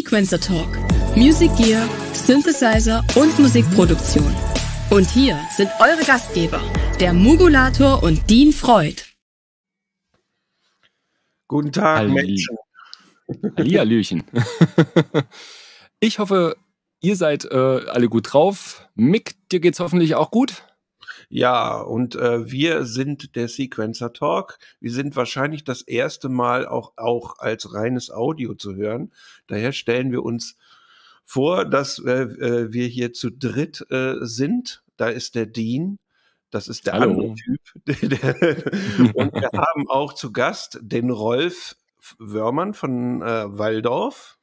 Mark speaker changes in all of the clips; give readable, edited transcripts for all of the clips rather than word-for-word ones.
Speaker 1: Sequencer Talk. Music Gear, Synthesizer und Musikproduktion. Und hier sind eure Gastgeber, der Mugulator und Dean Freud.
Speaker 2: Guten Tag, Menschen.
Speaker 3: Hallihallöchen. Ich hoffe, ihr seid alle gut drauf. Mick, dir geht's hoffentlich auch gut?
Speaker 2: Ja, und wir sind der Sequencer Talk. Wir sind wahrscheinlich das erste Mal auch als reines Audio zu hören. Daher stellen wir uns vor, dass wir hier zu dritt sind. Da ist der Dean. Das ist der andere Typ. Und wir haben auch zu Gast den Rolf Wörmann von Walldorf.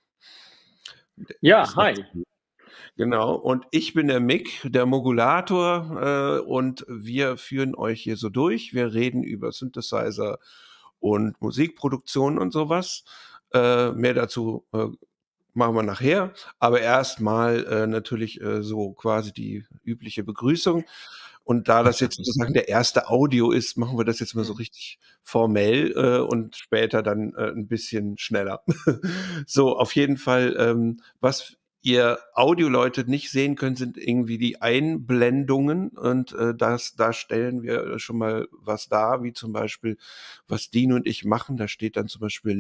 Speaker 4: Ja, hi.
Speaker 2: Genau, und ich bin der Mick, der Mogulator, und wir führen euch hier so durch. Wir reden über Synthesizer und Musikproduktion und sowas. Mehr dazu machen wir nachher, aber erstmal natürlich so quasi die übliche Begrüßung. Und da das jetzt sozusagen der erste Audio ist, machen wir das jetzt mal so richtig formell und später dann ein bisschen schneller. So, auf jeden Fall, was ihr Audioleute nicht sehen könnt, sind irgendwie die Einblendungen und da stellen wir schon mal was dar, wie zum Beispiel, was Dean und ich machen. Da steht dann zum Beispiel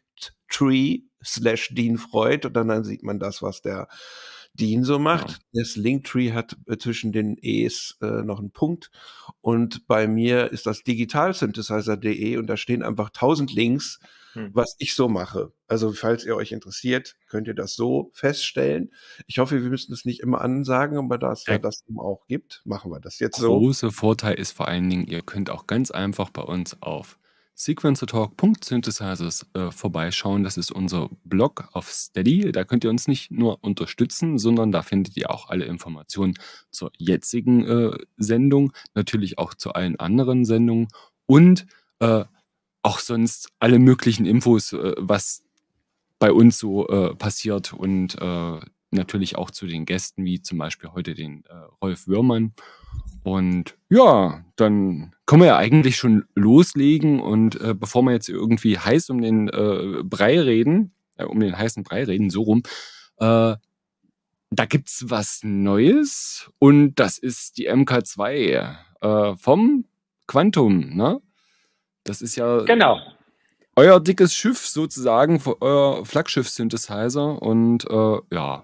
Speaker 2: Linktree/Dean Freud und dann sieht man das, was der Dean so macht. Ja. Das Linktree hat zwischen den E's noch einen Punkt und bei mir ist das digitalsynthesizer.de und da stehen einfach 1000 Links, was ich so mache. Also falls ihr euch interessiert, könnt ihr das so feststellen. Ich hoffe, wir müssen es nicht immer ansagen, aber da es ja das auch gibt, machen wir das jetzt so.
Speaker 3: Großer Vorteil ist vor allen Dingen, ihr könnt auch ganz einfach bei uns auf sequencertalk.synthesizers vorbeischauen. Das ist unser Blog auf Steady. Da könnt ihr uns nicht nur unterstützen, sondern da findet ihr auch alle Informationen zur jetzigen Sendung, natürlich auch zu allen anderen Sendungen und auch sonst alle möglichen Infos, was bei uns so passiert und natürlich auch zu den Gästen, wie zum Beispiel heute den Rolf Wörmann. Und ja, dann können wir ja eigentlich schon loslegen und bevor wir jetzt irgendwie heiß um den Brei reden, um den heißen Brei reden, so rum, da gibt's was Neues und das ist die MK2 vom Quantum, ne? Das ist ja euer dickes Schiff sozusagen, euer Flaggschiff-Synthesizer und ja.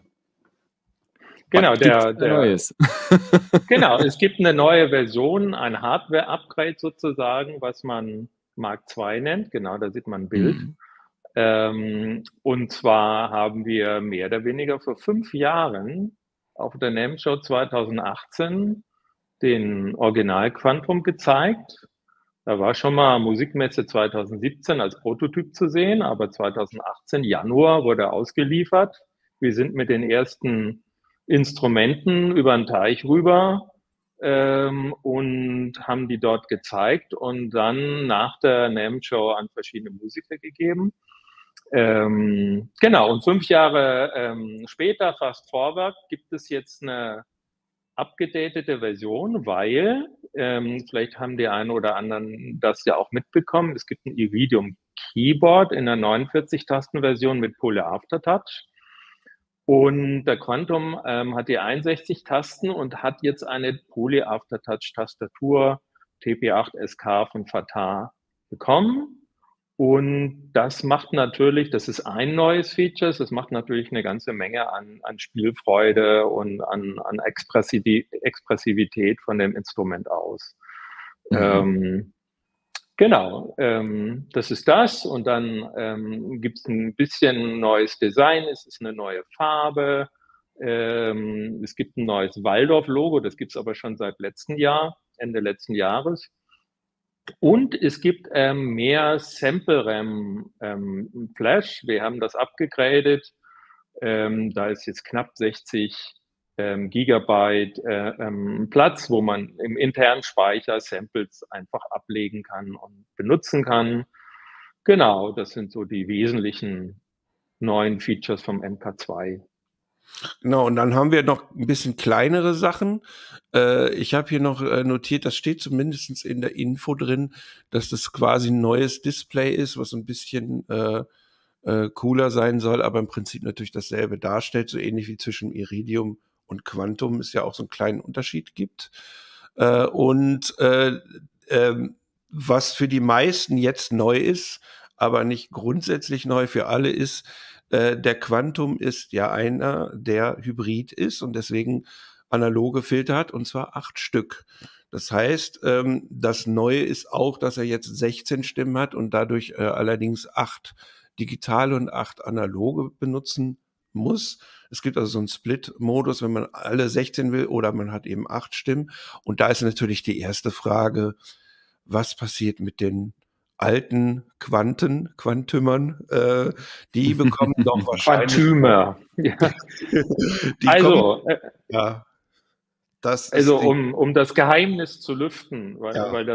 Speaker 4: Genau, genau, es gibt eine neue Version, ein Hardware-Upgrade sozusagen, was man Mark II nennt. Genau, da sieht man ein Bild. Und zwar haben wir mehr oder weniger vor 5 Jahren auf der NAMM Show 2018 den Original Quantum gezeigt. Da war schon mal Musikmesse 2017 als Prototyp zu sehen, aber 2018, Januar, wurde er ausgeliefert. Wir sind mit den ersten Instrumenten über den Teich rüber und haben die dort gezeigt und dann nach der NAMM Show an verschiedene Musiker gegeben. Genau, und 5 Jahre später, fast forward, gibt es jetzt eine abgedatete Version, weil, vielleicht haben die einen oder anderen das ja auch mitbekommen, es gibt ein Iridium Keyboard in der 49-Tasten-Version mit Poly Aftertouch. Und der Quantum hat die 61 Tasten und hat jetzt eine Poly Aftertouch Tastatur TP8 SK von Fatah bekommen. Und das macht natürlich, das ist ein neues Feature, das macht natürlich eine ganze Menge an Spielfreude und an Expressivität von dem Instrument aus. Genau, das ist das und dann gibt es ein bisschen neues Design, es ist eine neue Farbe, es gibt ein neues Walldorf-Logo, das gibt es aber schon seit letztem Jahr, Ende letzten Jahres. Und es gibt mehr Sample-RAM-Flash, wir haben das abgegradet, da ist jetzt knapp 60 Gigabyte Platz, wo man im internen Speicher Samples einfach ablegen kann und benutzen kann. Genau, das sind so die wesentlichen neuen Features vom MK2.
Speaker 2: Genau, und dann haben wir noch ein bisschen kleinere Sachen. Ich habe hier noch notiert, das steht zumindest in der Info drin, dass das quasi ein neues Display ist, was ein bisschen cooler sein soll, aber im Prinzip natürlich dasselbe darstellt, so ähnlich wie zwischen Iridium und Quantum es ja auch so einen kleinen Unterschied gibt. Und was für die meisten jetzt neu ist, aber nicht grundsätzlich neu für alle ist, der Quantum ist ja einer, der Hybrid ist und deswegen analoge Filter hat, und zwar 8 Stück. Das heißt, das Neue ist auch, dass er jetzt 16 Stimmen hat und dadurch allerdings 8 digitale und 8 analoge benutzen muss. Es gibt also so einen Split-Modus, wenn man alle 16 will, oder man hat eben 8 Stimmen. Und da ist natürlich die erste Frage, was passiert mit den alten Quantümern? Die bekommen doch wahrscheinlich...
Speaker 4: Quantümer. Ja.
Speaker 2: Die
Speaker 4: Also,
Speaker 2: kommen, ja, das ist
Speaker 4: also
Speaker 2: die,
Speaker 4: um das Geheimnis zu lüften,
Speaker 2: ja.
Speaker 4: weil da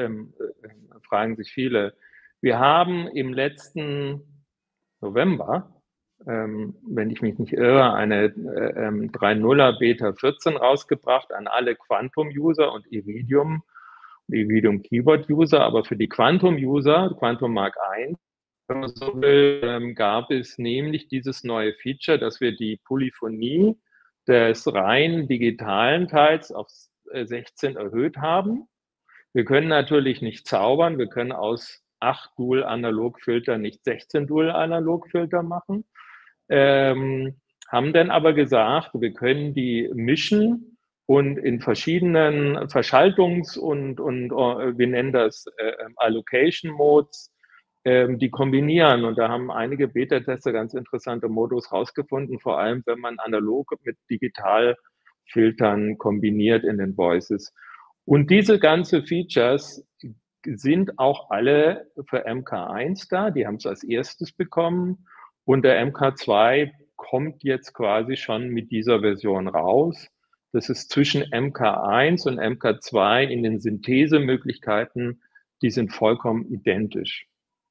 Speaker 4: fragen sich viele. Wir haben im letzten November, wenn ich mich nicht irre, eine 3.0er Beta 14 rausgebracht an alle Quantum-User und Iridium Keyboard-User, aber für die Quantum-User, Quantum Mark I, wenn man so will, gab es nämlich dieses neue Feature, dass wir die Polyphonie des rein digitalen Teils auf 16 erhöht haben. Wir können natürlich nicht zaubern, wir können aus 8 Dual-Analog-Filter nicht 16 Dual-Analog-Filter machen, haben dann aber gesagt, wir können die mischen und in verschiedenen Verschaltungs- und wir nennen das Allocation-Modes, die kombinieren. Und da haben einige Beta-Tester ganz interessante Modus rausgefunden, vor allem wenn man analog mit Digitalfiltern kombiniert in den Voices. Und diese ganzen Features sind auch alle für MK1 da. Die haben es als erstes bekommen. Und der MK2 kommt jetzt quasi schon mit dieser Version raus. Das ist zwischen MK1 und MK2 in den Synthesemöglichkeiten, die sind vollkommen identisch.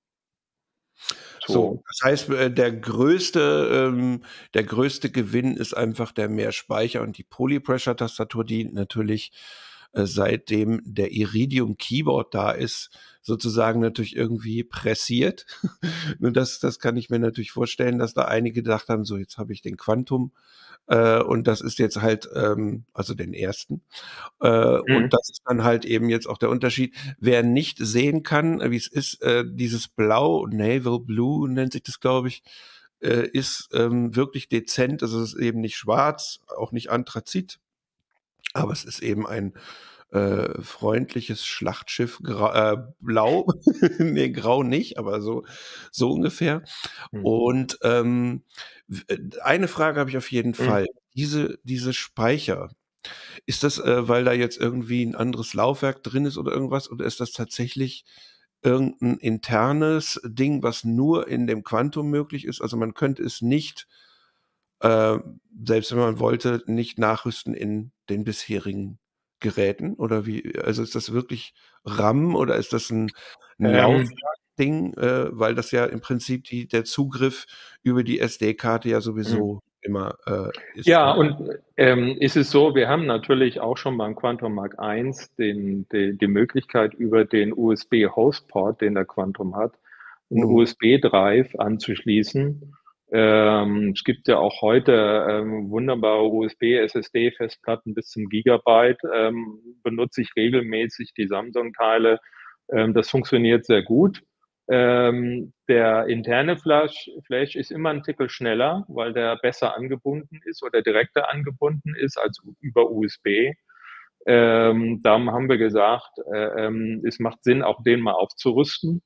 Speaker 2: So, das heißt, der größte Gewinn ist einfach der mehr Speicher und die Polypressure-Tastatur, die natürlich seitdem der Iridium Keyboard da ist, sozusagen natürlich irgendwie pressiert. Nur das kann ich mir natürlich vorstellen, dass da einige gedacht haben, so jetzt habe ich den Quantum und das ist jetzt halt, also den ersten. Und das ist dann halt eben jetzt auch der Unterschied. Wer nicht sehen kann, wie es ist, dieses Blau, Naval Blue nennt sich das, glaube ich, ist wirklich dezent. Also es ist eben nicht schwarz, auch nicht Anthrazit, aber es ist eben ein freundliches Schlachtschiff, blau. Nee, grau nicht, aber so ungefähr. Und eine Frage habe ich auf jeden Fall. Diese Speicher, ist das, weil da jetzt irgendwie ein anderes Laufwerk drin ist oder irgendwas, oder ist das tatsächlich irgendein internes Ding, was nur in dem Quantum möglich ist? Also man könnte es nicht, äh, selbst wenn man wollte, nicht nachrüsten in den bisherigen Geräten? Oder wie? Also ist das wirklich RAM oder ist das ein Laufwerkding? Weil das ja im Prinzip der Zugriff über die SD-Karte ja sowieso immer ist.
Speaker 4: Ja, und ist es so, wir haben natürlich auch schon beim Quantum Mark I die Möglichkeit, über den USB-Hostport, den der Quantum hat, einen USB-Drive anzuschließen. Es gibt ja auch heute wunderbare USB-SSD-Festplatten bis zum Gigabyte. Benutze ich regelmäßig die Samsung-Teile. Das funktioniert sehr gut. Der interne Flash ist immer ein Ticken schneller, weil der besser angebunden ist oder direkter angebunden ist als über USB. Darum haben wir gesagt, es macht Sinn, auch den mal aufzurüsten.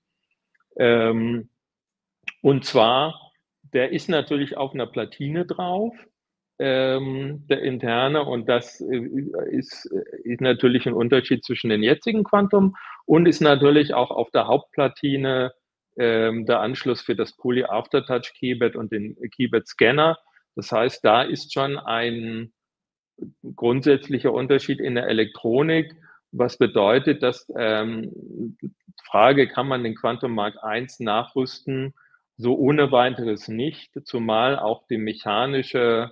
Speaker 4: Und zwar, der ist natürlich auf einer Platine drauf, der interne, und das ist natürlich ein Unterschied zwischen den jetzigen Quantum und ist natürlich auch auf der Hauptplatine der Anschluss für das Poly Aftertouch Keyboard und den Keyboard Scanner. Das heißt, da ist schon ein grundsätzlicher Unterschied in der Elektronik, was bedeutet, dass Frage, kann man den Quantum Mark I nachrüsten? So ohne weiteres nicht, zumal auch die mechanische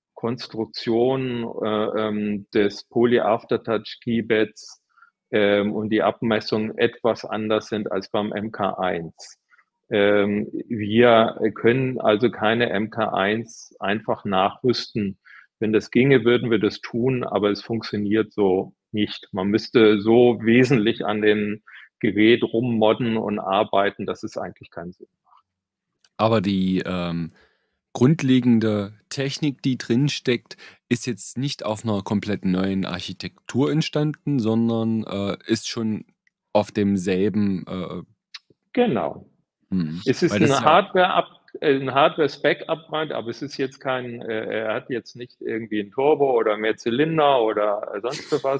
Speaker 4: Konstruktion des Poly Aftertouch Keyboards und die Abmessungen etwas anders sind als beim MK1. Wir können also keine MK1 einfach nachrüsten. Wenn das ginge, würden wir das tun, aber es funktioniert so nicht. Man müsste so wesentlich an dem Gerät rummodden und arbeiten, dass es eigentlich keinen Sinn macht.
Speaker 3: Aber die grundlegende Technik, die drin steckt, ist jetzt nicht auf einer komplett neuen Architektur entstanden, sondern ist schon auf demselben.
Speaker 4: Genau. Es ist
Speaker 3: Weil das
Speaker 4: ein
Speaker 3: ja
Speaker 4: Hardware-Spec-Upgrade, aber es ist jetzt kein, er hat jetzt nicht irgendwie ein Turbo oder mehr Zylinder oder sonst was.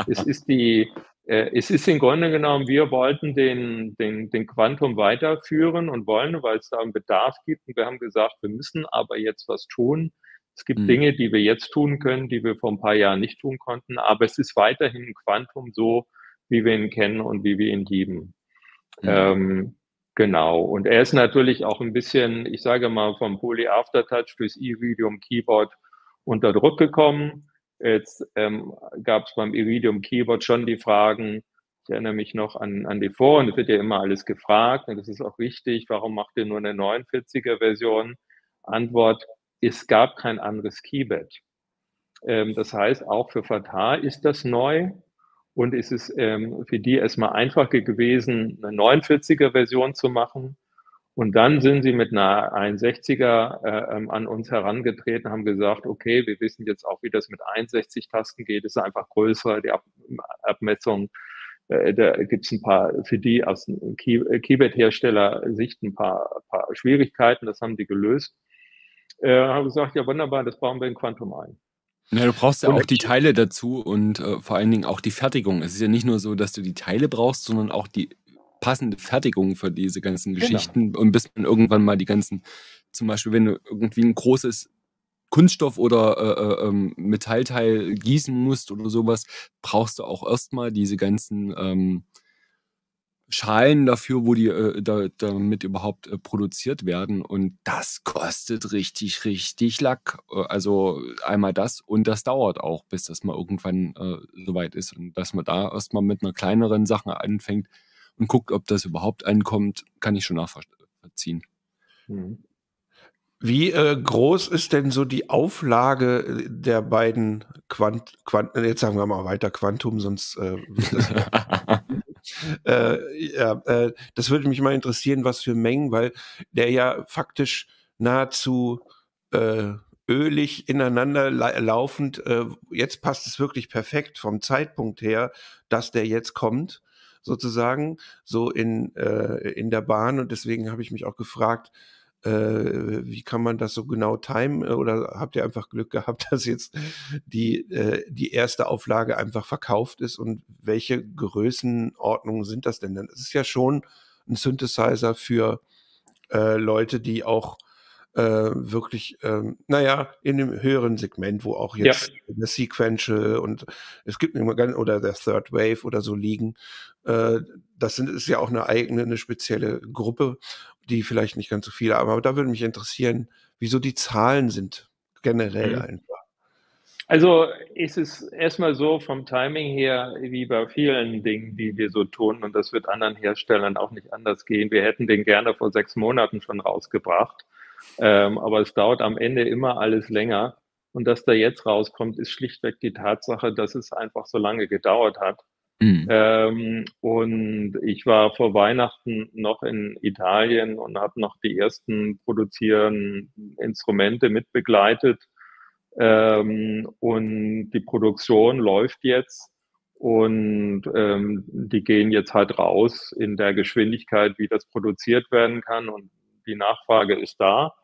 Speaker 4: Es ist im Grunde genommen, wir wollten den Quantum weiterführen und wollen, weil es da einen Bedarf gibt. Und wir haben gesagt, wir müssen aber jetzt was tun. Es gibt Dinge, die wir jetzt tun können, die wir vor ein paar Jahren nicht tun konnten. Aber es ist weiterhin ein Quantum so, wie wir ihn kennen und wie wir ihn lieben. Genau. Und er ist natürlich auch ein bisschen, ich sage mal, vom Poly Aftertouch durchs Iridium Keyboard unter Druck gekommen. Jetzt gab es beim Iridium Keyboard schon die Fragen, ich erinnere mich noch an die Foren, es wird ja immer alles gefragt und das ist auch richtig, warum macht ihr nur eine 49er Version? Antwort, es gab kein anderes Keyboard. Das heißt, auch für Fatah ist das neu. Und es ist für die erstmal einfacher gewesen, eine 49er-Version zu machen. Und dann sind sie mit einer 61er an uns herangetreten, haben gesagt, okay, wir wissen jetzt auch, wie das mit 61 Tasten geht. Es ist einfach größer, die Abmessung. Da gibt es ein paar, für die aus Keyboard-Hersteller-Sicht ein paar Schwierigkeiten. Das haben die gelöst. Haben gesagt, ja wunderbar, das bauen wir in Quantum ein.
Speaker 3: Ja, du brauchst ja auch die Teile dazu und vor allen Dingen auch die Fertigung. Es ist ja nicht nur so, dass du die Teile brauchst, sondern auch die passende Fertigung für diese ganzen Geschichten. Genau. Und bis man irgendwann mal die ganzen, zum Beispiel, wenn du irgendwie ein großes Kunststoff- oder Metallteil gießen musst oder sowas, brauchst du auch erstmal diese ganzen Schalen dafür, wo die damit überhaupt produziert werden. Und das kostet richtig, richtig Lack. Also einmal das und das dauert auch, bis das mal irgendwann soweit ist. Und dass man da erstmal mit einer kleineren Sache anfängt und guckt, ob das überhaupt ankommt, kann ich schon nachvollziehen.
Speaker 2: Wie groß ist denn so die Auflage der beiden jetzt sagen wir mal weiter Quantum, sonst wird das das würde mich mal interessieren, was für Mengen, weil der ja faktisch nahezu ölig ineinander laufend, jetzt passt es wirklich perfekt vom Zeitpunkt her, dass der jetzt kommt, sozusagen, so in der Bahn, und deswegen habe ich mich auch gefragt, wie kann man das so genau timen, oder habt ihr einfach Glück gehabt, dass jetzt die erste Auflage einfach verkauft ist, und welche Größenordnungen sind das denn? Das ist ja schon ein Synthesizer für Leute, die auch wirklich, in dem höheren Segment, wo auch jetzt der Sequential und es gibt oder der Third Wave oder so liegen. Ist ja auch eine spezielle Gruppe, die vielleicht nicht ganz so viele, aber da würde mich interessieren, wieso die Zahlen sind generell einfach.
Speaker 4: Also ist es erstmal so vom Timing her, wie bei vielen Dingen, die wir so tun, und das wird anderen Herstellern auch nicht anders gehen. Wir hätten den gerne vor 6 Monaten schon rausgebracht, aber es dauert am Ende immer alles länger. Und dass da jetzt rauskommt, ist schlichtweg die Tatsache, dass es einfach so lange gedauert hat. Und ich war vor Weihnachten noch in Italien und habe noch die ersten produzierenden Instrumente mitbegleitet. Und die Produktion läuft jetzt und die gehen jetzt halt raus in der Geschwindigkeit, wie das produziert werden kann, und die Nachfrage ist da.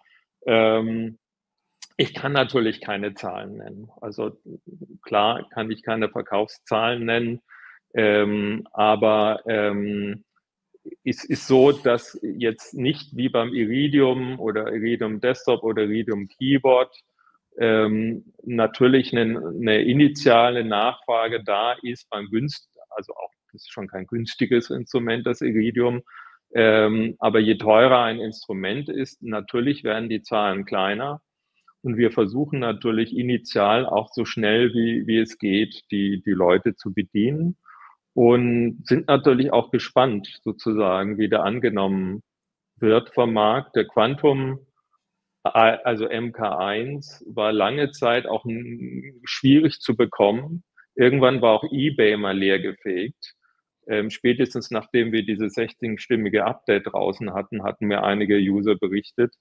Speaker 4: Ich kann natürlich keine Zahlen nennen. Also klar kann ich keine Verkaufszahlen nennen, aber es ist so, dass jetzt nicht wie beim Iridium oder Iridium Desktop oder Iridium Keyboard natürlich eine initiale Nachfrage da ist also auch, das ist schon kein günstiges Instrument, das Iridium, aber je teurer ein Instrument ist, natürlich werden die Zahlen kleiner, und wir versuchen natürlich initial auch so schnell wie es geht, die Leute zu bedienen, und sind natürlich auch gespannt sozusagen, wie der angenommen wird vom Markt. Der Quantum, also MK1, war lange Zeit auch schwierig zu bekommen. Irgendwann war auch eBay mal leergefegt. Spätestens nachdem wir dieses 16-stimmige Update draußen hatten, hatten mir einige User berichtet.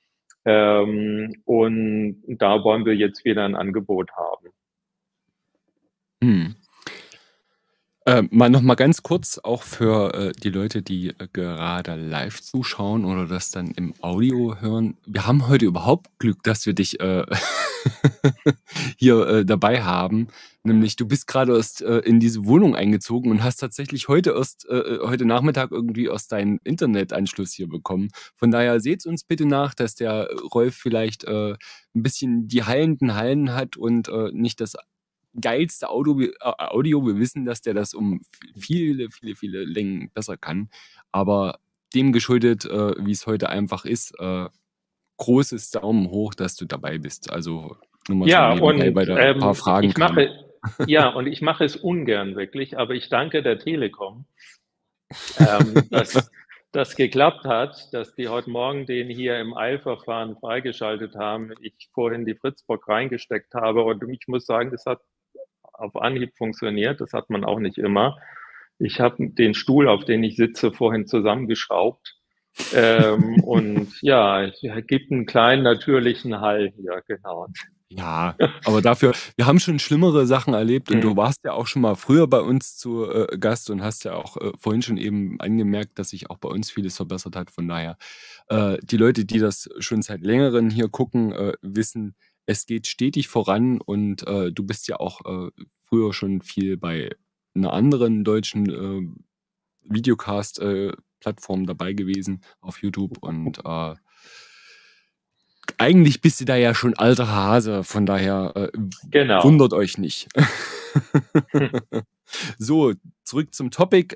Speaker 4: Und da wollen wir jetzt wieder ein Angebot haben.
Speaker 3: Mal noch mal ganz kurz auch für die Leute, die gerade live zuschauen oder das dann im Audio hören. Wir haben heute überhaupt Glück, dass wir dich hier dabei haben. Nämlich, du bist gerade erst in diese Wohnung eingezogen und hast tatsächlich heute Nachmittag irgendwie erst deinen Internetanschluss hier bekommen. Von daher seht uns bitte nach, dass der Rolf vielleicht ein bisschen die hallenden Hallen hat und nicht das geilste Audio. Wir wissen, dass der das um viele Längen besser kann. Aber dem geschuldet, wie es heute einfach ist, großes Daumen hoch, dass du dabei bist. Also nur mal
Speaker 4: Ja,
Speaker 3: so nebenbei,
Speaker 4: und
Speaker 3: weil da ein paar Fragen kamen.
Speaker 4: ich mache es ungern wirklich, aber ich danke der Telekom, dass das geklappt hat, dass die heute Morgen den hier im Eilverfahren freigeschaltet haben. Ich vorhin die Fritzbox reingesteckt habe und ich muss sagen, das hat auf Anhieb funktioniert. Das hat man auch nicht immer. Ich habe den Stuhl, auf den ich sitze, vorhin zusammengeschraubt. Und ja, es gibt einen kleinen natürlichen Hall hier, genau.
Speaker 3: Ja, aber dafür, wir haben schon schlimmere Sachen erlebt und du warst ja auch schon mal früher bei uns zu Gast und hast ja auch vorhin schon eben angemerkt, dass sich auch bei uns vieles verbessert hat. Von daher, die Leute, die das schon seit längerem hier gucken, wissen, es geht stetig voran und du bist ja auch früher schon viel bei einer anderen deutschen Videocast-Plattform dabei gewesen auf YouTube und eigentlich bist du da ja schon alter Hase, von daher
Speaker 4: Genau.
Speaker 3: wundert euch nicht. So, zurück zum Topic.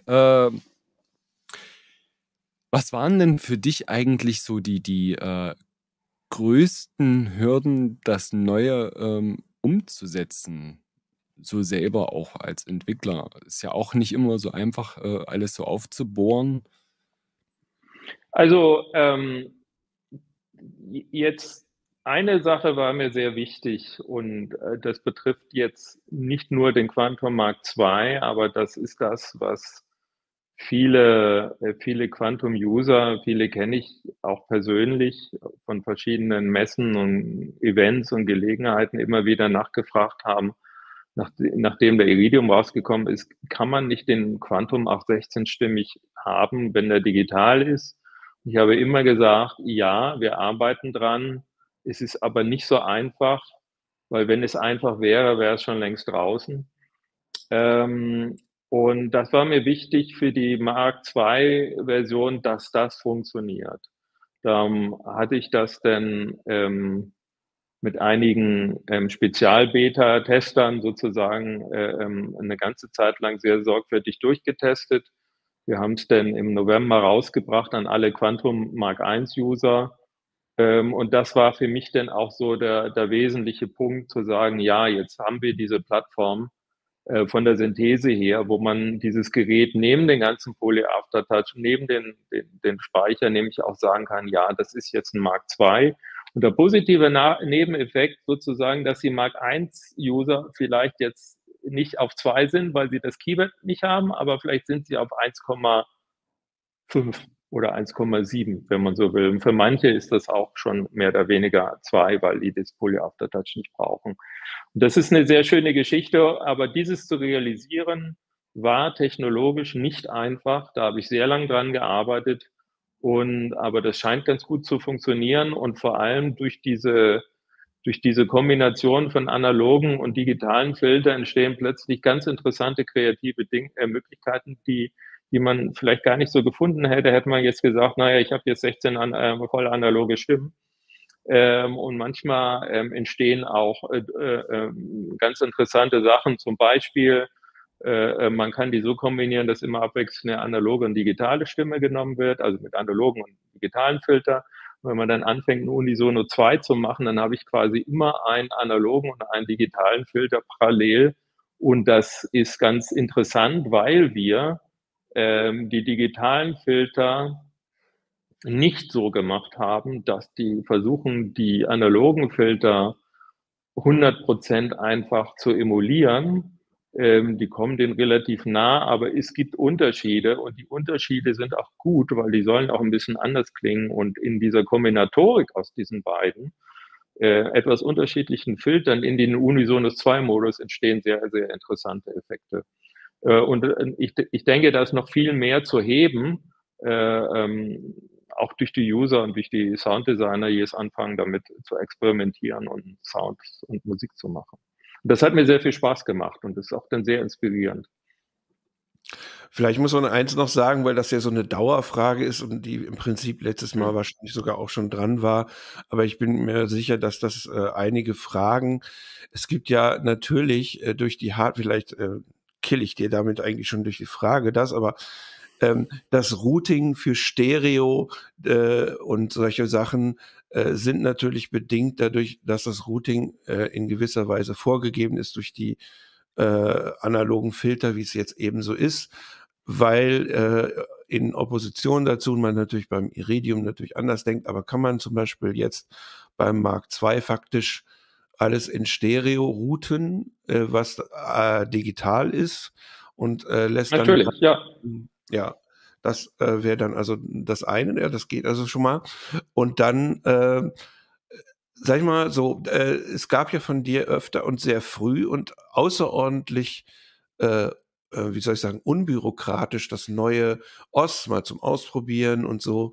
Speaker 3: Was waren denn für dich eigentlich so die größten Hürden, das Neue umzusetzen? So selber auch als Entwickler. Ist ja auch nicht immer so einfach, alles so aufzubohren.
Speaker 4: Also jetzt eine Sache war mir sehr wichtig und das betrifft jetzt nicht nur den Quantum Mark II, aber das ist das, was viele Quantum-User, viele kenne ich auch persönlich von verschiedenen Messen und Events und Gelegenheiten immer wieder nachgefragt haben, nachdem der Iridium rausgekommen ist, kann man nicht den Quantum auch 16-stimmig haben, wenn der digital ist? Ich habe immer gesagt, ja, wir arbeiten dran. Es ist aber nicht so einfach, weil wenn es einfach wäre, wäre es schon längst draußen. Und das war mir wichtig für die Mark II-Version, dass das funktioniert. Da hatte ich das dann mit einigen Spezial-Beta-Testern sozusagen eine ganze Zeit lang sehr sorgfältig durchgetestet. Wir haben es dann im November rausgebracht an alle Quantum Mark I-User. Und das war für mich dann auch so der wesentliche Punkt, zu sagen, ja, jetzt haben wir diese Plattform von der Synthese her, wo man dieses Gerät neben den ganzen Poly-Aftertouch, neben den Speicher nämlich auch sagen kann, ja, das ist jetzt ein Mark II. Und der positive Nebeneffekt sozusagen, dass die Mark I-User vielleicht jetzt nicht auf 2 sind, weil sie das Keyword nicht haben, aber vielleicht sind sie auf 1,5 oder 1,7, wenn man so will. Und für manche ist das auch schon mehr oder weniger 2, weil die das Poly-Aftertouch nicht brauchen. Und das ist eine sehr schöne Geschichte, aber dieses zu realisieren war technologisch nicht einfach. Da habe ich sehr lange dran gearbeitet. Aber das scheint ganz gut zu funktionieren und vor allem durch diese Kombination von analogen und digitalen Filtern entstehen plötzlich ganz interessante kreative Möglichkeiten, die man vielleicht gar nicht so gefunden hätte. Hätte man jetzt gesagt, naja, ich habe jetzt 16 voll analoge Stimmen. Und manchmal entstehen auch ganz interessante Sachen. Zum Beispiel, man kann die so kombinieren, dass immer abwechselnd eine analoge und digitale Stimme genommen wird, also mit analogen und digitalen Filter. Und wenn man dann anfängt, ein Unisono 2 zu machen, dann habe ich quasi immer einen analogen und einen digitalen Filter parallel. Und das ist ganz interessant, weil wir die digitalen Filter nicht so gemacht haben, dass die versuchen, die analogen Filter 100% einfach zu emulieren. Die kommen denen relativ nah, aber es gibt Unterschiede und die Unterschiede sind auch gut, weil die sollen auch ein bisschen anders klingen und in dieser Kombinatorik aus diesen beiden etwas unterschiedlichen Filtern in den Unisonos 2-Modus entstehen sehr, sehr interessante Effekte. Und ich denke, da ist noch viel mehr zu heben, auch durch die User und durch die Sounddesigner, die jetzt anfangen, damit zu experimentieren und Sounds und Musik zu machen. Und das hat mir sehr viel Spaß gemacht und ist auch dann sehr inspirierend.
Speaker 2: Vielleicht muss man eins noch sagen, weil das ja so eine Dauerfrage ist und die im Prinzip letztes Mal wahrscheinlich sogar auch schon dran war. Aber ich bin mir sicher, dass das einige Fragen. Es gibt ja natürlich durch die vielleicht kill ich dir damit eigentlich schon durch die Frage aber das Routing für Stereo und solche Sachen sind natürlich bedingt dadurch, dass das Routing in gewisser Weise vorgegeben ist durch die analogen Filter, wie es jetzt eben so ist, weil in Opposition dazu man natürlich beim Iridium natürlich anders denkt, aber kann man zum Beispiel jetzt beim Mark II faktisch alles in Stereo routen, was digital ist und lässt
Speaker 4: natürlich,
Speaker 2: dann
Speaker 4: ja.
Speaker 2: Ja, das wäre dann also das eine, ja, das geht also schon mal. Und dann, sage ich mal so, es gab ja von dir öfter und sehr früh und außerordentlich, wie soll ich sagen, unbürokratisch das neue OS mal zum Ausprobieren und so.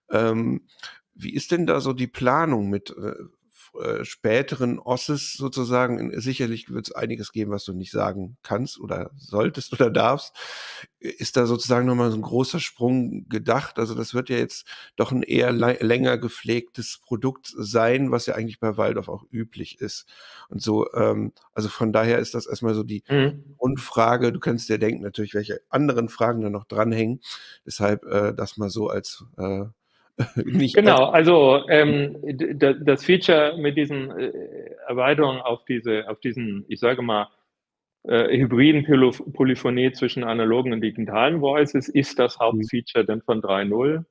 Speaker 2: Wie ist denn da so die Planung mit späteren OSes sozusagen? Sicherlich wird es einiges geben, was du nicht sagen kannst oder solltest oder darfst. Ist da sozusagen nochmal so ein großer Sprung gedacht? Also das wird ja jetzt doch ein eher länger gepflegtes Produkt sein, was ja eigentlich bei Waldorf auch üblich ist. Und so, also von daher ist das erstmal so die Grundfrage. Du kannst dir denken natürlich, welche anderen Fragen da noch dranhängen. Deshalb das mal so als nicht
Speaker 4: Genau, also das Feature mit diesen Erweiterungen auf diesen, ich sage mal, hybriden Polyphonie zwischen analogen und digitalen Voices ist das Hauptfeature dann von 3.0.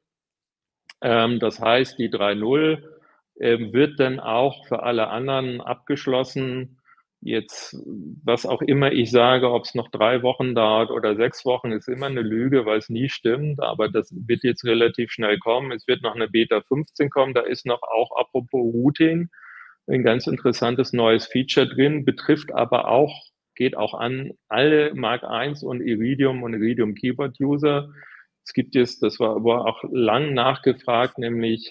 Speaker 4: Das heißt, die 3.0 wird dann auch für alle anderen abgeschlossen. Jetzt, was auch immer ich sage, ob es noch 3 Wochen dauert oder 6 Wochen, ist immer eine Lüge, weil es nie stimmt. Aber das wird jetzt relativ schnell kommen. Es wird noch eine Beta 15 kommen. Da ist noch auch, apropos Routing, ein ganz interessantes neues Feature drin, betrifft aber auch, geht auch an alle Mark I und Iridium Keyboard User. Es gibt jetzt, das war auch lang nachgefragt, nämlich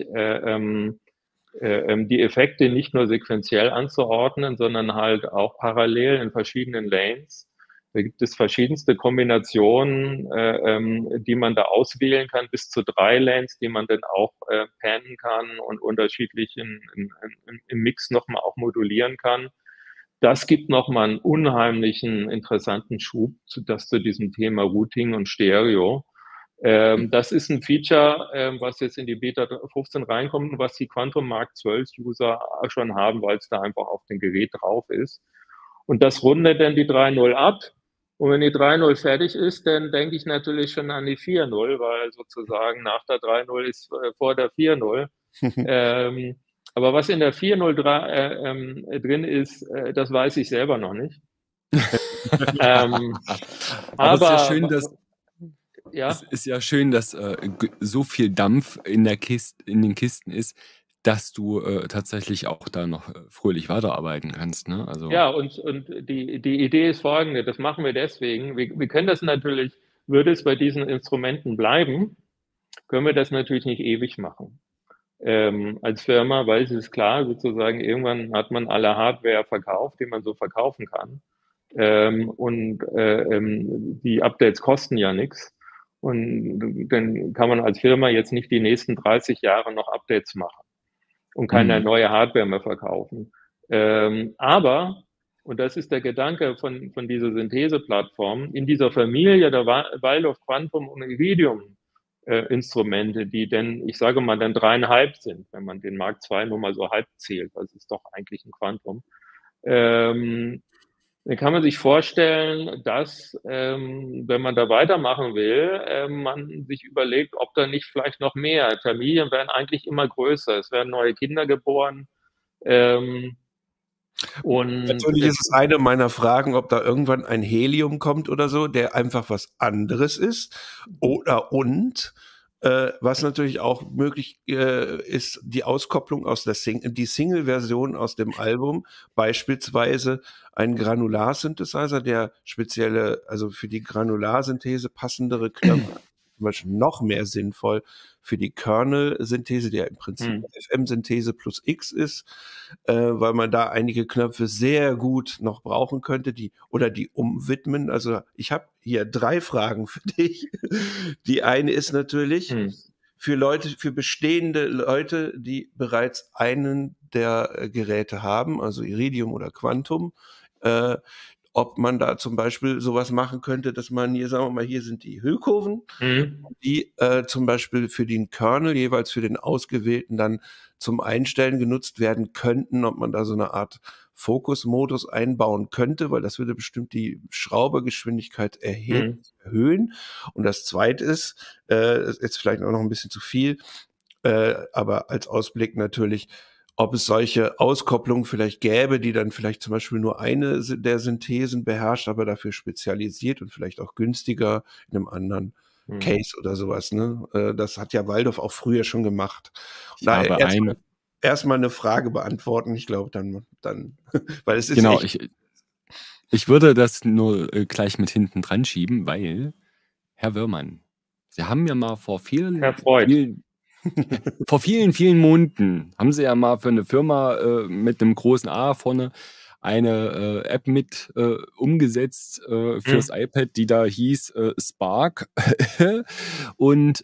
Speaker 4: die Effekte nicht nur sequenziell anzuordnen, sondern halt auch parallel in verschiedenen Lanes. Da gibt es verschiedenste Kombinationen, die man da auswählen kann, bis zu 3 Lanes, die man dann auch pannen kann und unterschiedlich im Mix nochmal auch modulieren kann. Das gibt nochmal einen unheimlichen, interessanten Schub zu diesem Thema Routing und Stereo. Das ist ein Feature, was jetzt in die Beta 15 reinkommt und was die Quantum Mark 12 User schon haben, weil es da einfach auf dem Gerät drauf ist. Und das rundet dann die 3.0 ab. Und wenn die 3.0 fertig ist, dann denke ich natürlich schon an die 4.0, weil sozusagen nach der 3.0 ist vor der 4.0. Aber was in der 4.0 drin ist, das weiß ich selber noch nicht.
Speaker 3: Aber es ist ja schön,
Speaker 4: ja.
Speaker 3: Es ist ja schön, dass so viel Dampf in den Kisten ist, dass du tatsächlich auch da noch fröhlich weiterarbeiten kannst. Ne? Also
Speaker 4: ja, und die Idee ist folgende, das machen wir deswegen. Wir können das natürlich, würde es bei diesen Instrumenten bleiben, können wir das natürlich nicht ewig machen. Als Firma, weil es ist klar, sozusagen, irgendwann hat man alle Hardware verkauft, die man so verkaufen kann. Die Updates kosten ja nichts. Und dann kann man als Firma jetzt nicht die nächsten 30 Jahre noch Updates machen und keine neue Hardware mehr verkaufen. Aber, und das ist der Gedanke von dieser Synthese-Plattform, in dieser Familie der Waldorf Quantum und Iridium Instrumente, die denn, ich sage mal, dann 3,5 sind, wenn man den Mark II nur mal so halb zählt, das ist doch eigentlich ein Quantum. Dann kann man sich vorstellen, dass, wenn man da weitermachen will, man sich überlegt, ob da nicht vielleicht noch mehr Familien werden eigentlich immer größer. Es werden neue Kinder geboren. Und
Speaker 2: Natürlich ist es eine meiner Fragen, ob da irgendwann ein Helium kommt oder so, der einfach was anderes ist. Was natürlich auch möglich ist, die Auskopplung aus der die Single-Version aus dem Album, beispielsweise ein Granularsynthesizer, der spezielle, also für die Granularsynthese passendere Knöpfe, zum Beispiel noch mehr sinnvoll für die Kernel-Synthese, die ja im Prinzip FM-Synthese plus X ist, weil man da einige Knöpfe sehr gut noch brauchen könnte, die umwidmen. Also ich habe hier 3 Fragen für dich. Die eine ist natürlich für bestehende Leute, die bereits einen der Geräte haben, also Iridium oder Quantum, ob man da zum Beispiel sowas machen könnte, dass man hier, sagen wir mal, hier sind die Hüllkurven, die zum Beispiel für den Kernel, jeweils für den ausgewählten, dann zum Einstellen genutzt werden könnten, ob man da so eine Art Fokusmodus einbauen könnte, weil das würde bestimmt die Schraubergeschwindigkeit erhöhen. Und das Zweite ist jetzt vielleicht auch noch ein bisschen zu viel, aber als Ausblick natürlich, ob es solche Auskopplungen vielleicht gäbe, die dann vielleicht zum Beispiel nur eine der Synthesen beherrscht, aber dafür spezialisiert und vielleicht auch günstiger in einem anderen Case oder sowas. Ne? Das hat ja Waldorf auch früher schon gemacht. Erstmal eine Frage beantworten, ich glaube, dann, weil es ist
Speaker 3: genau, ich würde das nur gleich mit hinten dran schieben, weil, Herr Wirrmann, Sie haben ja mal vor vielen Monaten haben Sie ja mal für eine Firma mit einem großen A vorne eine App mit umgesetzt fürs iPad, die da hieß Spark. Und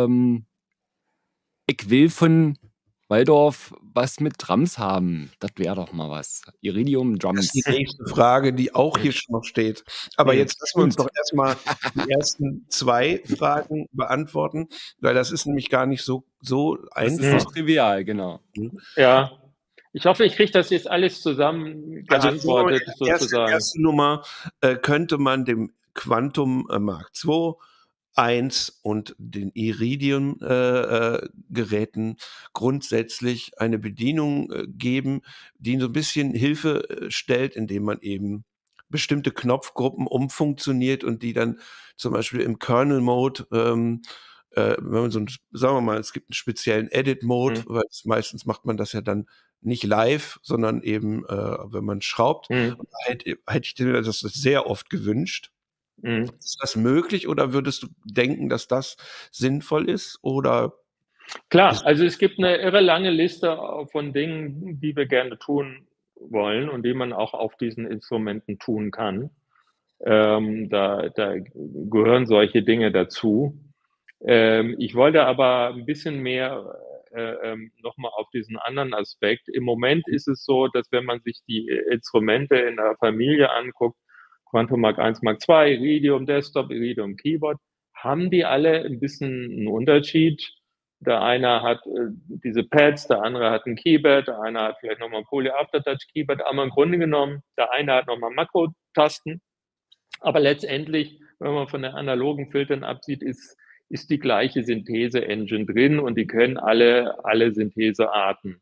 Speaker 3: ich will von Waldorf was mit Drums haben. Das wäre doch mal was. Iridium Drums.
Speaker 2: Das ist die nächste Frage, die auch hier schon noch steht. Aber jetzt lassen wir uns doch erstmal die ersten 2 Fragen beantworten, weil das ist nämlich gar nicht so einfach.
Speaker 3: Das ist so trivial, genau.
Speaker 4: Ja. Ich hoffe, ich kriege das jetzt alles zusammen geantwortet, sozusagen.
Speaker 2: Erste Nummer könnte man dem Quantum Mark II 1 und den Iridium-Geräten grundsätzlich eine Bedienung geben, die so ein bisschen Hilfe stellt, indem man eben bestimmte Knopfgruppen umfunktioniert und die dann zum Beispiel im Kernel-Mode, wenn man sagen wir mal, es gibt einen speziellen Edit-Mode, weil meistens macht man das ja dann nicht live, sondern eben, wenn man schraubt. Hätte ich mir das sehr oft gewünscht. Ist das möglich oder würdest du denken, dass das sinnvoll ist? Oder?
Speaker 4: Klar, also es gibt eine irre lange Liste von Dingen, die wir gerne tun wollen und die man auch auf diesen Instrumenten tun kann. Da gehören solche Dinge dazu. Ich wollte aber ein bisschen mehr nochmal auf diesen anderen Aspekt. Im Moment ist es so, dass wenn man sich die Instrumente in der Familie anguckt, Quantum Mark I, Mark II, Iridium Desktop, Iridium Keyboard, haben die alle ein bisschen einen Unterschied. Der eine hat diese Pads, der andere hat ein Keyboard, der eine hat vielleicht nochmal ein Poly-Aftertouch-Keyboard, aber im Grunde genommen, der eine hat nochmal Makro-Tasten. Aber letztendlich, wenn man von den analogen Filtern absieht, ist die gleiche Synthese-Engine drin und die können alle Synthesearten.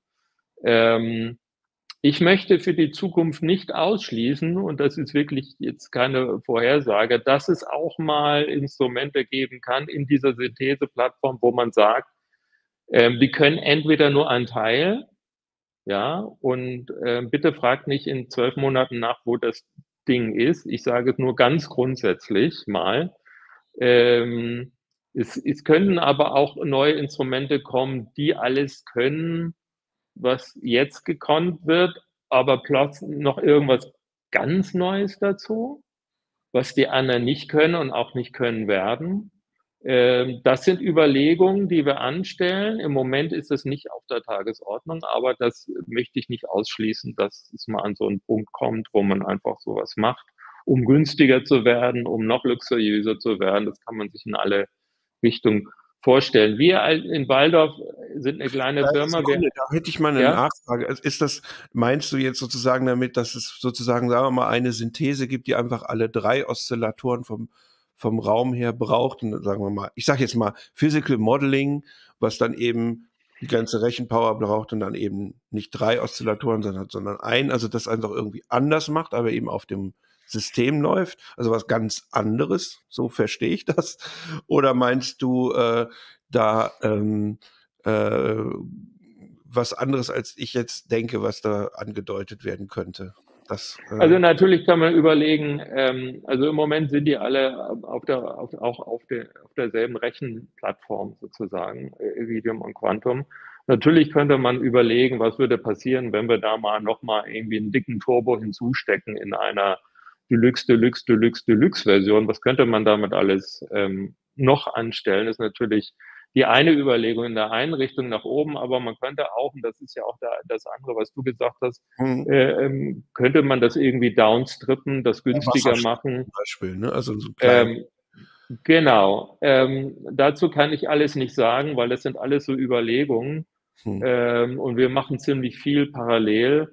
Speaker 4: Ich möchte für die Zukunft nicht ausschließen, und das ist wirklich jetzt keine Vorhersage, dass es auch mal Instrumente geben kann in dieser Syntheseplattform, wo man sagt, die können entweder nur einen Teil, ja, und bitte fragt nicht in 12 Monaten nach, wo das Ding ist. Ich sage es nur ganz grundsätzlich mal. Es können aber auch neue Instrumente kommen, die alles können, was jetzt gekonnt wird, aber plötzlich noch irgendwas ganz Neues dazu, was die anderen nicht können und auch nicht können werden. Das sind Überlegungen, die wir anstellen. Im Moment ist es nicht auf der Tagesordnung, aber das möchte ich nicht ausschließen, dass es mal an so einen Punkt kommt, wo man einfach sowas macht, um günstiger zu werden, um noch luxuriöser zu werden. Das kann man sich in alle Richtungen vorstellen. Wir in Waldorf sind eine kleine Firma.
Speaker 2: Sekunde, da hätte ich mal eine Nachfrage. Meinst du jetzt sozusagen damit, dass es sozusagen, sagen wir mal, eine Synthese gibt, die einfach alle 3 Oszillatoren vom Raum her braucht? Und sagen wir mal, ich sage jetzt mal Physical Modeling, was dann eben die ganze Rechenpower braucht und dann eben nicht 3 Oszillatoren, sondern also das einfach irgendwie anders macht, aber eben auf dem System läuft, also was ganz anderes, so verstehe ich das. Oder meinst du was anderes, als ich jetzt denke, was da angedeutet werden könnte?
Speaker 4: Also natürlich kann man überlegen, also im Moment sind die alle auch auf derselben Rechenplattform sozusagen, Iridium und Quantum. Natürlich könnte man überlegen, was würde passieren, wenn wir da nochmal irgendwie einen dicken Turbo hinzustecken in einer Deluxe-Version. Was könnte man damit alles noch anstellen? Das ist natürlich die eine Überlegung in der einen Richtung nach oben, aber man könnte auch, und das ist ja auch das andere, was du gesagt hast, könnte man das irgendwie downstrippen, das günstiger machen.
Speaker 2: Zum Beispiel, ne? Also so
Speaker 4: genau. Dazu kann ich alles nicht sagen, weil das sind alles so Überlegungen. Und wir machen ziemlich viel parallel.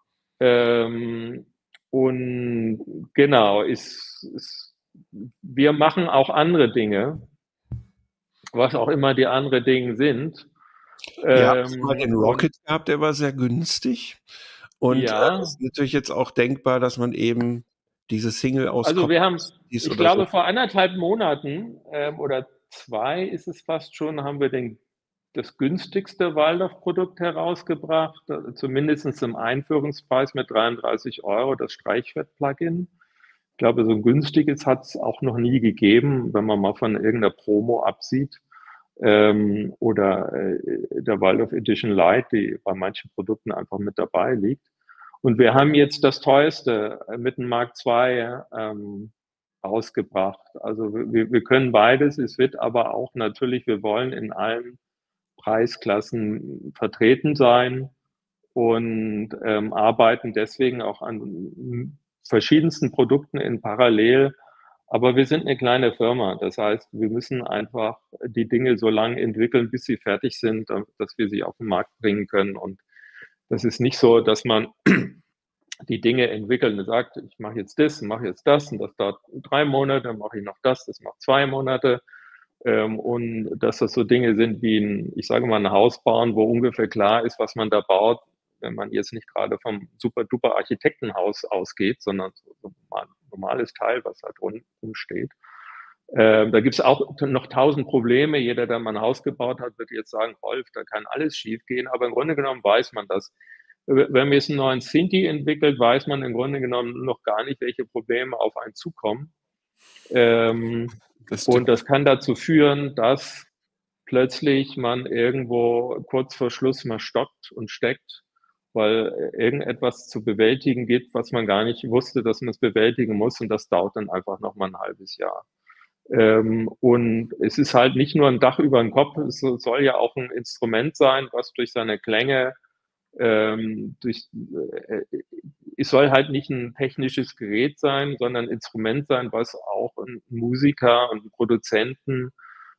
Speaker 4: Und genau, wir machen auch andere Dinge, was auch immer die anderen Dinge sind.
Speaker 2: Ja, ich habe mal den Rocket gehabt, der war sehr günstig. Und
Speaker 4: ja,
Speaker 2: es ist natürlich jetzt auch denkbar, dass man eben diese Single
Speaker 4: also wir haben, ich glaube, vor 1,5 Monaten oder 2 ist es fast schon, haben wir das günstigste Waldorf-Produkt herausgebracht, zumindest im Einführungspreis mit 33 €, das Streichfett-Plugin. Ich glaube, so ein günstiges hat es auch noch nie gegeben, wenn man mal von irgendeiner Promo absieht. Oder der Waldorf Edition Lite, die bei manchen Produkten einfach mit dabei liegt. Und wir haben jetzt das teuerste mit dem Mark II ausgebracht. Also wir können beides. Es wird aber auch natürlich, wir wollen in allen Preisklassen vertreten sein und arbeiten deswegen auch an verschiedensten Produkten in parallel. Aber wir sind eine kleine Firma. Das heißt, wir müssen einfach die Dinge so lange entwickeln, bis sie fertig sind, dass wir sie auf den Markt bringen können. Und das ist nicht so, dass man die Dinge entwickelt und sagt, ich mache jetzt das und das dauert 3 Monate, dann mache ich noch das macht 2 Monate. Und dass das so Dinge sind wie ich sage mal, ein Haus bauen, wo ungefähr klar ist, was man da baut, wenn man jetzt nicht gerade vom super-duper Architektenhaus ausgeht, sondern so ein normales Teil, was halt rumsteht. Da gibt es auch noch 1000 Probleme. Jeder, der mal ein Haus gebaut hat, wird jetzt sagen, Rolf, da kann alles schief gehen. Aber im Grunde genommen weiß man das. Wenn man jetzt einen neuen Sinti entwickelt, weiß man im Grunde genommen noch gar nicht, welche Probleme auf einen zukommen. Und das kann dazu führen, dass plötzlich man irgendwo kurz vor Schluss mal stockt und steckt, weil irgendetwas zu bewältigen gibt, was man gar nicht wusste, dass man es bewältigen muss. Und das dauert dann einfach noch mal ein halbes Jahr. Und es ist halt nicht nur ein Dach über den Kopf, es soll ja auch ein Instrument sein, was durch seine Klänge es soll halt nicht ein technisches Gerät sein, sondern ein Instrument sein, was auch einen Musiker und einen Produzenten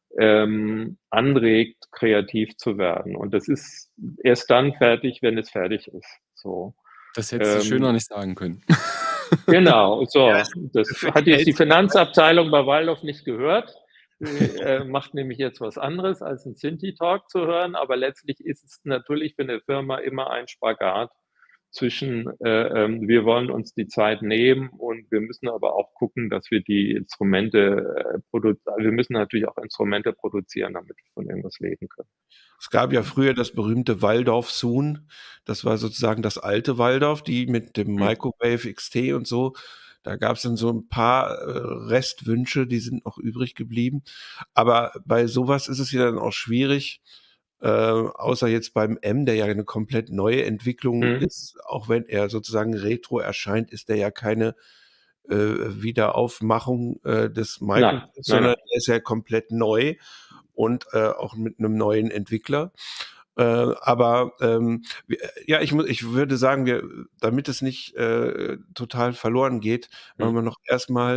Speaker 4: anregt, kreativ zu werden. Und das ist erst dann fertig, wenn es fertig ist. So.
Speaker 3: Das hättest du schöner nicht sagen können.
Speaker 4: Genau, so. Das hat jetzt die Finanzabteilung bei Waldorf nicht gehört. Macht nämlich jetzt was anderes, als ein Sinti-Talk zu hören, aber letztlich ist es natürlich für eine Firma immer ein Spagat zwischen, wir wollen uns die Zeit nehmen und wir müssen aber auch gucken, dass wir die Instrumente wir müssen natürlich auch Instrumente produzieren, damit wir von irgendwas leben können.
Speaker 2: Es gab ja früher das berühmte Waldorf Soon, das war sozusagen das alte Waldorf, die mit dem Microwave XT und so. Da gab es dann so ein paar Restwünsche, die sind noch übrig geblieben. Aber bei sowas ist es ja dann auch schwierig, außer jetzt beim M, der ja eine komplett neue Entwicklung ist. Auch wenn er sozusagen retro erscheint, ist der ja keine Wiederaufmachung des Microwaves, sondern er ist ja komplett neu und auch mit einem neuen Entwickler. Aber ja, ich würde sagen, damit es nicht total verloren geht, machen wir noch erstmal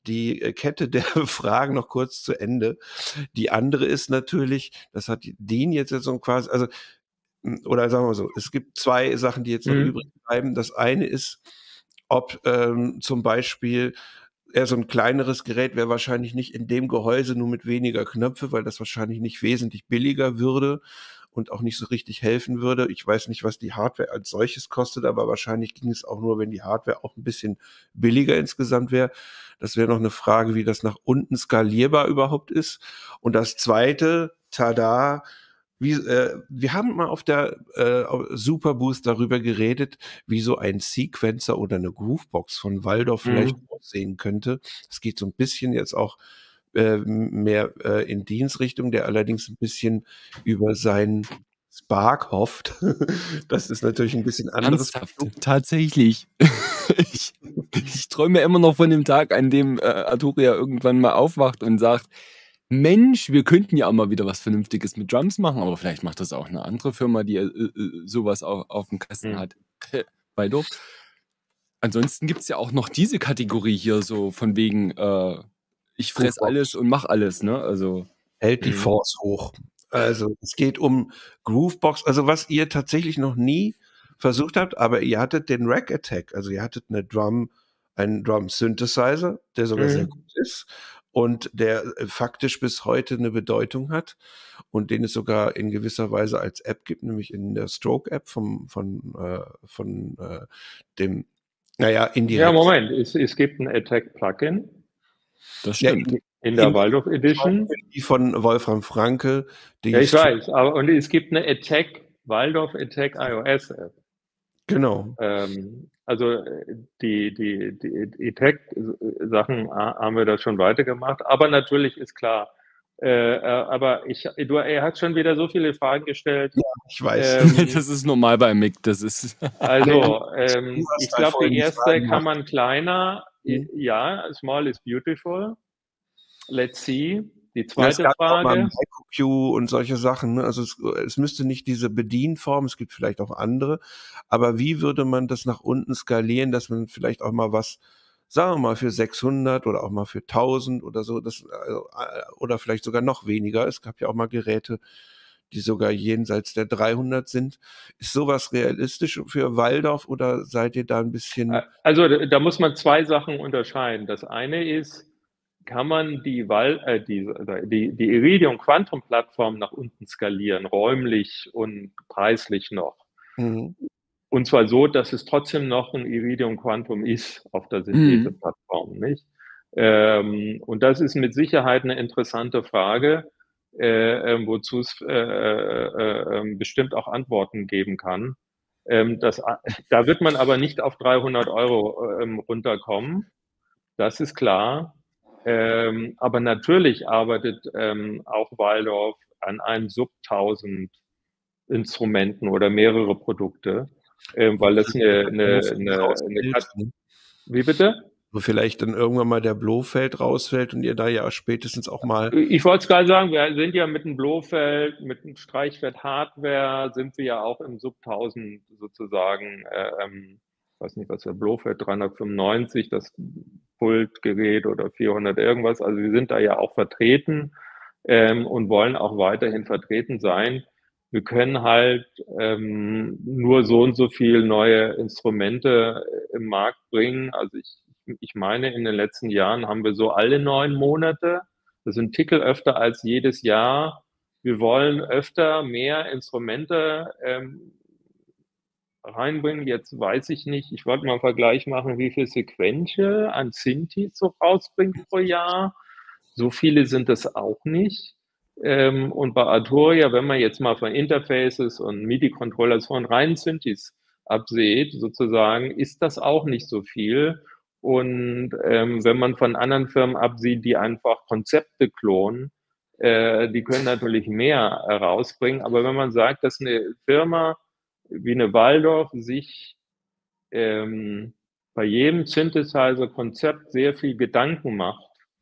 Speaker 2: die Kette der Fragen noch kurz zu Ende. Die andere ist natürlich, das hat Dean jetzt so quasi, also, oder sagen wir mal so, es gibt 2 Sachen, die jetzt noch übrig bleiben. Das eine ist, ob zum Beispiel so ein kleineres Gerät wäre wahrscheinlich nicht in dem Gehäuse, nur mit weniger Knöpfe, weil das wahrscheinlich nicht wesentlich billiger würde und auch nicht so richtig helfen würde. Ich weiß nicht, was die Hardware als solches kostet, aber wahrscheinlich ging es auch nur, wenn die Hardware auch ein bisschen billiger insgesamt wäre. Das wäre noch eine Frage, wie das nach unten skalierbar überhaupt ist. Und das Zweite, tada, wir haben mal auf der Superboost darüber geredet, wie so ein Sequencer oder eine Groovebox von Waldorf vielleicht aussehen könnte. Es geht so ein bisschen jetzt auch mehr in Dienstrichtung, der allerdings ein bisschen über seinen Spark hofft. Das ist natürlich ein bisschen anderes.
Speaker 3: Ernsthaft, tatsächlich. Ich träume immer noch von dem Tag, an dem Arturia irgendwann mal aufwacht und sagt, Mensch, wir könnten ja auch mal wieder was Vernünftiges mit Drums machen, aber vielleicht macht das auch eine andere Firma, die sowas auf dem Kasten hat. Waldorf. Ansonsten gibt es ja auch noch diese Kategorie hier, so von wegen, ich fress alles und mach alles, ne? Also
Speaker 2: hält die Force hoch. Also es geht um Groovebox, also was ihr tatsächlich noch nie versucht habt, aber ihr hattet den Rack Attack, also ihr hattet einen Drum Synthesizer, der sogar sehr gut ist und der faktisch bis heute eine Bedeutung hat und den es sogar in gewisser Weise als App gibt, nämlich in der Stroke App von dem, naja, indirekt.
Speaker 4: Ja, Moment, es gibt ein Attack Plugin.
Speaker 3: Das stimmt.
Speaker 4: Ja, in der Waldorf Edition.
Speaker 2: Die von Wolfram Franke.
Speaker 4: Ja, ich weiß, und es gibt eine Waldorf Attack iOS App.
Speaker 2: Genau.
Speaker 4: Also die Attack-Sachen haben wir da schon weitergemacht, aber natürlich ist klar, aber er hat schon wieder so viele Fragen gestellt.
Speaker 2: Ja, ich weiß.
Speaker 3: Das ist normal bei Mick, das ist.
Speaker 4: Also, ich glaube, die erste kann man kleiner, ja, small is beautiful. Let's see. Die zweite Frage.
Speaker 2: MicroQ und solche Sachen. Ne? Also es müsste nicht diese Bedienform, es gibt vielleicht auch andere. Aber wie würde man das nach unten skalieren, dass man vielleicht auch mal was, sagen wir mal, für 600 oder auch mal für 1000 oder so, oder vielleicht sogar noch weniger. Es gab ja auch mal Geräte, die sogar jenseits der 300 sind. Ist sowas realistisch für Waldorf oder seid ihr da ein bisschen...
Speaker 4: Also da muss man 2 Sachen unterscheiden. Das eine ist, kann man die Iridium Quantum Plattform nach unten skalieren, räumlich und preislich noch. Und zwar so, dass es trotzdem noch ein Iridium Quantum ist auf der Synthese-Plattform, nicht? Und das ist mit Sicherheit eine interessante Frage, wozu es bestimmt auch Antworten geben kann. Da wird man aber nicht auf 300 € runterkommen, das ist klar. Aber natürlich arbeitet auch Waldorf an einem Sub-1000 Instrumenten oder mehrere Produkte, weil das Wie bitte?
Speaker 2: Wo vielleicht dann irgendwann mal der Blofeld rausfällt und ihr da ja spätestens auch mal...
Speaker 4: Ich wollte es gerade sagen, wir sind ja mit dem Blofeld, mit dem Streichfeld Hardware, sind wir ja auch im Sub-1000 sozusagen, ich weiß nicht, was der Blofeld 395, das Pultgerät oder 400 irgendwas. Also wir sind da ja auch vertreten und wollen auch weiterhin vertreten sein. Wir können halt nur so und so viel neue Instrumente im Markt bringen. Also ich meine, in den letzten Jahren haben wir so alle 9 Monate, das ist ein Tickel öfter als jedes Jahr. Wir wollen öfter mehr Instrumente reinbringen. Jetzt weiß ich nicht, ich wollte mal einen Vergleich machen, wie viel Sequential an Synthes so rausbringt pro Jahr. So viele sind es auch nicht. Und bei Arturia, wenn man jetzt mal von Interfaces und MIDI-Controllers von reinen Synthes absieht, sozusagen, ist das auch nicht so viel. Und wenn man von anderen Firmen absieht, die einfach Konzepte klonen, die können natürlich mehr rausbringen. Aber wenn man sagt, dass eine Firma wie eine Waldorf sich bei jedem Synthesizer-Konzept sehr viel Gedanken macht,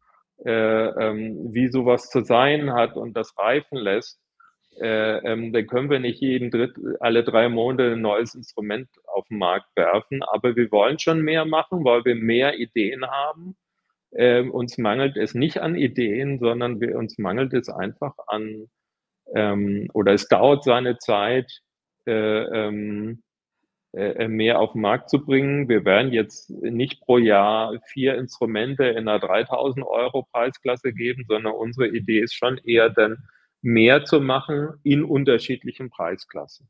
Speaker 4: wie sowas zu sein hat und das reifen lässt, dann können wir nicht alle 3 Monate ein neues Instrument auf den Markt werfen, aber wir wollen schon mehr machen, weil wir mehr Ideen haben Uns mangelt es nicht an Ideen, sondern uns mangelt es einfach an, oder es dauert seine Zeit, mehr auf den Markt zu bringen. Wir werden jetzt nicht pro Jahr 4 Instrumente in einer 3.000 € Preisklasse geben, sondern unsere Idee ist schon eher dann mehr zu machen in unterschiedlichen Preisklassen.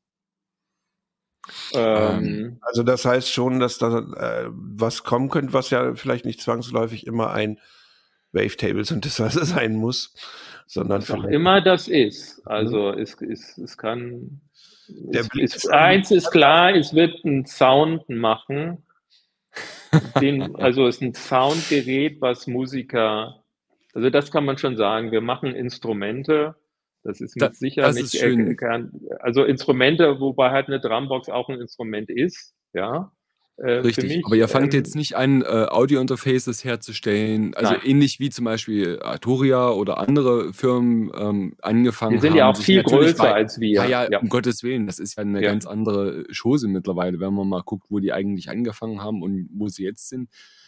Speaker 2: Also das heißt schon, dass da was kommen könnte, was ja vielleicht nicht zwangsläufig immer ein Wavetable-Synthesizer sein muss, sondern
Speaker 4: was auch immer das ist. Also es kann... Eins ist klar, es wird einen Sound machen. Also es ist ein Soundgerät, was Musiker... Also das kann man schon sagen. Wir machen Instrumente. Das ist mit Sicherheit nicht... Also Instrumente, wobei halt eine Drumbox auch ein Instrument ist, ja.
Speaker 3: Richtig, mich, aber ihr fangt jetzt nicht an, Audio-Interfaces herzustellen, also ähnlich wie zum Beispiel Arturia oder andere Firmen angefangen haben.
Speaker 4: Die sind ja auch viel größer als wir.
Speaker 3: Ja, um Gottes Willen, das ist ja eine ganz andere Chose mittlerweile, wenn man mal guckt, wo die eigentlich angefangen haben und wo sie jetzt sind.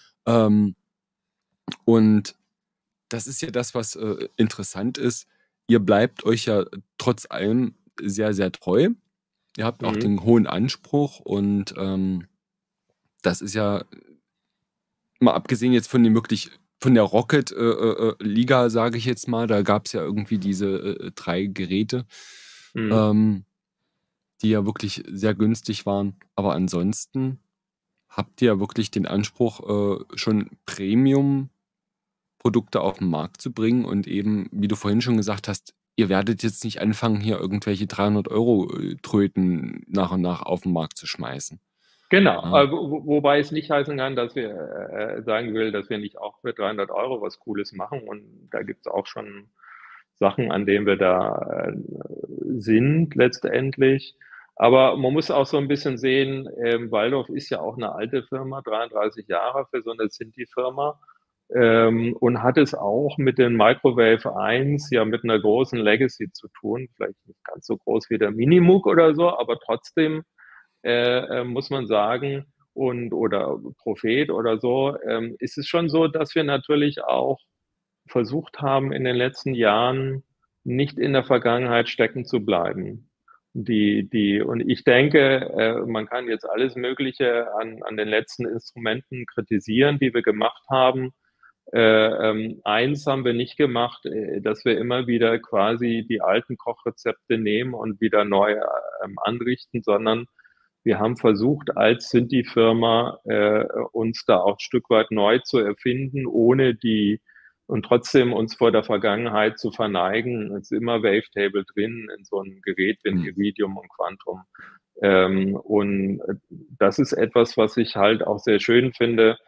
Speaker 3: Und das ist ja das, was interessant ist. Ihr bleibt euch ja trotz allem sehr, sehr treu. Ihr habt auch den hohen Anspruch und das ist ja, mal abgesehen jetzt von der Rocket-Liga, sage ich jetzt mal, da gab es ja irgendwie diese 3 Geräte, die ja wirklich sehr günstig waren. Aber ansonsten habt ihr ja wirklich den Anspruch, schon Premium-Produkte auf den Markt zu bringen und eben, wie du vorhin schon gesagt hast, ihr werdet jetzt nicht anfangen, hier irgendwelche 300 € Tröten nach und nach auf den Markt zu schmeißen.
Speaker 4: Genau, wobei es nicht heißen kann, dass wir sagen will, dass wir nicht auch für 300 € was Cooles machen, und da gibt es auch schon Sachen, an denen wir da sind letztendlich. Aber man muss auch so ein bisschen sehen, Waldorf ist ja auch eine alte Firma, 33 Jahre für so eine Synthi-Firma, und hat es auch mit den Microwave 1 ja mit einer großen Legacy zu tun, vielleicht nicht ganz so groß wie der Minimoog oder so, aber trotzdem muss man sagen, oder Prophet oder so, ist es schon so, dass wir natürlich auch versucht haben, in den letzten Jahren nicht in der Vergangenheit stecken zu bleiben. Und ich denke, man kann jetzt alles Mögliche an den letzten Instrumenten kritisieren, die wir gemacht haben. Eins haben wir nicht gemacht, dass wir immer wieder quasi die alten Kochrezepte nehmen und wieder neu anrichten, sondern wir haben versucht, als Synthi-Firma uns da auch ein Stück weit neu zu erfinden, und trotzdem uns vor der Vergangenheit zu verneigen. Es ist immer Wavetable drin in so einem Gerät wie Iridium und Quantum. Und das ist etwas, was ich halt auch sehr schön finde.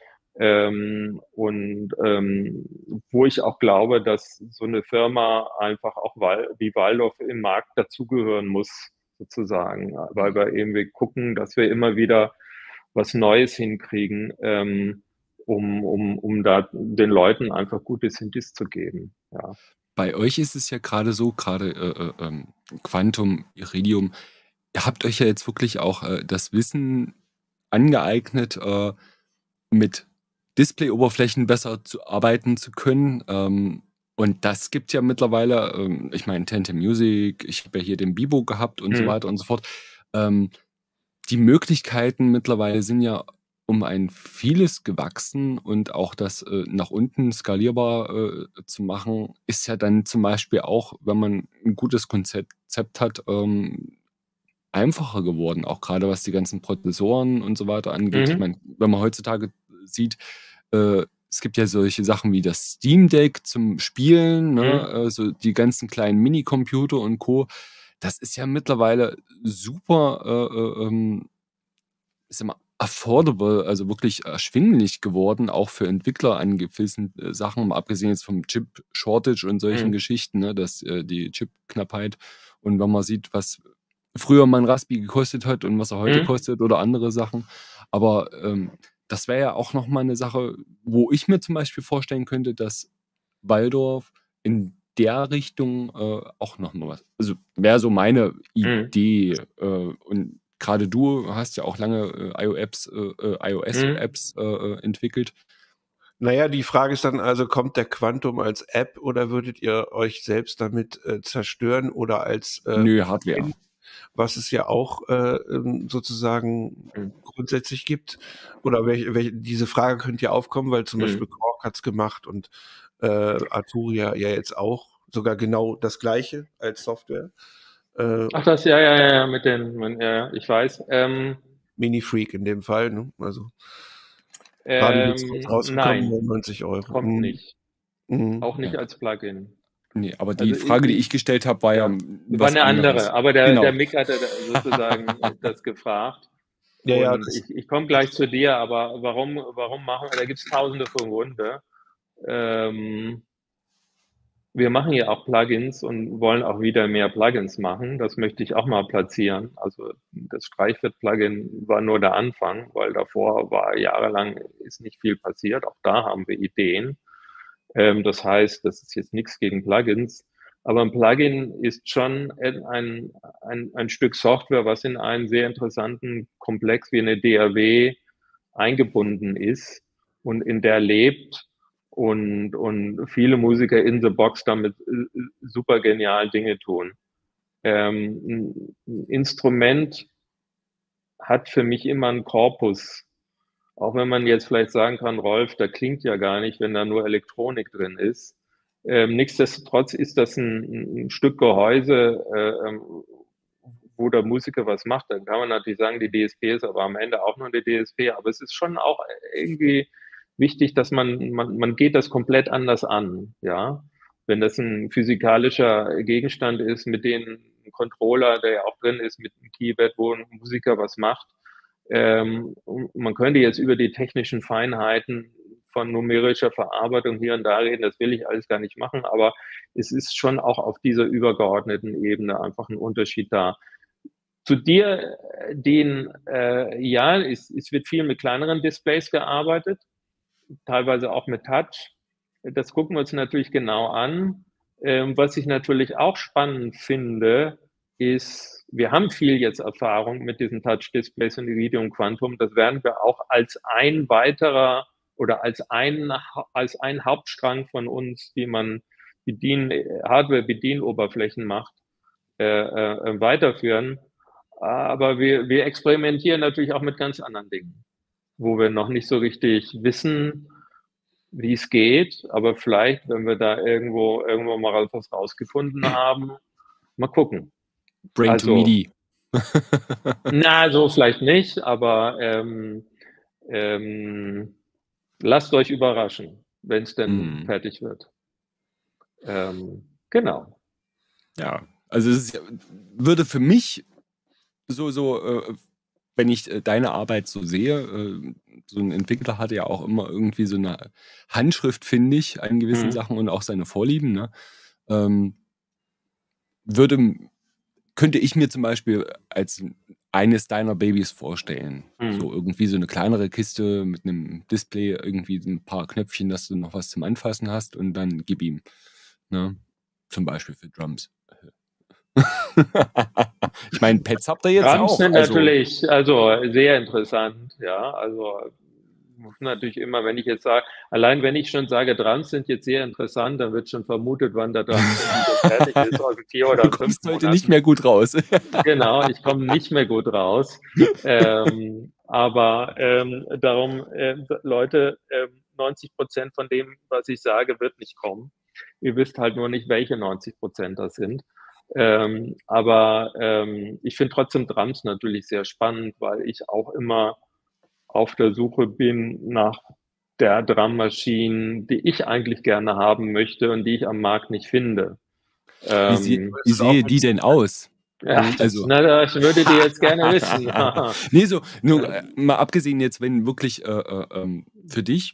Speaker 4: Wo ich auch glaube, dass so eine Firma einfach auch wie Waldorf im Markt dazugehören muss, sozusagen, weil wir gucken, dass wir immer wieder was Neues hinkriegen, um da den Leuten einfach gute Synthes zu geben. Ja.
Speaker 3: Bei euch ist es ja gerade so, Quantum, Iridium, ihr habt euch ja jetzt wirklich auch das Wissen angeeignet, mit Display-Oberflächen besser arbeiten zu können. Und das gibt ja mittlerweile, ich meine, Tente Music, ich habe ja hier den Bibo gehabt und so weiter und so fort. Die Möglichkeiten mittlerweile sind ja um ein vieles gewachsen, und auch das nach unten skalierbar zu machen, ist ja dann zum Beispiel auch, wenn man ein gutes Konzept hat, einfacher geworden, auch gerade was die ganzen Prozessoren und so weiter angeht. Ich meine, wenn man heutzutage sieht, es gibt ja solche Sachen wie das Steam Deck zum Spielen, ne? So die ganzen kleinen Minicomputer und Co. Das ist ja mittlerweile super ist immer affordable, also wirklich erschwinglich geworden, auch für Entwickler an gewissen Sachen, mal abgesehen jetzt vom Chip-Shortage und solchen Geschichten, ne? Die Chip-Knappheit. Und wenn man sieht, was früher mein Raspi gekostet hat und was er heute kostet oder andere Sachen. Aber das wäre ja auch nochmal eine Sache, wo ich mir zum Beispiel vorstellen könnte, dass Waldorf in der Richtung auch nochmal was, also wäre so meine Idee. Und gerade du hast ja auch lange iOS-Apps entwickelt.
Speaker 2: Naja, die Frage ist dann also, kommt der Quantum als App oder würdet ihr euch selbst damit zerstören oder als
Speaker 3: Nö, Hardware.
Speaker 2: was es ja auch sozusagen grundsätzlich gibt? Oder diese Frage könnte ja aufkommen, weil zum Beispiel Quark hat es gemacht und Arturia ja jetzt auch, sogar genau das Gleiche als Software.
Speaker 4: Ach, das, ja, mit den, ja, ich weiß.
Speaker 2: Mini-Freak in dem Fall, ne? Also gerade jetzt rausgekommen,
Speaker 4: Nein,
Speaker 2: 99 €.
Speaker 4: kommt nicht. Auch nicht
Speaker 3: Ja.
Speaker 4: als Plugin.
Speaker 3: Nee, aber die
Speaker 4: Also
Speaker 3: Frage, die ich gestellt habe, war ja
Speaker 4: war
Speaker 3: was
Speaker 4: eine andere,
Speaker 3: anderes.
Speaker 4: aber
Speaker 3: Genau.
Speaker 4: der Mick hatte sozusagen das gefragt.
Speaker 2: Ja, ja,
Speaker 4: Und ich komme gleich zu dir, aber warum machen wir, da gibt es tausende von Gründe. Wir machen ja auch Plugins und wollen auch wieder mehr Plugins machen. Das möchte ich auch mal platzieren. Also das Streichwert-Plugin war nur der Anfang, weil davor war jahrelang ist nicht viel passiert. Auch da haben wir Ideen. Das heißt, das ist jetzt nichts gegen Plugins, aber ein Plugin ist schon ein Stück Software, was in einen sehr interessanten Komplex wie eine DAW eingebunden ist und in der lebt und viele Musiker in the box damit super genial Dinge tun. Ein Instrument hat für mich immer einen Korpus. Auch wenn man jetzt vielleicht sagen kann, Rolf, da klingt ja gar nicht, wenn da nur Elektronik drin ist. Nichtsdestotrotz ist das ein Stück Gehäuse, wo der Musiker was macht. Dann kann man natürlich sagen, die DSP ist aber am Ende auch nur eine DSP. Aber es ist schon auch irgendwie wichtig, dass man geht das komplett anders an. Ja, wenn das ein physikalischer Gegenstand ist, mit dem Controller, der ja auch drin ist, mit einem Keyboard, wo ein Musiker was macht. Man könnte jetzt über die technischen Feinheiten von numerischer Verarbeitung hier und da reden, das will ich alles gar nicht machen, aber es ist schon auch auf dieser übergeordneten Ebene einfach ein Unterschied da. Zu dir, ja, es wird viel mit kleineren Displays gearbeitet, teilweise auch mit Touch. Das gucken wir uns natürlich genau an. Was ich natürlich auch spannend finde, ist, wir haben viel jetzt Erfahrung mit diesen Touch-Displays und Iridium Quantum. Das werden wir auch als ein weiterer oder als ein Hauptstrang von uns, wie man Hardware-Bedienoberflächen macht, weiterführen. Aber wir experimentieren natürlich auch mit ganz anderen Dingen, wo wir noch nicht so richtig wissen, wie es geht. Aber vielleicht, wenn wir da irgendwo mal was rausgefunden haben, mal gucken.
Speaker 3: Brain to MIDI.
Speaker 4: Na, so vielleicht nicht, aber lasst euch überraschen, wenn es denn fertig wird. Genau.
Speaker 3: Ja, also es würde für mich wenn ich deine Arbeit so sehe, so ein Entwickler hat ja auch immer irgendwie so eine Handschrift, finde ich, an gewissen Sachen und auch seine Vorlieben. Ne? Könnte ich mir zum Beispiel als eines deiner Babys vorstellen. So irgendwie so eine kleinere Kiste mit einem Display, irgendwie ein paar Knöpfchen, dass du noch was zum Anfassen hast und dann gib ihm. Ne? Zum Beispiel für Drums. Ich meine, Pads habt ihr jetzt
Speaker 4: Drums
Speaker 3: auch.
Speaker 4: Sind natürlich sehr interessant, ja. Also muss natürlich immer, wenn ich jetzt sage, allein wenn ich schon sage, Drums sind jetzt sehr interessant, dann wird schon vermutet, wann der Drums fertig ist, also 4 oder 5 Monate. Du kommst
Speaker 3: heute nicht mehr gut raus.
Speaker 4: Genau, ich komme nicht mehr gut raus. Aber darum, Leute, 90% von dem, was ich sage, wird nicht kommen. Ihr wisst halt nur nicht, welche 90% das sind. Aber ich finde trotzdem Drums natürlich sehr spannend, weil ich auch immer auf der Suche bin nach der Drummaschine, die ich eigentlich gerne haben möchte und die ich am Markt nicht finde.
Speaker 3: Wie sehe die denn aus?
Speaker 4: Ja, also. Ich würde die jetzt gerne wissen.
Speaker 3: Nee, so, nur mal abgesehen jetzt, wenn wirklich für dich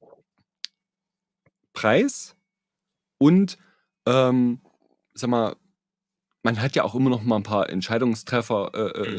Speaker 3: Preis und sag mal, man hat ja auch immer noch mal ein paar Entscheidungstreffer,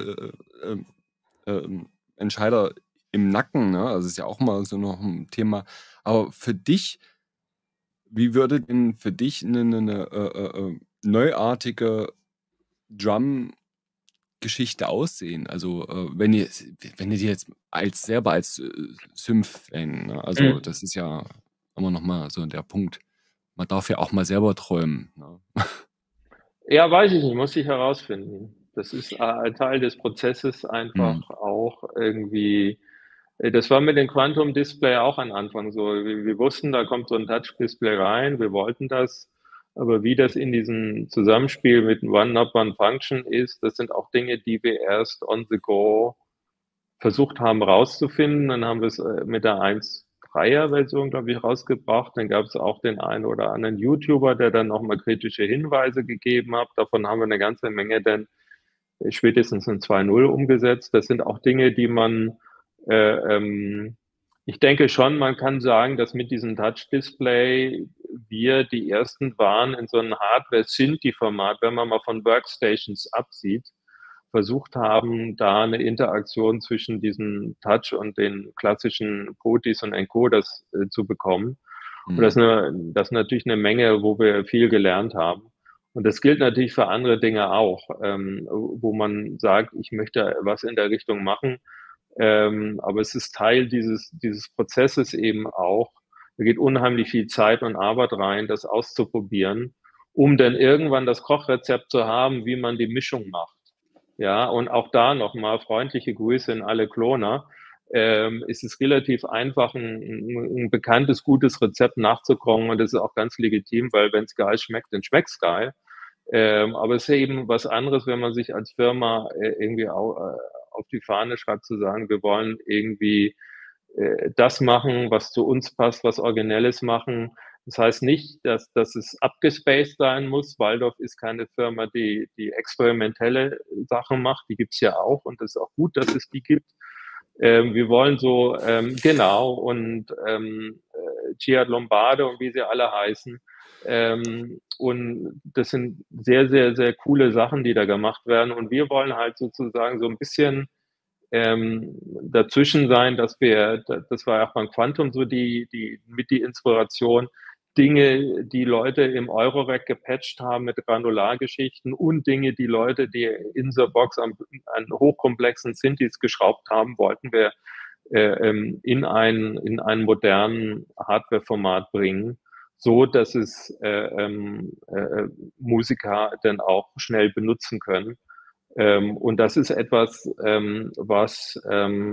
Speaker 3: Entscheider im Nacken, ne? Also ist ja auch mal so noch ein Thema. Aber für dich, wie würde denn für dich eine neuartige Drum Geschichte aussehen? Also, wenn ihr die jetzt selber als Synth-Fan, ne? Also, das ist ja immer noch mal so der Punkt. Man darf ja auch mal selber träumen, ne?
Speaker 4: Ja, weiß ich nicht, muss ich herausfinden. Das ist ein Teil des Prozesses
Speaker 3: Mhm.
Speaker 4: einfach auch irgendwie. Das war mit dem Quantum Display auch am Anfang so. Wir wussten, da kommt so ein Touch-Display rein, wir wollten das, aber wie das in diesem Zusammenspiel mit One-Up-One-Function ist, das sind auch Dinge, die wir erst on the go versucht haben rauszufinden. Dann haben wir es mit der 1.3er-Version, glaube ich, rausgebracht. Dann gab es auch den einen oder anderen YouTuber, der dann nochmal kritische Hinweise gegeben hat. Davon haben wir eine ganze Menge dann spätestens in 2.0 umgesetzt. Das sind auch Dinge, die man, ich denke schon, man kann sagen, dass mit diesem Touch-Display wir die ersten waren in so einem Hardware-Synthi-Format, wenn man mal von Workstations absieht, versucht haben, da eine Interaktion zwischen diesem Touch und den klassischen POTIs und Encoders zu bekommen. Und das ist natürlich eine Menge, wo wir viel gelernt haben. Und das gilt natürlich für andere Dinge auch, wo man sagt, ich möchte was in der Richtung machen. Aber es ist Teil dieses Prozesses eben auch. Da geht unheimlich viel Zeit und Arbeit rein, das auszuprobieren, um dann irgendwann das Kochrezept zu haben, wie man die Mischung macht. Ja, und auch da nochmal freundliche Grüße in alle Kloner. Ist es relativ einfach, ein bekanntes, gutes Rezept nachzukochen und das ist auch ganz legitim, weil wenn es geil schmeckt, dann schmeckt es geil. Aber es ist eben was anderes, wenn man sich als Firma irgendwie auf die Fahne schreibt, zu sagen, wir wollen irgendwie das machen, was zu uns passt, was Originelles machen. Das heißt nicht, dass es abgespaced sein muss. Waldorf ist keine Firma, die experimentelle Sachen macht. Die gibt's ja auch und es ist auch gut, dass es die gibt. Wir wollen so, genau, und Ciad Lombarde und wie sie alle heißen. Und das sind sehr, sehr, sehr coole Sachen, die da gemacht werden. Und wir wollen halt sozusagen so ein bisschen dazwischen sein, das war auch beim Quantum so mit die Inspiration, Dinge, die Leute im Eurorack gepatcht haben mit Granulargeschichten und Dinge, die Leute, die in der Box an hochkomplexen Synthes geschraubt haben, wollten wir in einen modernen Hardware-Format bringen, so dass es Musiker dann auch schnell benutzen können. Und das ist etwas, was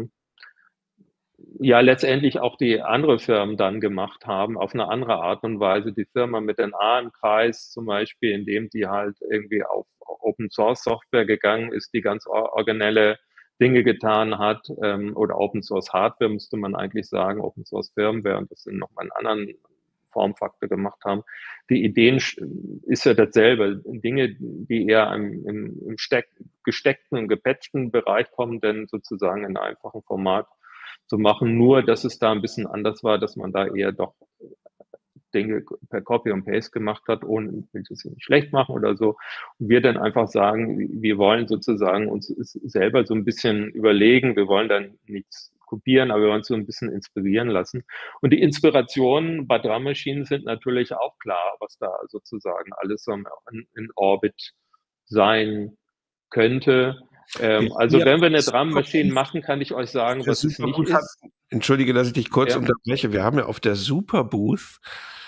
Speaker 4: ja letztendlich auch die andere Firmen dann gemacht haben, auf eine andere Art und Weise. Die Firma mit den A-Kreis zum Beispiel, indem die halt irgendwie auf Open Source Software gegangen ist, die ganz originelle Dinge getan hat, oder Open Source Hardware müsste man eigentlich sagen, Open Source Firmware, und das sind nochmal einen anderen Formfaktor gemacht haben. Die Ideen ist ja dasselbe. Dinge, die eher im gesteckten und gepatchten Bereich kommen, denn sozusagen in einem einfachen Format zu machen. Nur, dass es da ein bisschen anders war, dass man da eher doch Dinge per Copy und Paste gemacht hat, ohne das nicht schlecht machen oder so. Und wir dann einfach sagen, wir wollen sozusagen uns selber so ein bisschen überlegen, wir wollen dann nichts kopieren, aber wir wollen uns so ein bisschen inspirieren lassen. Und die Inspirationen bei Drum Machines sind natürlich auch klar, was da sozusagen alles in Orbit sein könnte. Also wenn wir eine Drum Machine machen, kann ich euch sagen, was es nicht ist.
Speaker 2: Entschuldige, dass ich dich kurz unterbreche. Wir haben ja auf der Superbooth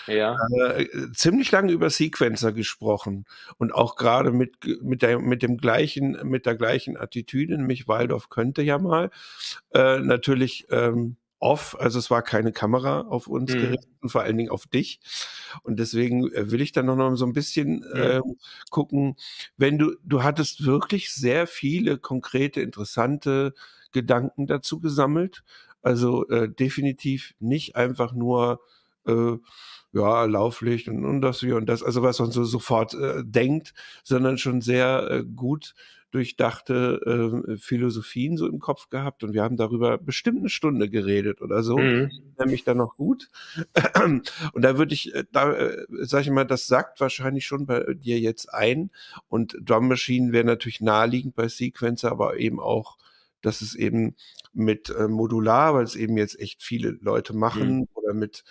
Speaker 2: ziemlich lange über Sequencer gesprochen und auch gerade mit der gleichen Attitüde, nämlich Waldorf könnte ja mal natürlich off, also es war keine Kamera auf uns gerichtet und vor allen Dingen auf dich. Und deswegen will ich dann noch so ein bisschen gucken, wenn du hattest wirklich sehr viele konkrete, interessante Gedanken dazu gesammelt. Also definitiv nicht einfach nur ja, Lauflicht und das hier und das, also was man so sofort denkt, sondern schon sehr gut durchdachte Philosophien so im Kopf gehabt und wir haben darüber bestimmt eine Stunde geredet oder so, nämlich dann noch gut. Und da würde ich, sag ich mal, das sagt wahrscheinlich schon bei dir jetzt ein und Drum Machine wäre natürlich naheliegend bei Sequencer, aber eben auch, dass es eben mit Modular, weil es eben jetzt echt viele Leute machen oder mit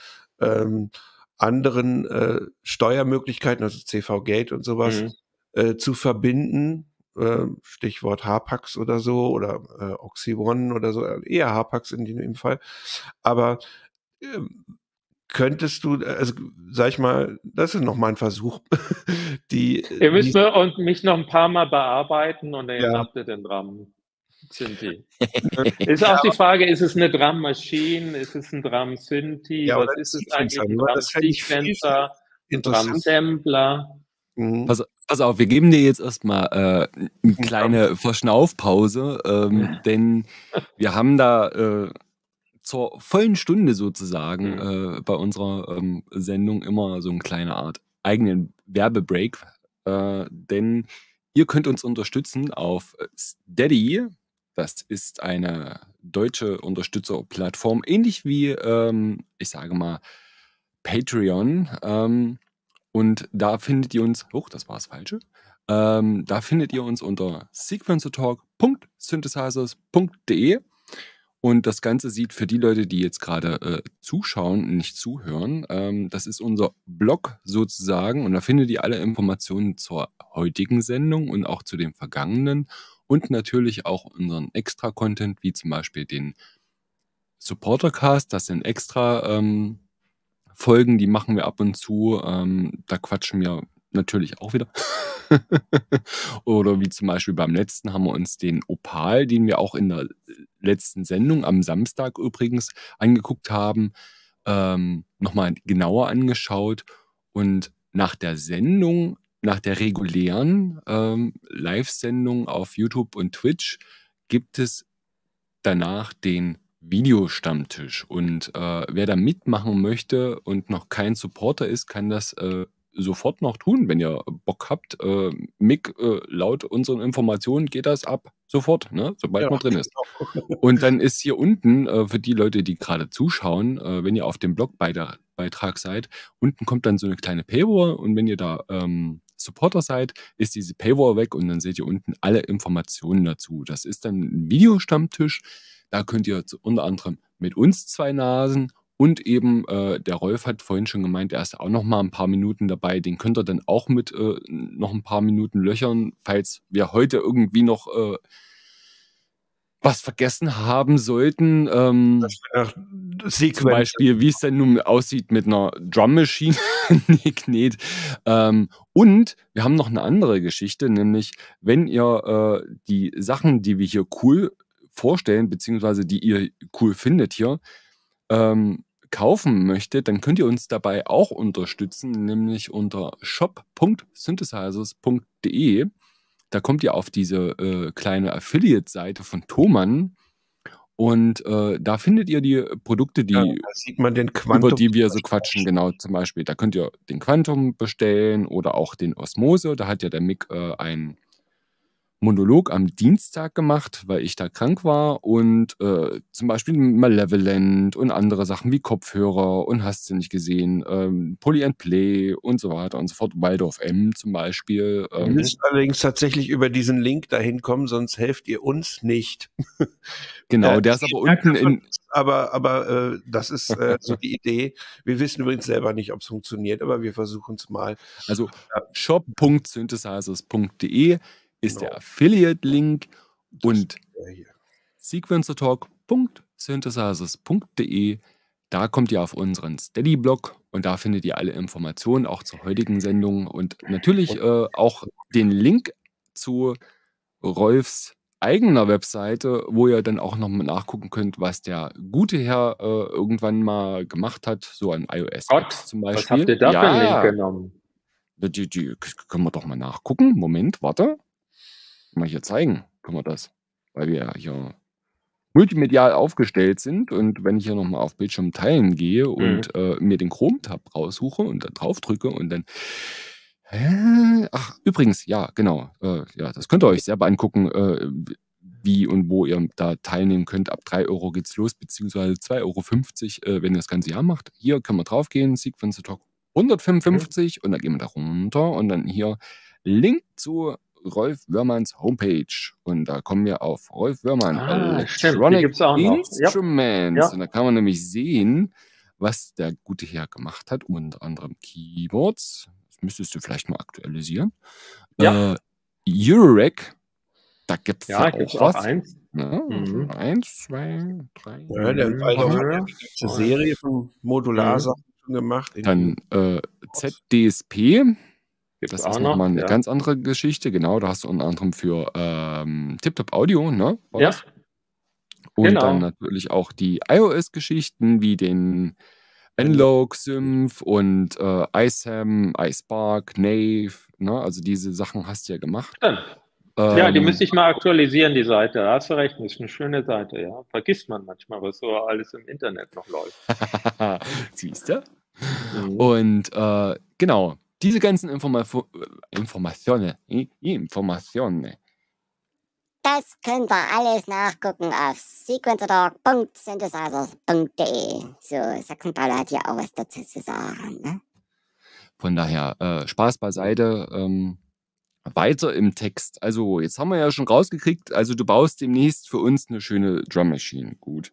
Speaker 2: anderen Steuermöglichkeiten, also CV Gate und sowas, zu verbinden. Stichwort Haarpacks oder so oder Oxy One oder so, eher Haarpacks in dem Fall. Aber könntest du, also sag ich mal, das ist noch mal ein Versuch,
Speaker 4: Ihr müsst mich noch ein paar Mal bearbeiten und dann
Speaker 2: Ja.
Speaker 4: habt ihr den Drum. Synthi. Ist auch die Frage, ist es eine Drum Machine, ist es ein Drum Synthi,
Speaker 2: Ja,
Speaker 4: was
Speaker 2: oder
Speaker 4: ist es
Speaker 2: Sequencer,
Speaker 4: eigentlich, ein
Speaker 2: nur
Speaker 4: Drum
Speaker 2: das fände ich viel, viel
Speaker 4: Sequencer, ein Drum
Speaker 2: interessanter.
Speaker 4: Sampler?
Speaker 2: Mhm.
Speaker 3: Pass auf, wir geben dir jetzt erstmal eine kleine Verschnaufpause, denn wir haben da zur vollen Stunde sozusagen bei unserer Sendung immer so eine kleine Art eigenen Werbebreak, denn ihr könnt uns unterstützen auf Steady. Das ist eine deutsche Unterstützerplattform, ähnlich wie, ich sage mal, Patreon. Und da findet ihr uns, das war das Falsche, da findet ihr uns unter sequencertalk.synthesizers.de. Und das Ganze sieht für die Leute, die jetzt gerade zuschauen, nicht zuhören, das ist unser Blog sozusagen. Und da findet ihr alle Informationen zur heutigen Sendung und auch zu den vergangenen. Und natürlich auch unseren Extra-Content, wie zum Beispiel den Supportercast. Das sind extra Folgen, die machen wir ab und zu. Da quatschen wir natürlich auch wieder. Oder wie zum Beispiel beim letzten haben wir uns den Opal, den wir auch in der letzten Sendung am Samstag übrigens angeguckt haben, nochmal genauer angeschaut. Und nach der Sendung, nach der regulären Live-Sendung auf YouTube und Twitch gibt es danach den Videostammtisch. Und wer da mitmachen möchte und noch kein Supporter ist, kann das sofort noch tun, wenn ihr Bock habt. Mick, laut unseren Informationen geht das ab sofort, ne? Sobald man drin ist. Und dann ist hier unten, für die Leute, die gerade zuschauen, wenn ihr auf dem Blogbeitrag seid, unten kommt dann so eine kleine Paywall und wenn ihr da Supporter seid, ist diese Paywall weg und dann seht ihr unten alle Informationen dazu. Das ist dann ein Videostammtisch. Da könnt ihr unter anderem mit uns zwei Nasen und eben der Rolf hat vorhin schon gemeint, er ist auch noch mal ein paar Minuten dabei. Den könnt ihr dann auch mit noch ein paar Minuten löchern, falls wir heute irgendwie noch was vergessen haben sollten. Zum Beispiel, wie es denn nun aussieht mit einer Drum Machine. Nee. Und wir haben noch eine andere Geschichte, nämlich wenn ihr die Sachen, die wir hier cool vorstellen, beziehungsweise die ihr cool findet hier, kaufen möchtet, dann könnt ihr uns dabei auch unterstützen, nämlich unter shop.synthesizers.de. Da kommt ihr auf diese kleine Affiliate-Seite von Thomann und da findet ihr die Produkte,
Speaker 2: Da sieht man den Quantum,
Speaker 3: über die wir so quatschen. Genau, zum Beispiel, da könnt ihr den Quantum bestellen oder auch den Osmose. Da hat ja der Mick ein Monolog am Dienstag gemacht, weil ich da krank war und zum Beispiel Malevolent und andere Sachen wie Kopfhörer und hast du nicht gesehen, Poly and Play und so weiter und so fort, Waldorf M zum Beispiel.
Speaker 2: Ihr müsst allerdings tatsächlich über diesen Link dahin kommen, sonst helft ihr uns nicht.
Speaker 3: Genau, der ist aber unten in...
Speaker 2: Aber das ist so die Idee. Wir wissen übrigens selber nicht, ob es funktioniert, aber wir versuchen es mal.
Speaker 3: Also shop.synthesizers.de ist der Affiliate-Link und sequencertalk.synthesizers.de. Da kommt ihr auf unseren Steady-Blog und da findet ihr alle Informationen auch zur heutigen Sendung und natürlich auch den Link zu Rolfs eigener Webseite, wo ihr dann auch noch mal nachgucken könnt, was der gute Herr irgendwann mal gemacht hat, so an iOS-Apps zum Beispiel.
Speaker 4: Was habt ihr da für einen Link genommen?
Speaker 3: Die können wir doch mal nachgucken. Moment, warte. Mal hier zeigen, können wir das. Weil wir hier multimedial aufgestellt sind und wenn ich hier nochmal auf Bildschirm teilen gehe und mir den Chrome-Tab raussuche und dann drauf drücke und dann ach, übrigens, ja, genau. Ja, das könnt ihr euch selber angucken, wie und wo ihr da teilnehmen könnt. Ab 3 Euro geht's los, beziehungsweise 2,50 Euro, wenn ihr das ganze Jahr macht. Hier können wir drauf gehen, Sequencer Talk 155 und dann gehen wir da runter und dann hier Link zu Rolf Wörmanns Homepage. Und da kommen wir auf Rolf Wörmann Electronic Instruments. Ja. Und da kann man nämlich sehen, was der gute Herr gemacht hat, unter anderem Keyboards. Das müsstest du vielleicht mal aktualisieren.
Speaker 4: Ja.
Speaker 3: Eurorack Da gibt es
Speaker 4: Ja,
Speaker 3: ja
Speaker 4: gibt es
Speaker 3: auch
Speaker 4: auch
Speaker 3: was.
Speaker 4: eins.
Speaker 3: Ja,
Speaker 4: Mhm.
Speaker 3: 1, 2, 3.
Speaker 2: Ja, der Walter hat ja eine ganze Serie von Modularsachen schon gemacht.
Speaker 3: Dann ZDSP.
Speaker 4: Gibt es
Speaker 3: Das
Speaker 4: auch
Speaker 3: ist nochmal
Speaker 4: noch,
Speaker 3: eine
Speaker 4: ja.
Speaker 3: ganz andere Geschichte. Genau, da hast du unter anderem für TipTop Audio, ne? War
Speaker 4: Ja,
Speaker 3: das? Und dann
Speaker 4: genau.
Speaker 3: natürlich auch die iOS-Geschichten wie den Nlog, Symph und iSam, iSpark, Nave. Ne? Also diese Sachen hast du ja gemacht.
Speaker 4: Stimmt. Ja, die müsste ich mal aktualisieren, die Seite. Da hast du recht, das ist eine schöne Seite, ja. Vergisst man manchmal, was so alles im Internet noch läuft.
Speaker 3: Siehst du?
Speaker 4: Mhm.
Speaker 3: Und genau, diese ganzen Informationen,
Speaker 5: Das könnt ihr alles nachgucken auf sequencertalk.synthesizers.de. So, Sachsen-Paul hat ja auch was dazu zu sagen. Ne?
Speaker 3: Von daher, Spaß beiseite. Weiter im Text. Also, jetzt haben wir ja schon rausgekriegt, also du baust demnächst für uns eine schöne Drum Machine. Gut.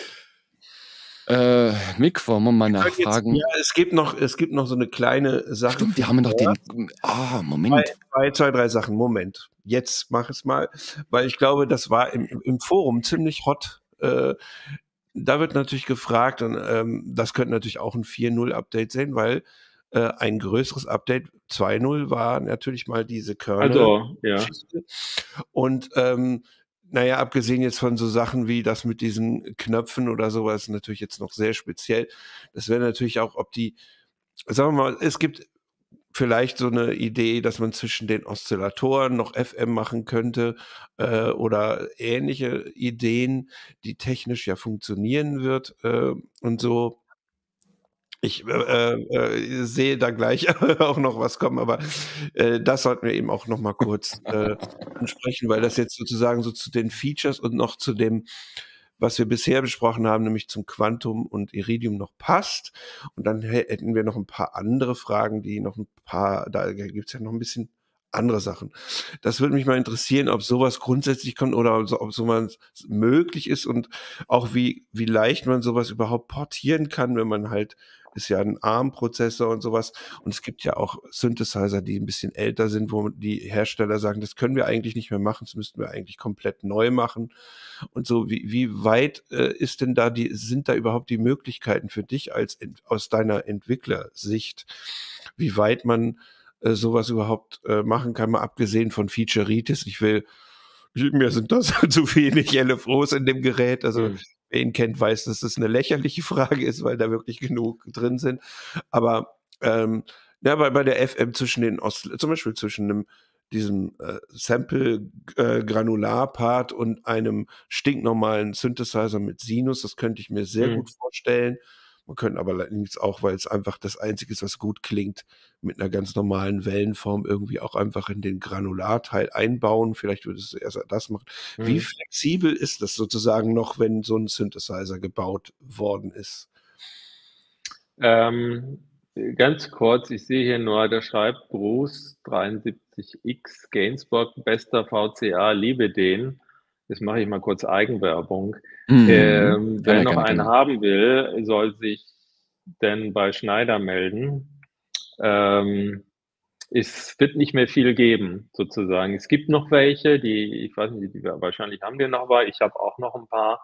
Speaker 3: Mick, wollen wir mal nachfragen?
Speaker 2: Ja, es gibt noch so eine kleine Sache.
Speaker 3: Stimmt, wir haben noch den. Moment.
Speaker 2: Zwei, drei Sachen. Moment. Jetzt mach es mal, weil ich glaube, das war im Forum ziemlich hot. Da wird natürlich gefragt, und das könnte natürlich auch ein 4.0 Update sein, weil ein größeres Update 2.0 war natürlich mal diese Kernel.
Speaker 4: Also, ja.
Speaker 2: Und naja, abgesehen jetzt von so Sachen wie das mit diesen Knöpfen oder sowas, natürlich jetzt noch sehr speziell. Das wäre natürlich auch, ob die, sagen wir mal, es gibt vielleicht so eine Idee, dass man zwischen den Oszillatoren noch FM machen könnte oder ähnliche Ideen, die technisch ja funktionieren wird und so. Ich sehe da gleich auch noch was kommen, aber das sollten wir eben auch noch mal kurz ansprechen, weil das jetzt sozusagen so zu den Features und noch zu dem, was wir bisher besprochen haben, nämlich zum Quantum und Iridium noch passt. Und dann hätten wir noch ein paar andere Fragen, da gibt's ja noch ein bisschen andere Sachen. Das würde mich mal interessieren, ob sowas grundsätzlich kommt oder ob sowas möglich ist und auch wie leicht man sowas überhaupt portieren kann, wenn man halt, ist ja ein ARM-Prozessor und sowas. Und es gibt ja auch Synthesizer, die ein bisschen älter sind, wo die Hersteller sagen, das können wir eigentlich nicht mehr machen, das müssten wir eigentlich komplett neu machen. Und so, wie weit ist denn sind da überhaupt die Möglichkeiten für dich aus deiner Entwicklersicht, wie weit man sowas überhaupt machen kann, mal abgesehen von Featureitis. Mir sind das zu wenig LFOs in dem Gerät, also wer ihn kennt, weiß, dass das eine lächerliche Frage ist, weil da wirklich genug drin sind. Aber ja, bei der FM zwischen den zum Beispiel zwischen diesem Sample-Granular-Part und einem stinknormalen Synthesizer mit Sinus, das könnte ich mir sehr gut vorstellen. Man könnte aber allerdings auch, weil es einfach das Einzige ist, was gut klingt, mit einer ganz normalen Wellenform irgendwie auch einfach in den Granularteil einbauen. Vielleicht würdest du erst das machen. Wie flexibel ist das sozusagen noch, wenn so ein Synthesizer gebaut worden ist?
Speaker 4: Ganz kurz, ich sehe hier nur, da schreibt Bruce 73X Gainsbourg, bester VCA, liebe den. Jetzt mache ich mal kurz Eigenwerbung. Wer noch einen haben will, soll sich denn bei Schneider melden. Es wird nicht mehr viel geben, sozusagen. Es gibt noch welche, ich weiß nicht, wahrscheinlich haben wir noch was. Ich habe auch noch ein paar.